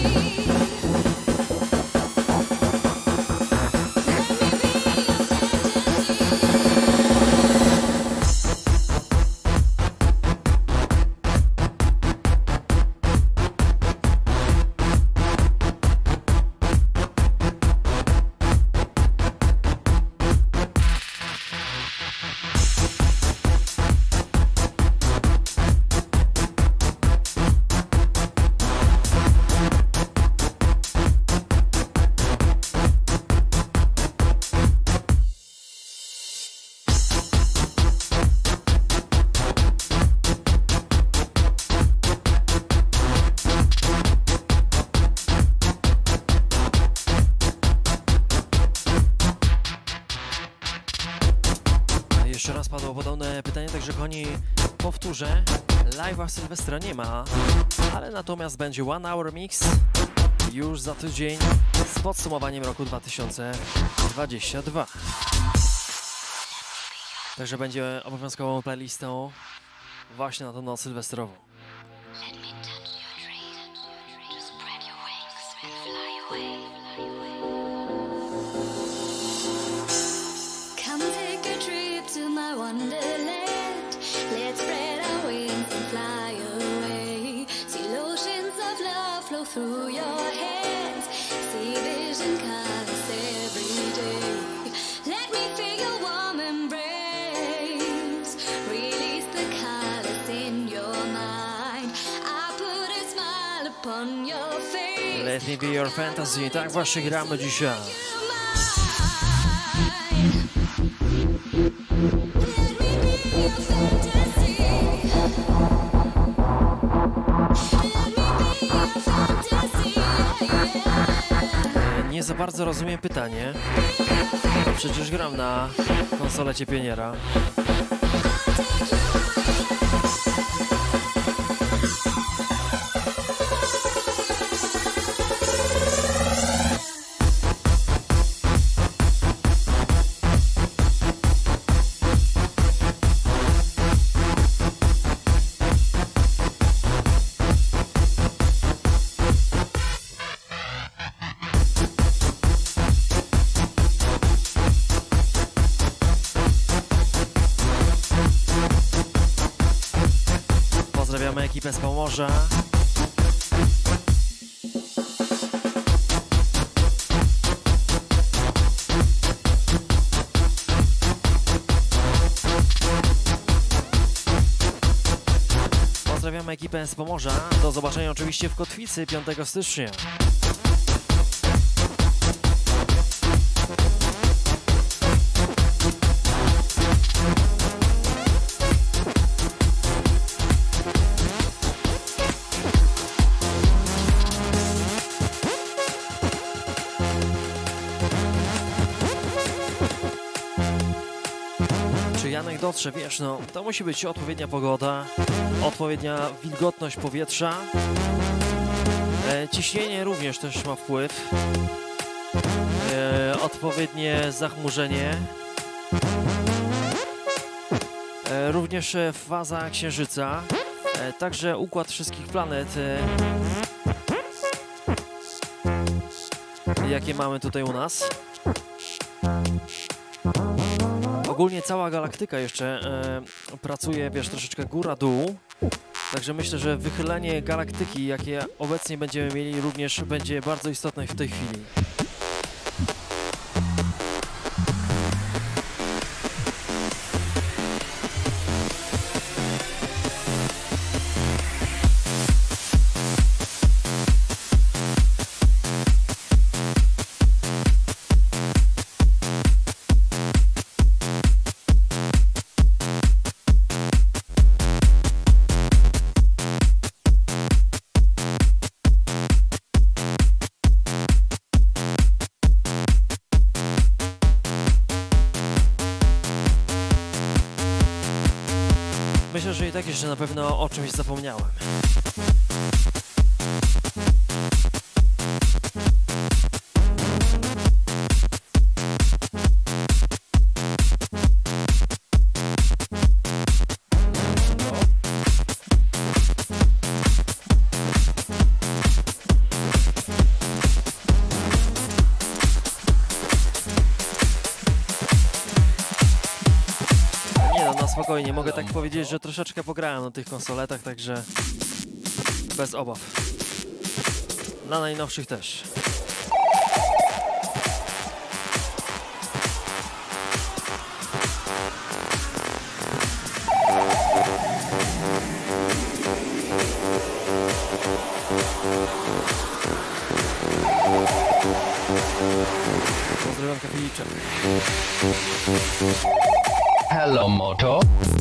Jeszcze raz padło podobne pytanie, także kochani, powtórzę, live'a Sylwestra nie ma, ale natomiast będzie One Hour Mix już za tydzień z podsumowaniem roku dwa tysiące dwudziestego drugiego. Także będzie obowiązkową playlistą właśnie na tą noc sylwestrową. Let me touch your dreams. wonderland. Let's spread our wings and fly away. See oceans of love flow through your hands. See vision colors every day. Let me feel your warm embrace. Release the colors in your mind. I put a smile upon your face. Let me be your fantasy. Tak właśnie gramy dzisiaj. Nie za bardzo rozumiem pytanie. Przecież gram na konsolecie Pioniera. Pozdrawiamy ekipę z Pomorza. Pozdrawiamy ekipę z Pomorza. Do zobaczenia oczywiście w Kotwicy piątego stycznia. Janek dotrze, wiesz, no to musi być odpowiednia pogoda, odpowiednia wilgotność powietrza, e, ciśnienie również też ma wpływ, e, odpowiednie zachmurzenie, e, również faza Księżyca, e, także układ wszystkich planet, e, jakie mamy tutaj u nas. Ogólnie cała galaktyka jeszcze e, pracuje, wiesz, troszeczkę góra-dół, także myślę, że wychylenie galaktyki, jakie obecnie będziemy mieli, również będzie bardzo istotne w tej chwili. Myślę, że i tak jeszcze na pewno o czymś zapomniałem. Spokojnie, mogę tak powiedzieć, że troszeczkę pograłem na tych konsoletach, także bez obaw. Na najnowszych też. Pozdrawiam Kafiliczek. Hello, Moto.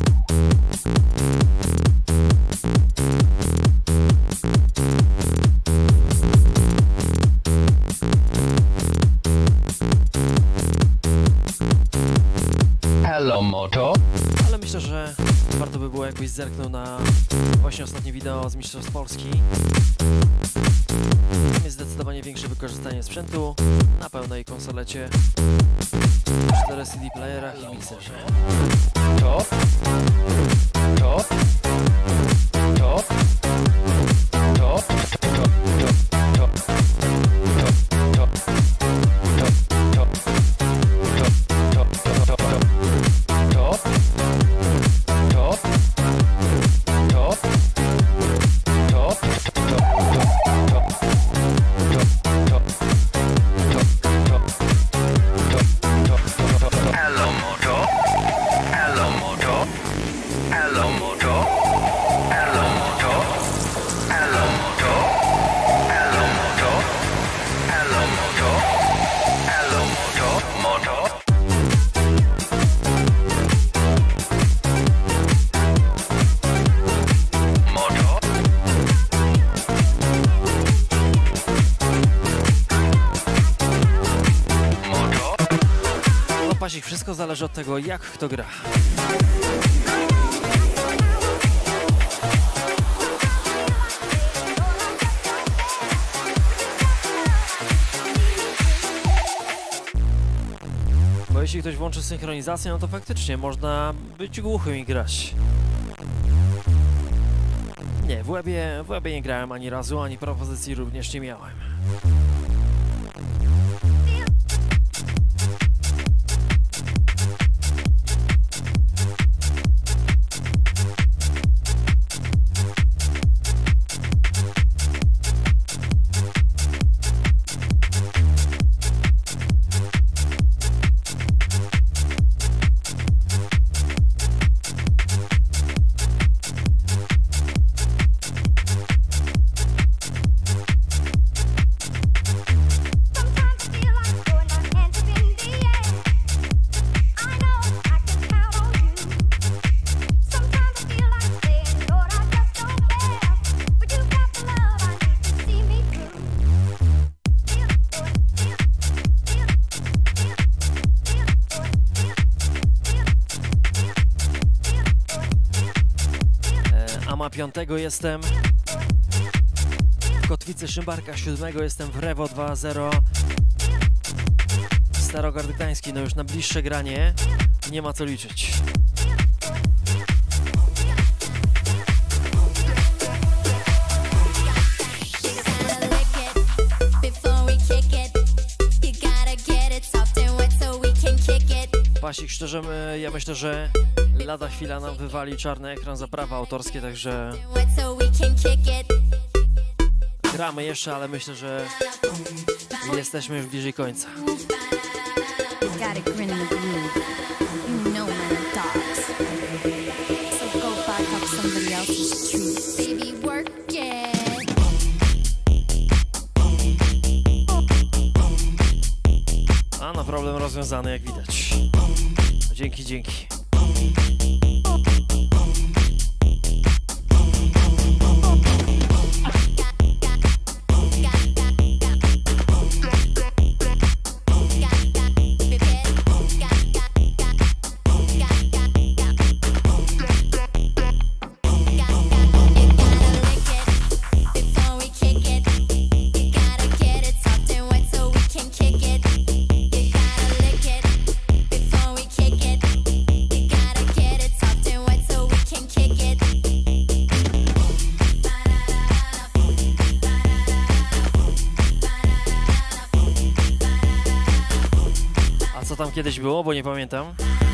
Hello, Moto. Ale myślę, że warto by było, jakbyś zerknął na właśnie ostatnie wideo z Mistrzostw Polski. Tam jest zdecydowanie większe wykorzystanie sprzętu na pełnej konsolecie, cztery C D playerach i mikserze. To, to, to, to, to, to, to, Wszystko zależy od tego, jak kto gra. Bo jeśli ktoś włączy synchronizację, no to faktycznie można być głuchym i grać. Nie, w łebie, w łebie nie grałem ani razu, ani propozycji również nie miałem. Piątego jestem w kotwicy Szymbarka, siódmego jestem w Rewo dwa zero Starogard Gdański. No już na bliższe granie nie ma co liczyć. Pasik, szczerze, ja myślę, że lada chwila nam wywali czarny ekran za prawa autorskie, także gramy jeszcze, ale myślę, że jesteśmy już bliżej końca. A na problem rozwiązany, jak widać. Dzięki, dzięki. Co tam kiedyś było, bo nie pamiętam.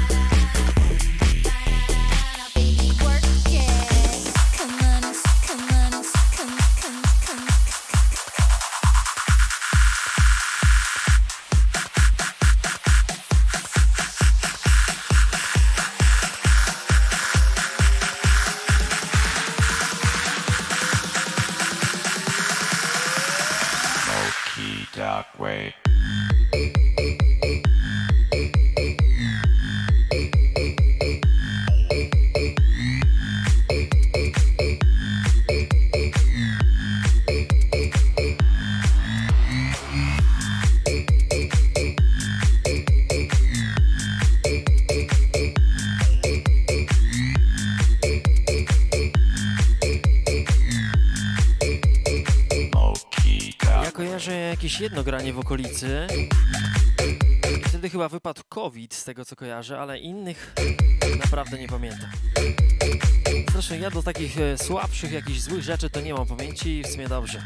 Jakieś jedno granie w okolicy. Wtedy chyba wypadł COVID, z tego co kojarzę, ale innych naprawdę nie pamiętam. Zresztą ja do takich słabszych, jakichś złych rzeczy to nie mam pamięci i w sumie dobrze.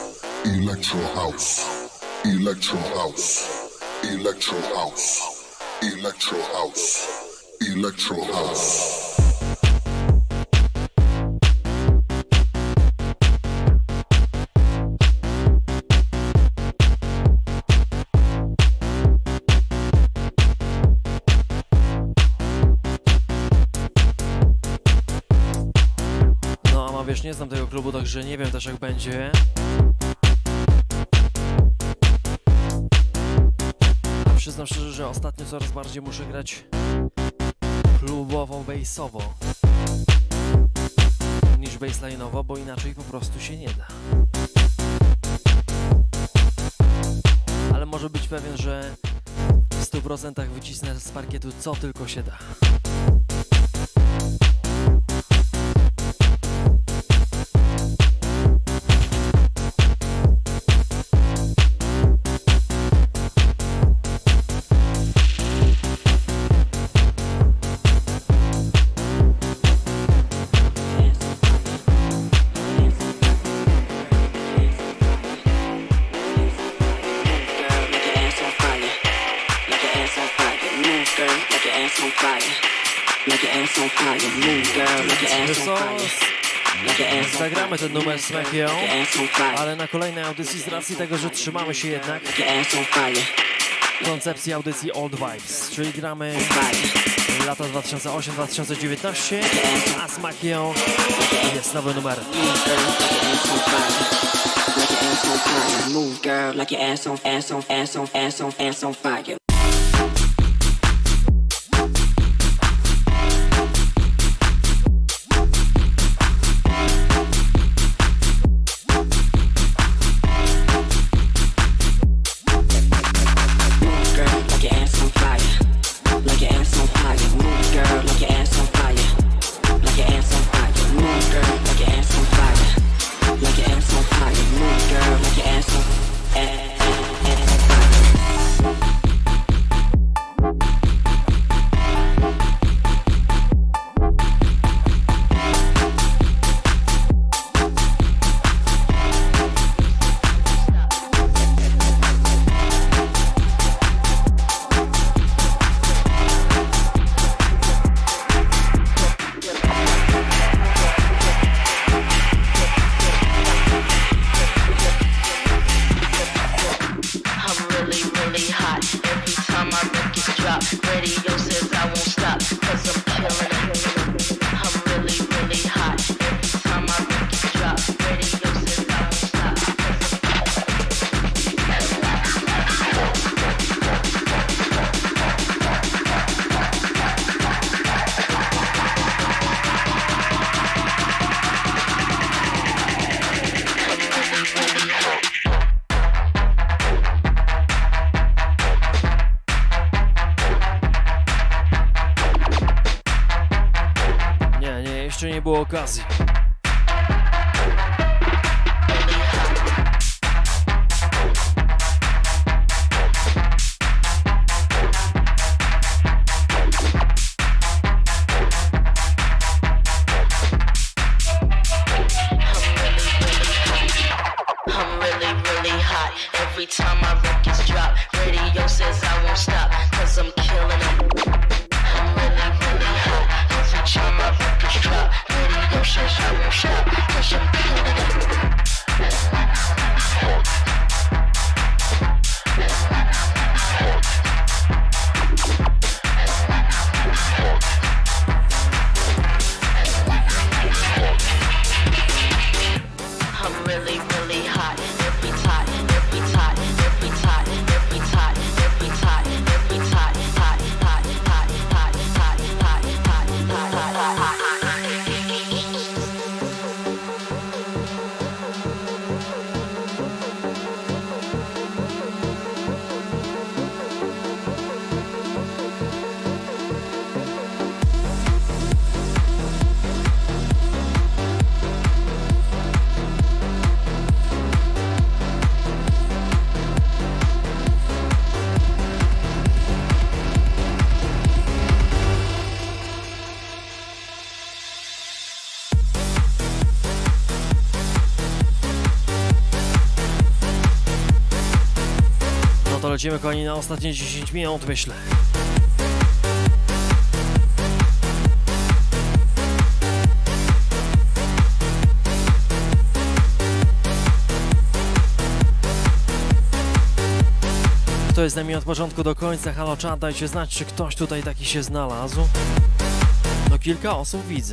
Electro house, electro house, electro house, Electro house. Electro house. No, a wiesz, nie znam tego klubu, także nie wiem też jak będzie. A przyznam szczerze, że ostatnio coraz bardziej muszę grać klubowo, bassowo niż bassline'owo, bo inaczej po prostu się nie da. Ale może być pewien, że w stu procentach wycisnę z parkietu co tylko się da. Zagramy ten numer z Makią, ale na kolejnej audycji z racji tego, że trzymamy się jednak koncepcji audycji Old Vibes, czyli gramy lata dwa tysiące ósmy do dwa tysiące dziewiętnaście, a z Makią jest nowy numer. Move, girl, like your ass on, ass on, ass on, ass on, ass on fire. Nie było okazji. Lecimy, kochani, na ostatnie dziesięć minut, myślę. kto jest z nami od początku do końca. Halo czat, dajcie znać, czy ktoś tutaj taki się znalazł. No kilka osób widzę.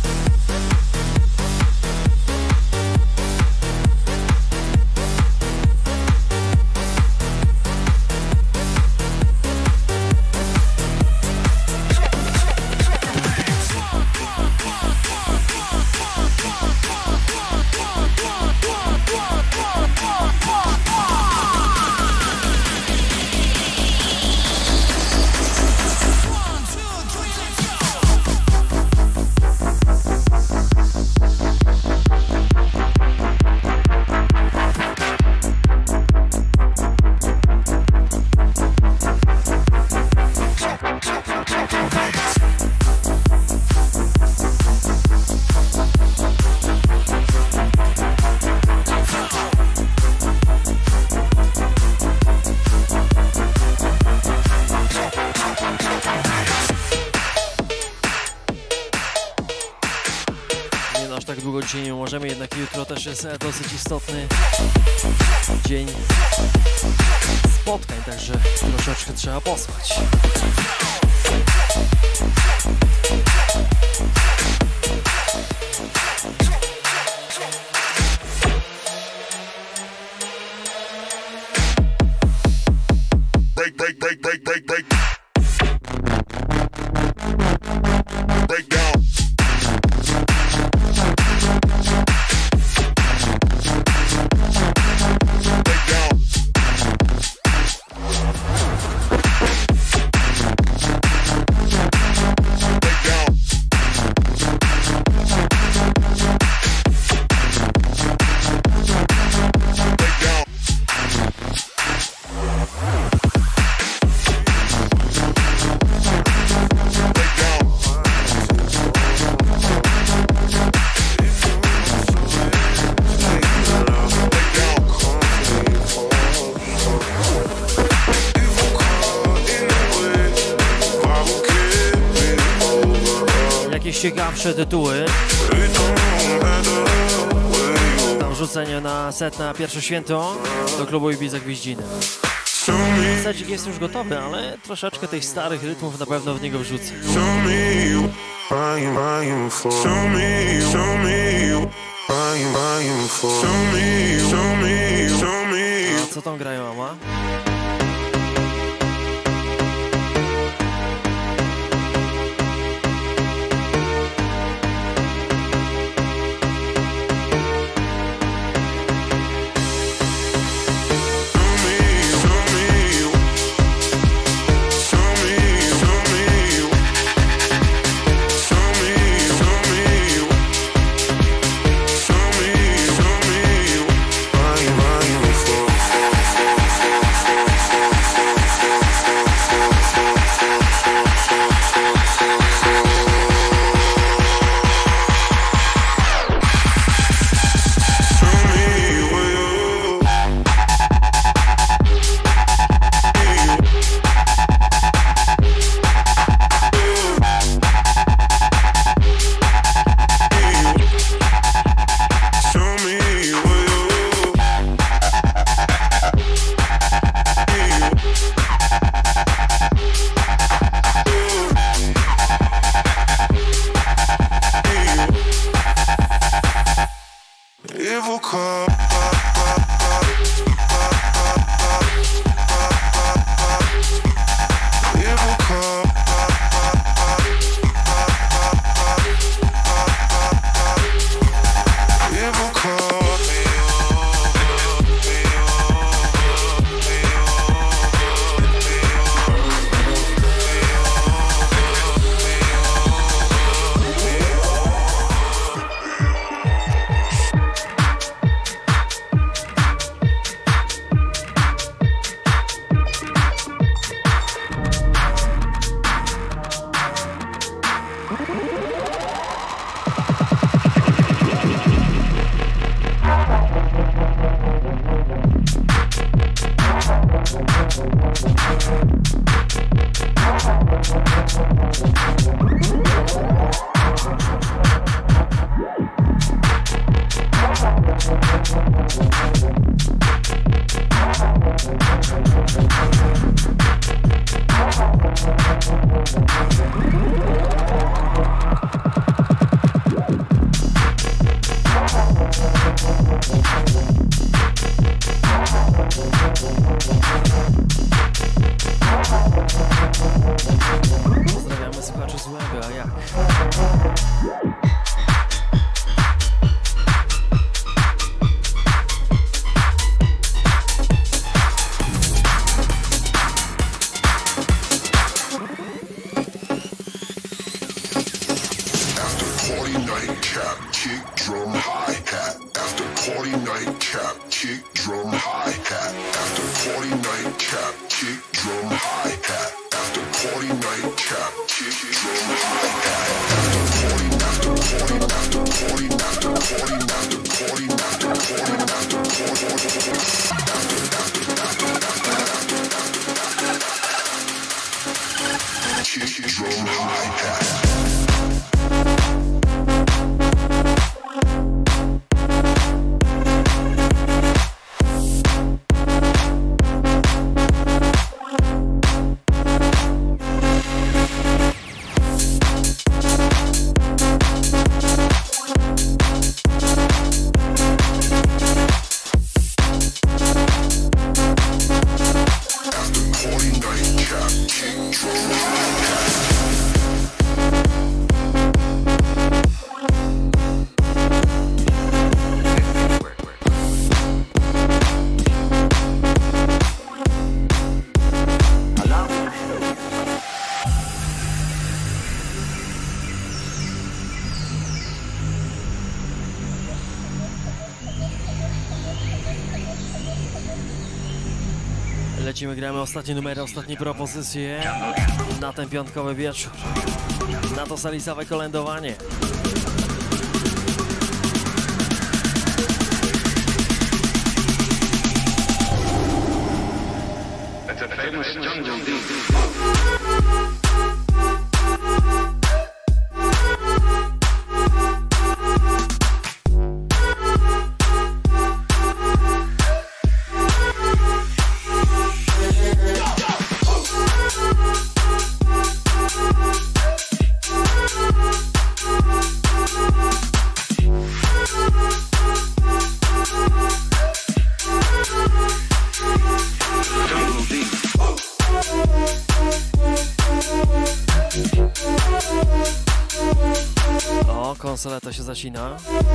Dzisiaj nie możemy, jednak jutro też jest dosyć istotny dzień spotkań, także troszeczkę trzeba pospać. Break, break, break, break, break, break. Break down. Ciekawsze tytuły. Tam rzucenie na set na pierwsze święto do klubu Ibiza Gwiździny. Secik jest już gotowy, ale troszeczkę tych starych rytmów na pewno w niego wrzucę. A co tam grają, Ama? Party nightcap, kick drum hi hat. After party nightcap, kick drum hi hat. After party nightcap, kick drum hi hat. After party nightcap, kick drum hi hat. After party, after party, after party, after party, after party, after party, after party, after kick drum hi hat. Lecimy, gramy ostatnie numery, ostatnie propozycje na ten piątkowy wieczór. Na to salisowe kolędowanie. It's a famous jungle beat. O, konsoleta się zacina.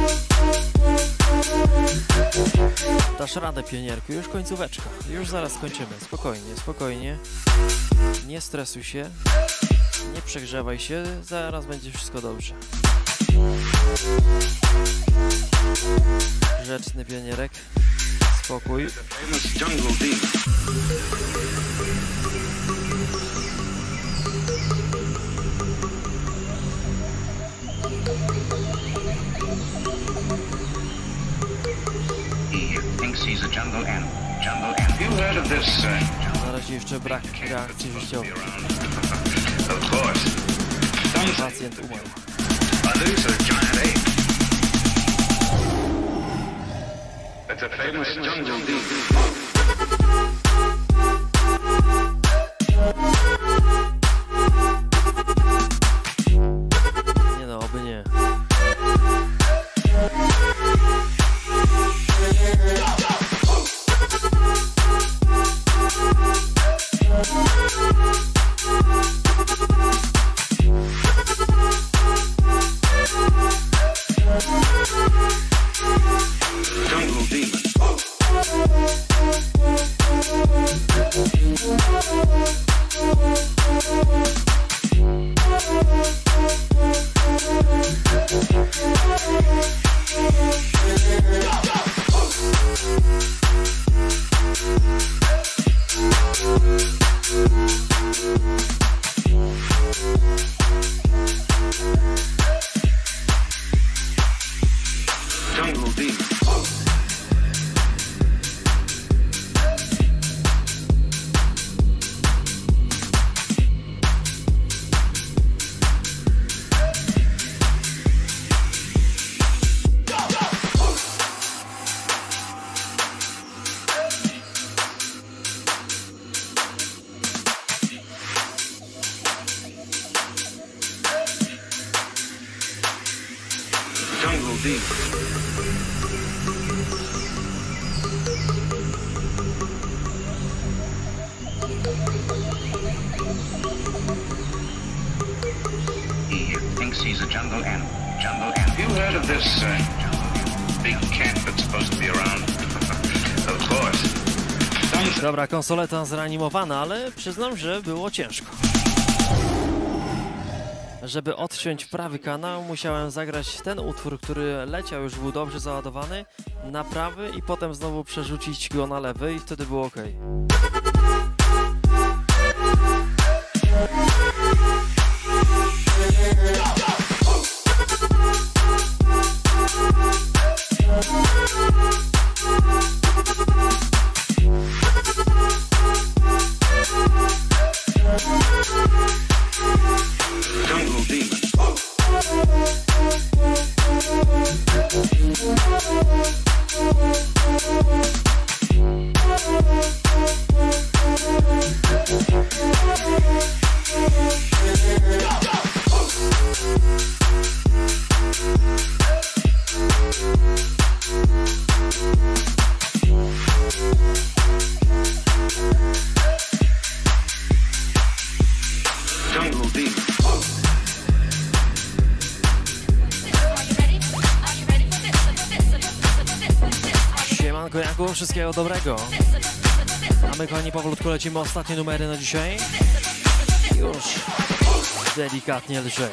Dasz radę, pionierku, już końcóweczka. Już zaraz skończymy. Spokojnie, spokojnie. Nie stresuj się. Nie przegrzewaj się. Zaraz będzie wszystko dobrze. Grzeczny pionierek. Spokój. He thinks he's a jungle animal. Jungle animal. You heard of this? Uh, Na razie jeszcze brak reakcji życiowej. of course. Pacjent umarł. Others are giant apes. It's a famous jungle beat. Nie no, oby nie. Jungle demon. Jungle demon. Jungle demon. He thinks he's a jungle animal. Jungle animal. Have you heard of this uh, big cat that's supposed to be around? Of course. Dobra, konsoleta zreanimowana, ale przyznam, że było ciężko. Żeby odciąć prawy kanał, musiałem zagrać ten utwór, który leciał, już był dobrze załadowany, na prawy i potem znowu przerzucić go na lewy i wtedy było ok. Jungle demon. Jungle demon. Siemanko Janku, wszystkiego dobrego. A my, kochani, powolutku lecimy ostatnie numery na dzisiaj. Już delikatnie lżej.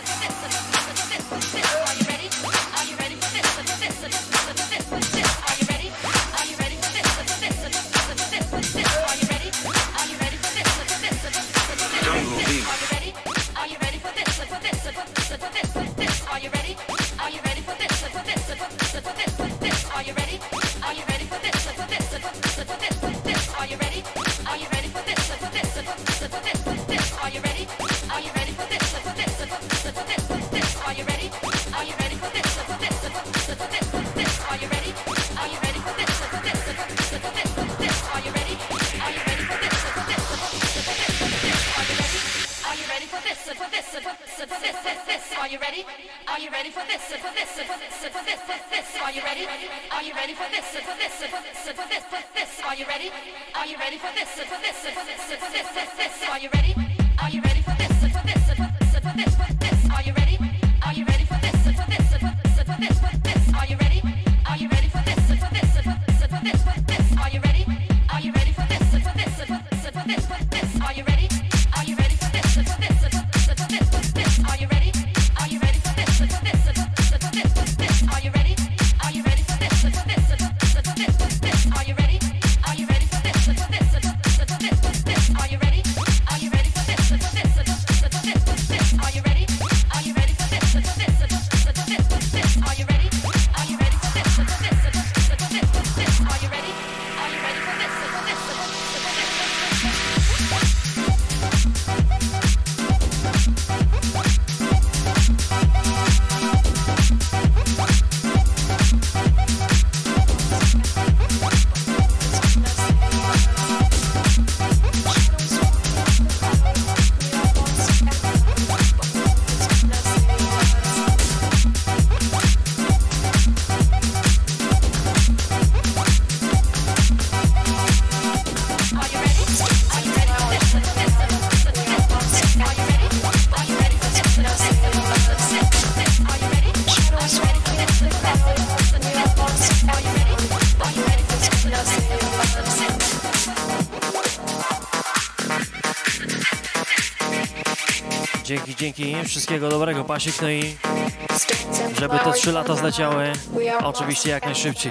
Dzięki, dzięki, wszystkiego dobrego, Pasik, no i żeby te trzy lata zleciały, oczywiście jak najszybciej.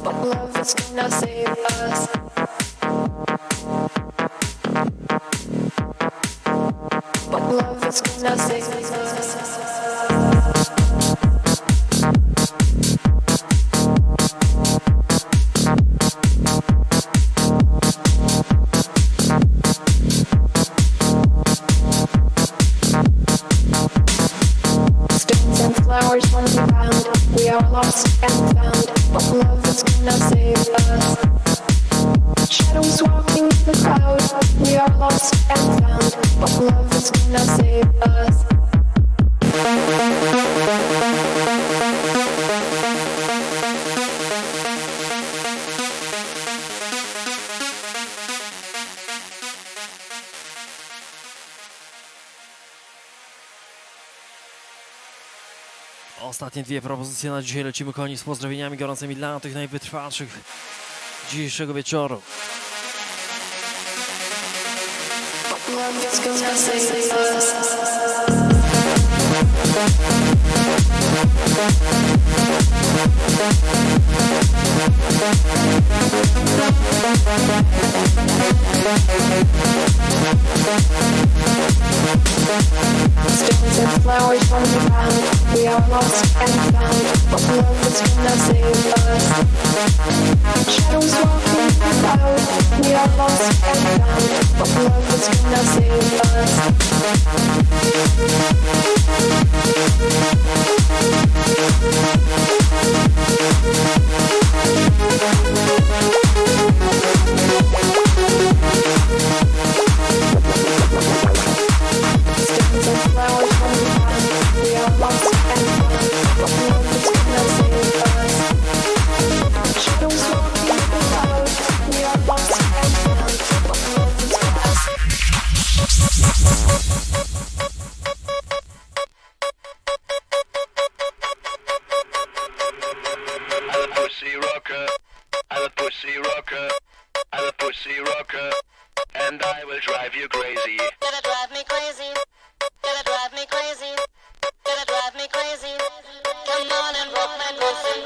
Flowers on the ground, we are lost and found, but love is gonna save us. Shadows walking in the cloud, we are lost and found, but love is gonna save us. Ostatnie dwie propozycje na dzisiaj. Lecimy koni z pozdrowieniami gorącymi dla tych najwytrwalszych dzisiejszego wieczoru. Love is gonna save us. Stones and flowers on the ground, we are lost and found, but love is gonna save us. Shadows walking about, we are lost and found, but love is gonna save us. Stones and flowers on the ground, we are lost and found, but love is gonna save us. Shadows walking about, we are lost and found, but love is gonna I'm a pussy rocker, I'm a pussy rocker, I'm a pussy rocker, and I will drive you crazy. Gonna drive me crazy. Gonna drive me crazy. Gonna drive me crazy. Come on and rock my pussy.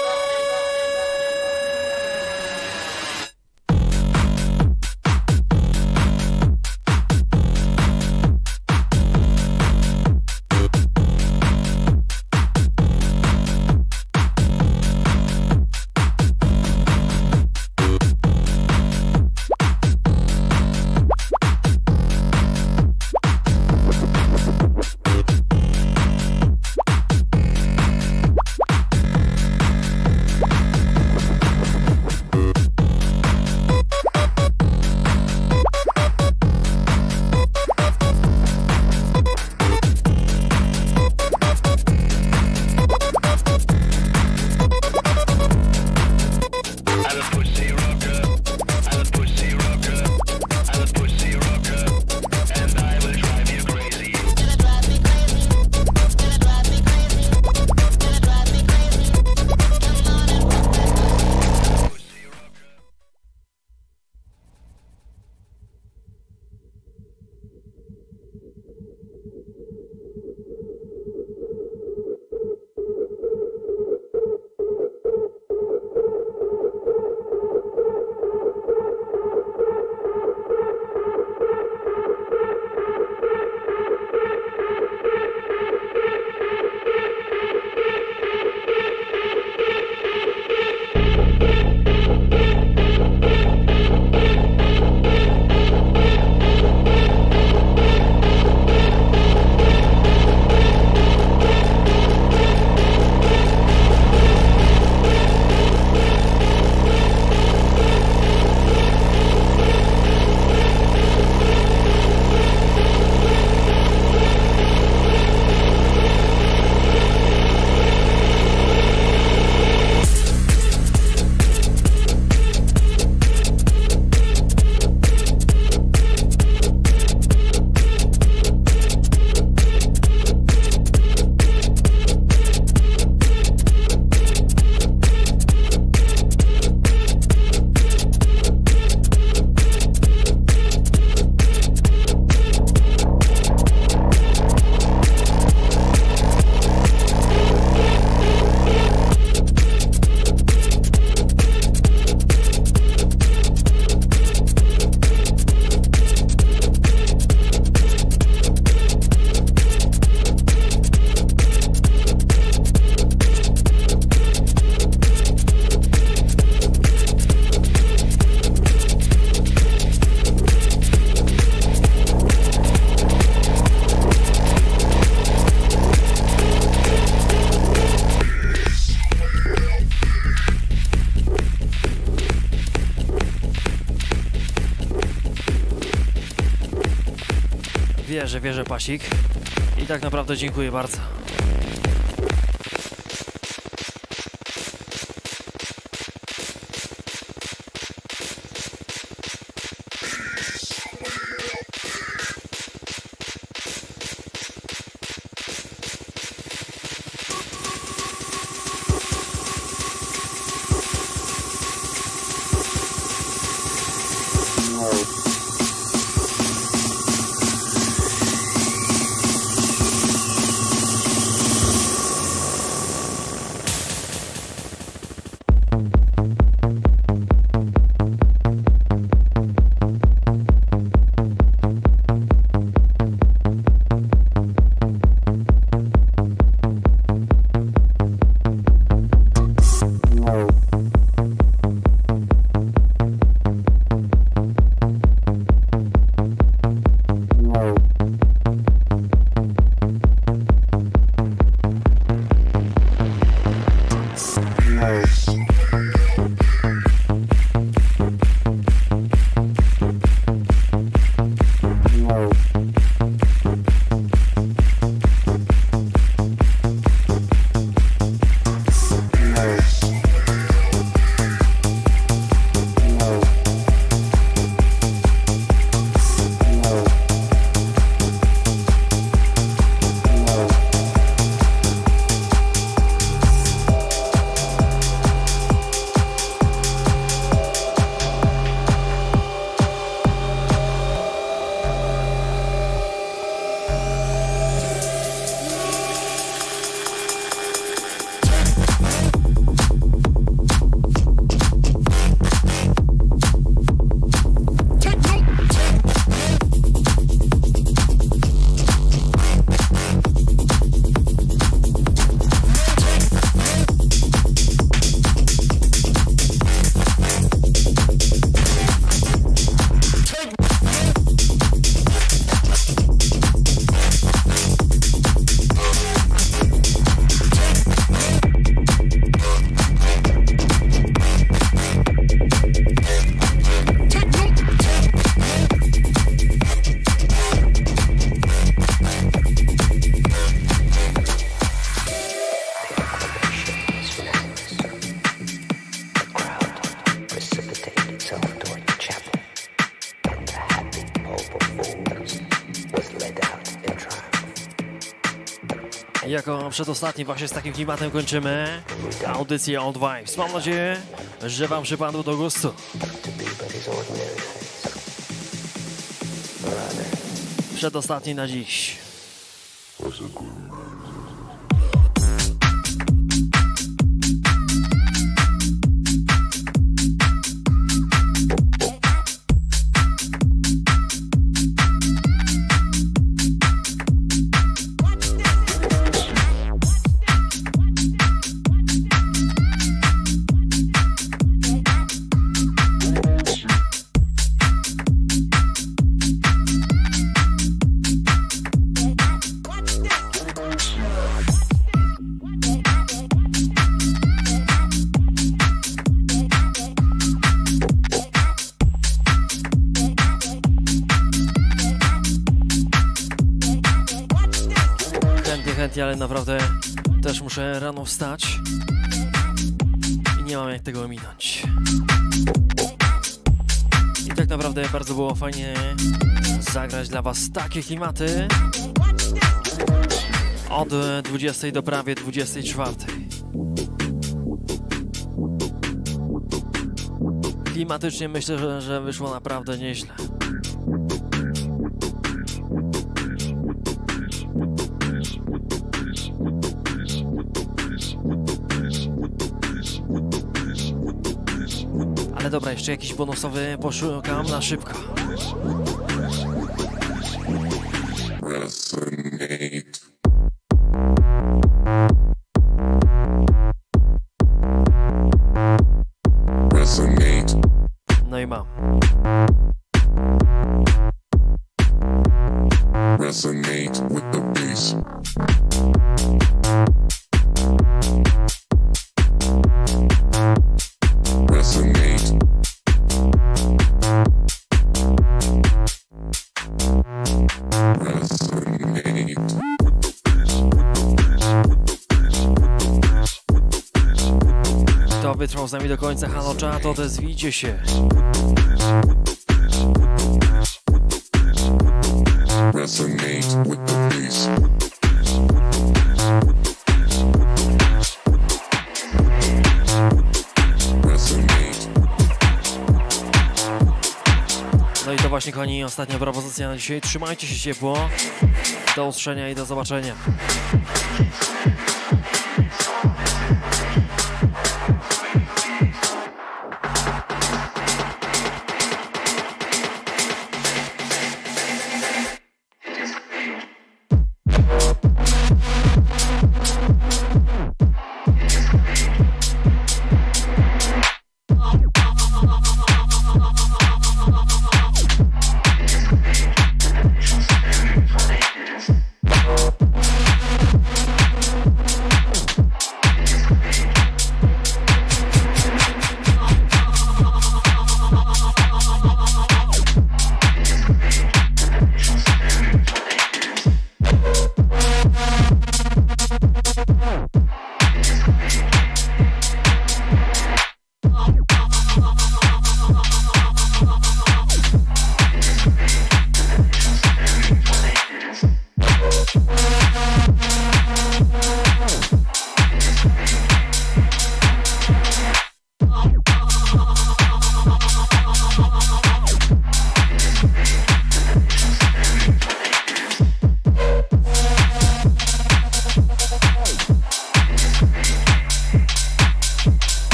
I'm a pussy rocker, I'm a pussy rocker, I'm a pussy rocker, and I will drive you crazy. Gonna drive me crazy. Gonna drive me crazy. Gonna drive me crazy. Come on and rock my pussy. Wierzę, wierzę, Pasik. I tak naprawdę dziękuję bardzo. jako przedostatni właśnie z takim klimatem kończymy audycję Old Vibes. Mam nadzieję, że wam przypadło do gustu. Przedostatni na dziś. Ale naprawdę też muszę rano wstać i nie mam jak tego ominąć. I tak naprawdę bardzo było fajnie zagrać dla was takie klimaty od dwudziestej do prawie dwudziestej czwartej. Klimatycznie myślę, że, że wyszło naprawdę nieźle. Ale dobra, jeszcze jakiś bonusowy poszukam na szybko. Resonate. Resonate. No i mam. Resonate with the bass. Resonate. Resonate. Kto wytrwał z nami do końca Halo Chat, odezwijcie się. Resonate with the bass. No i to właśnie, kochani, ostatnia propozycja na dzisiaj. Trzymajcie się ciepło. Do usłyszenia i do zobaczenia.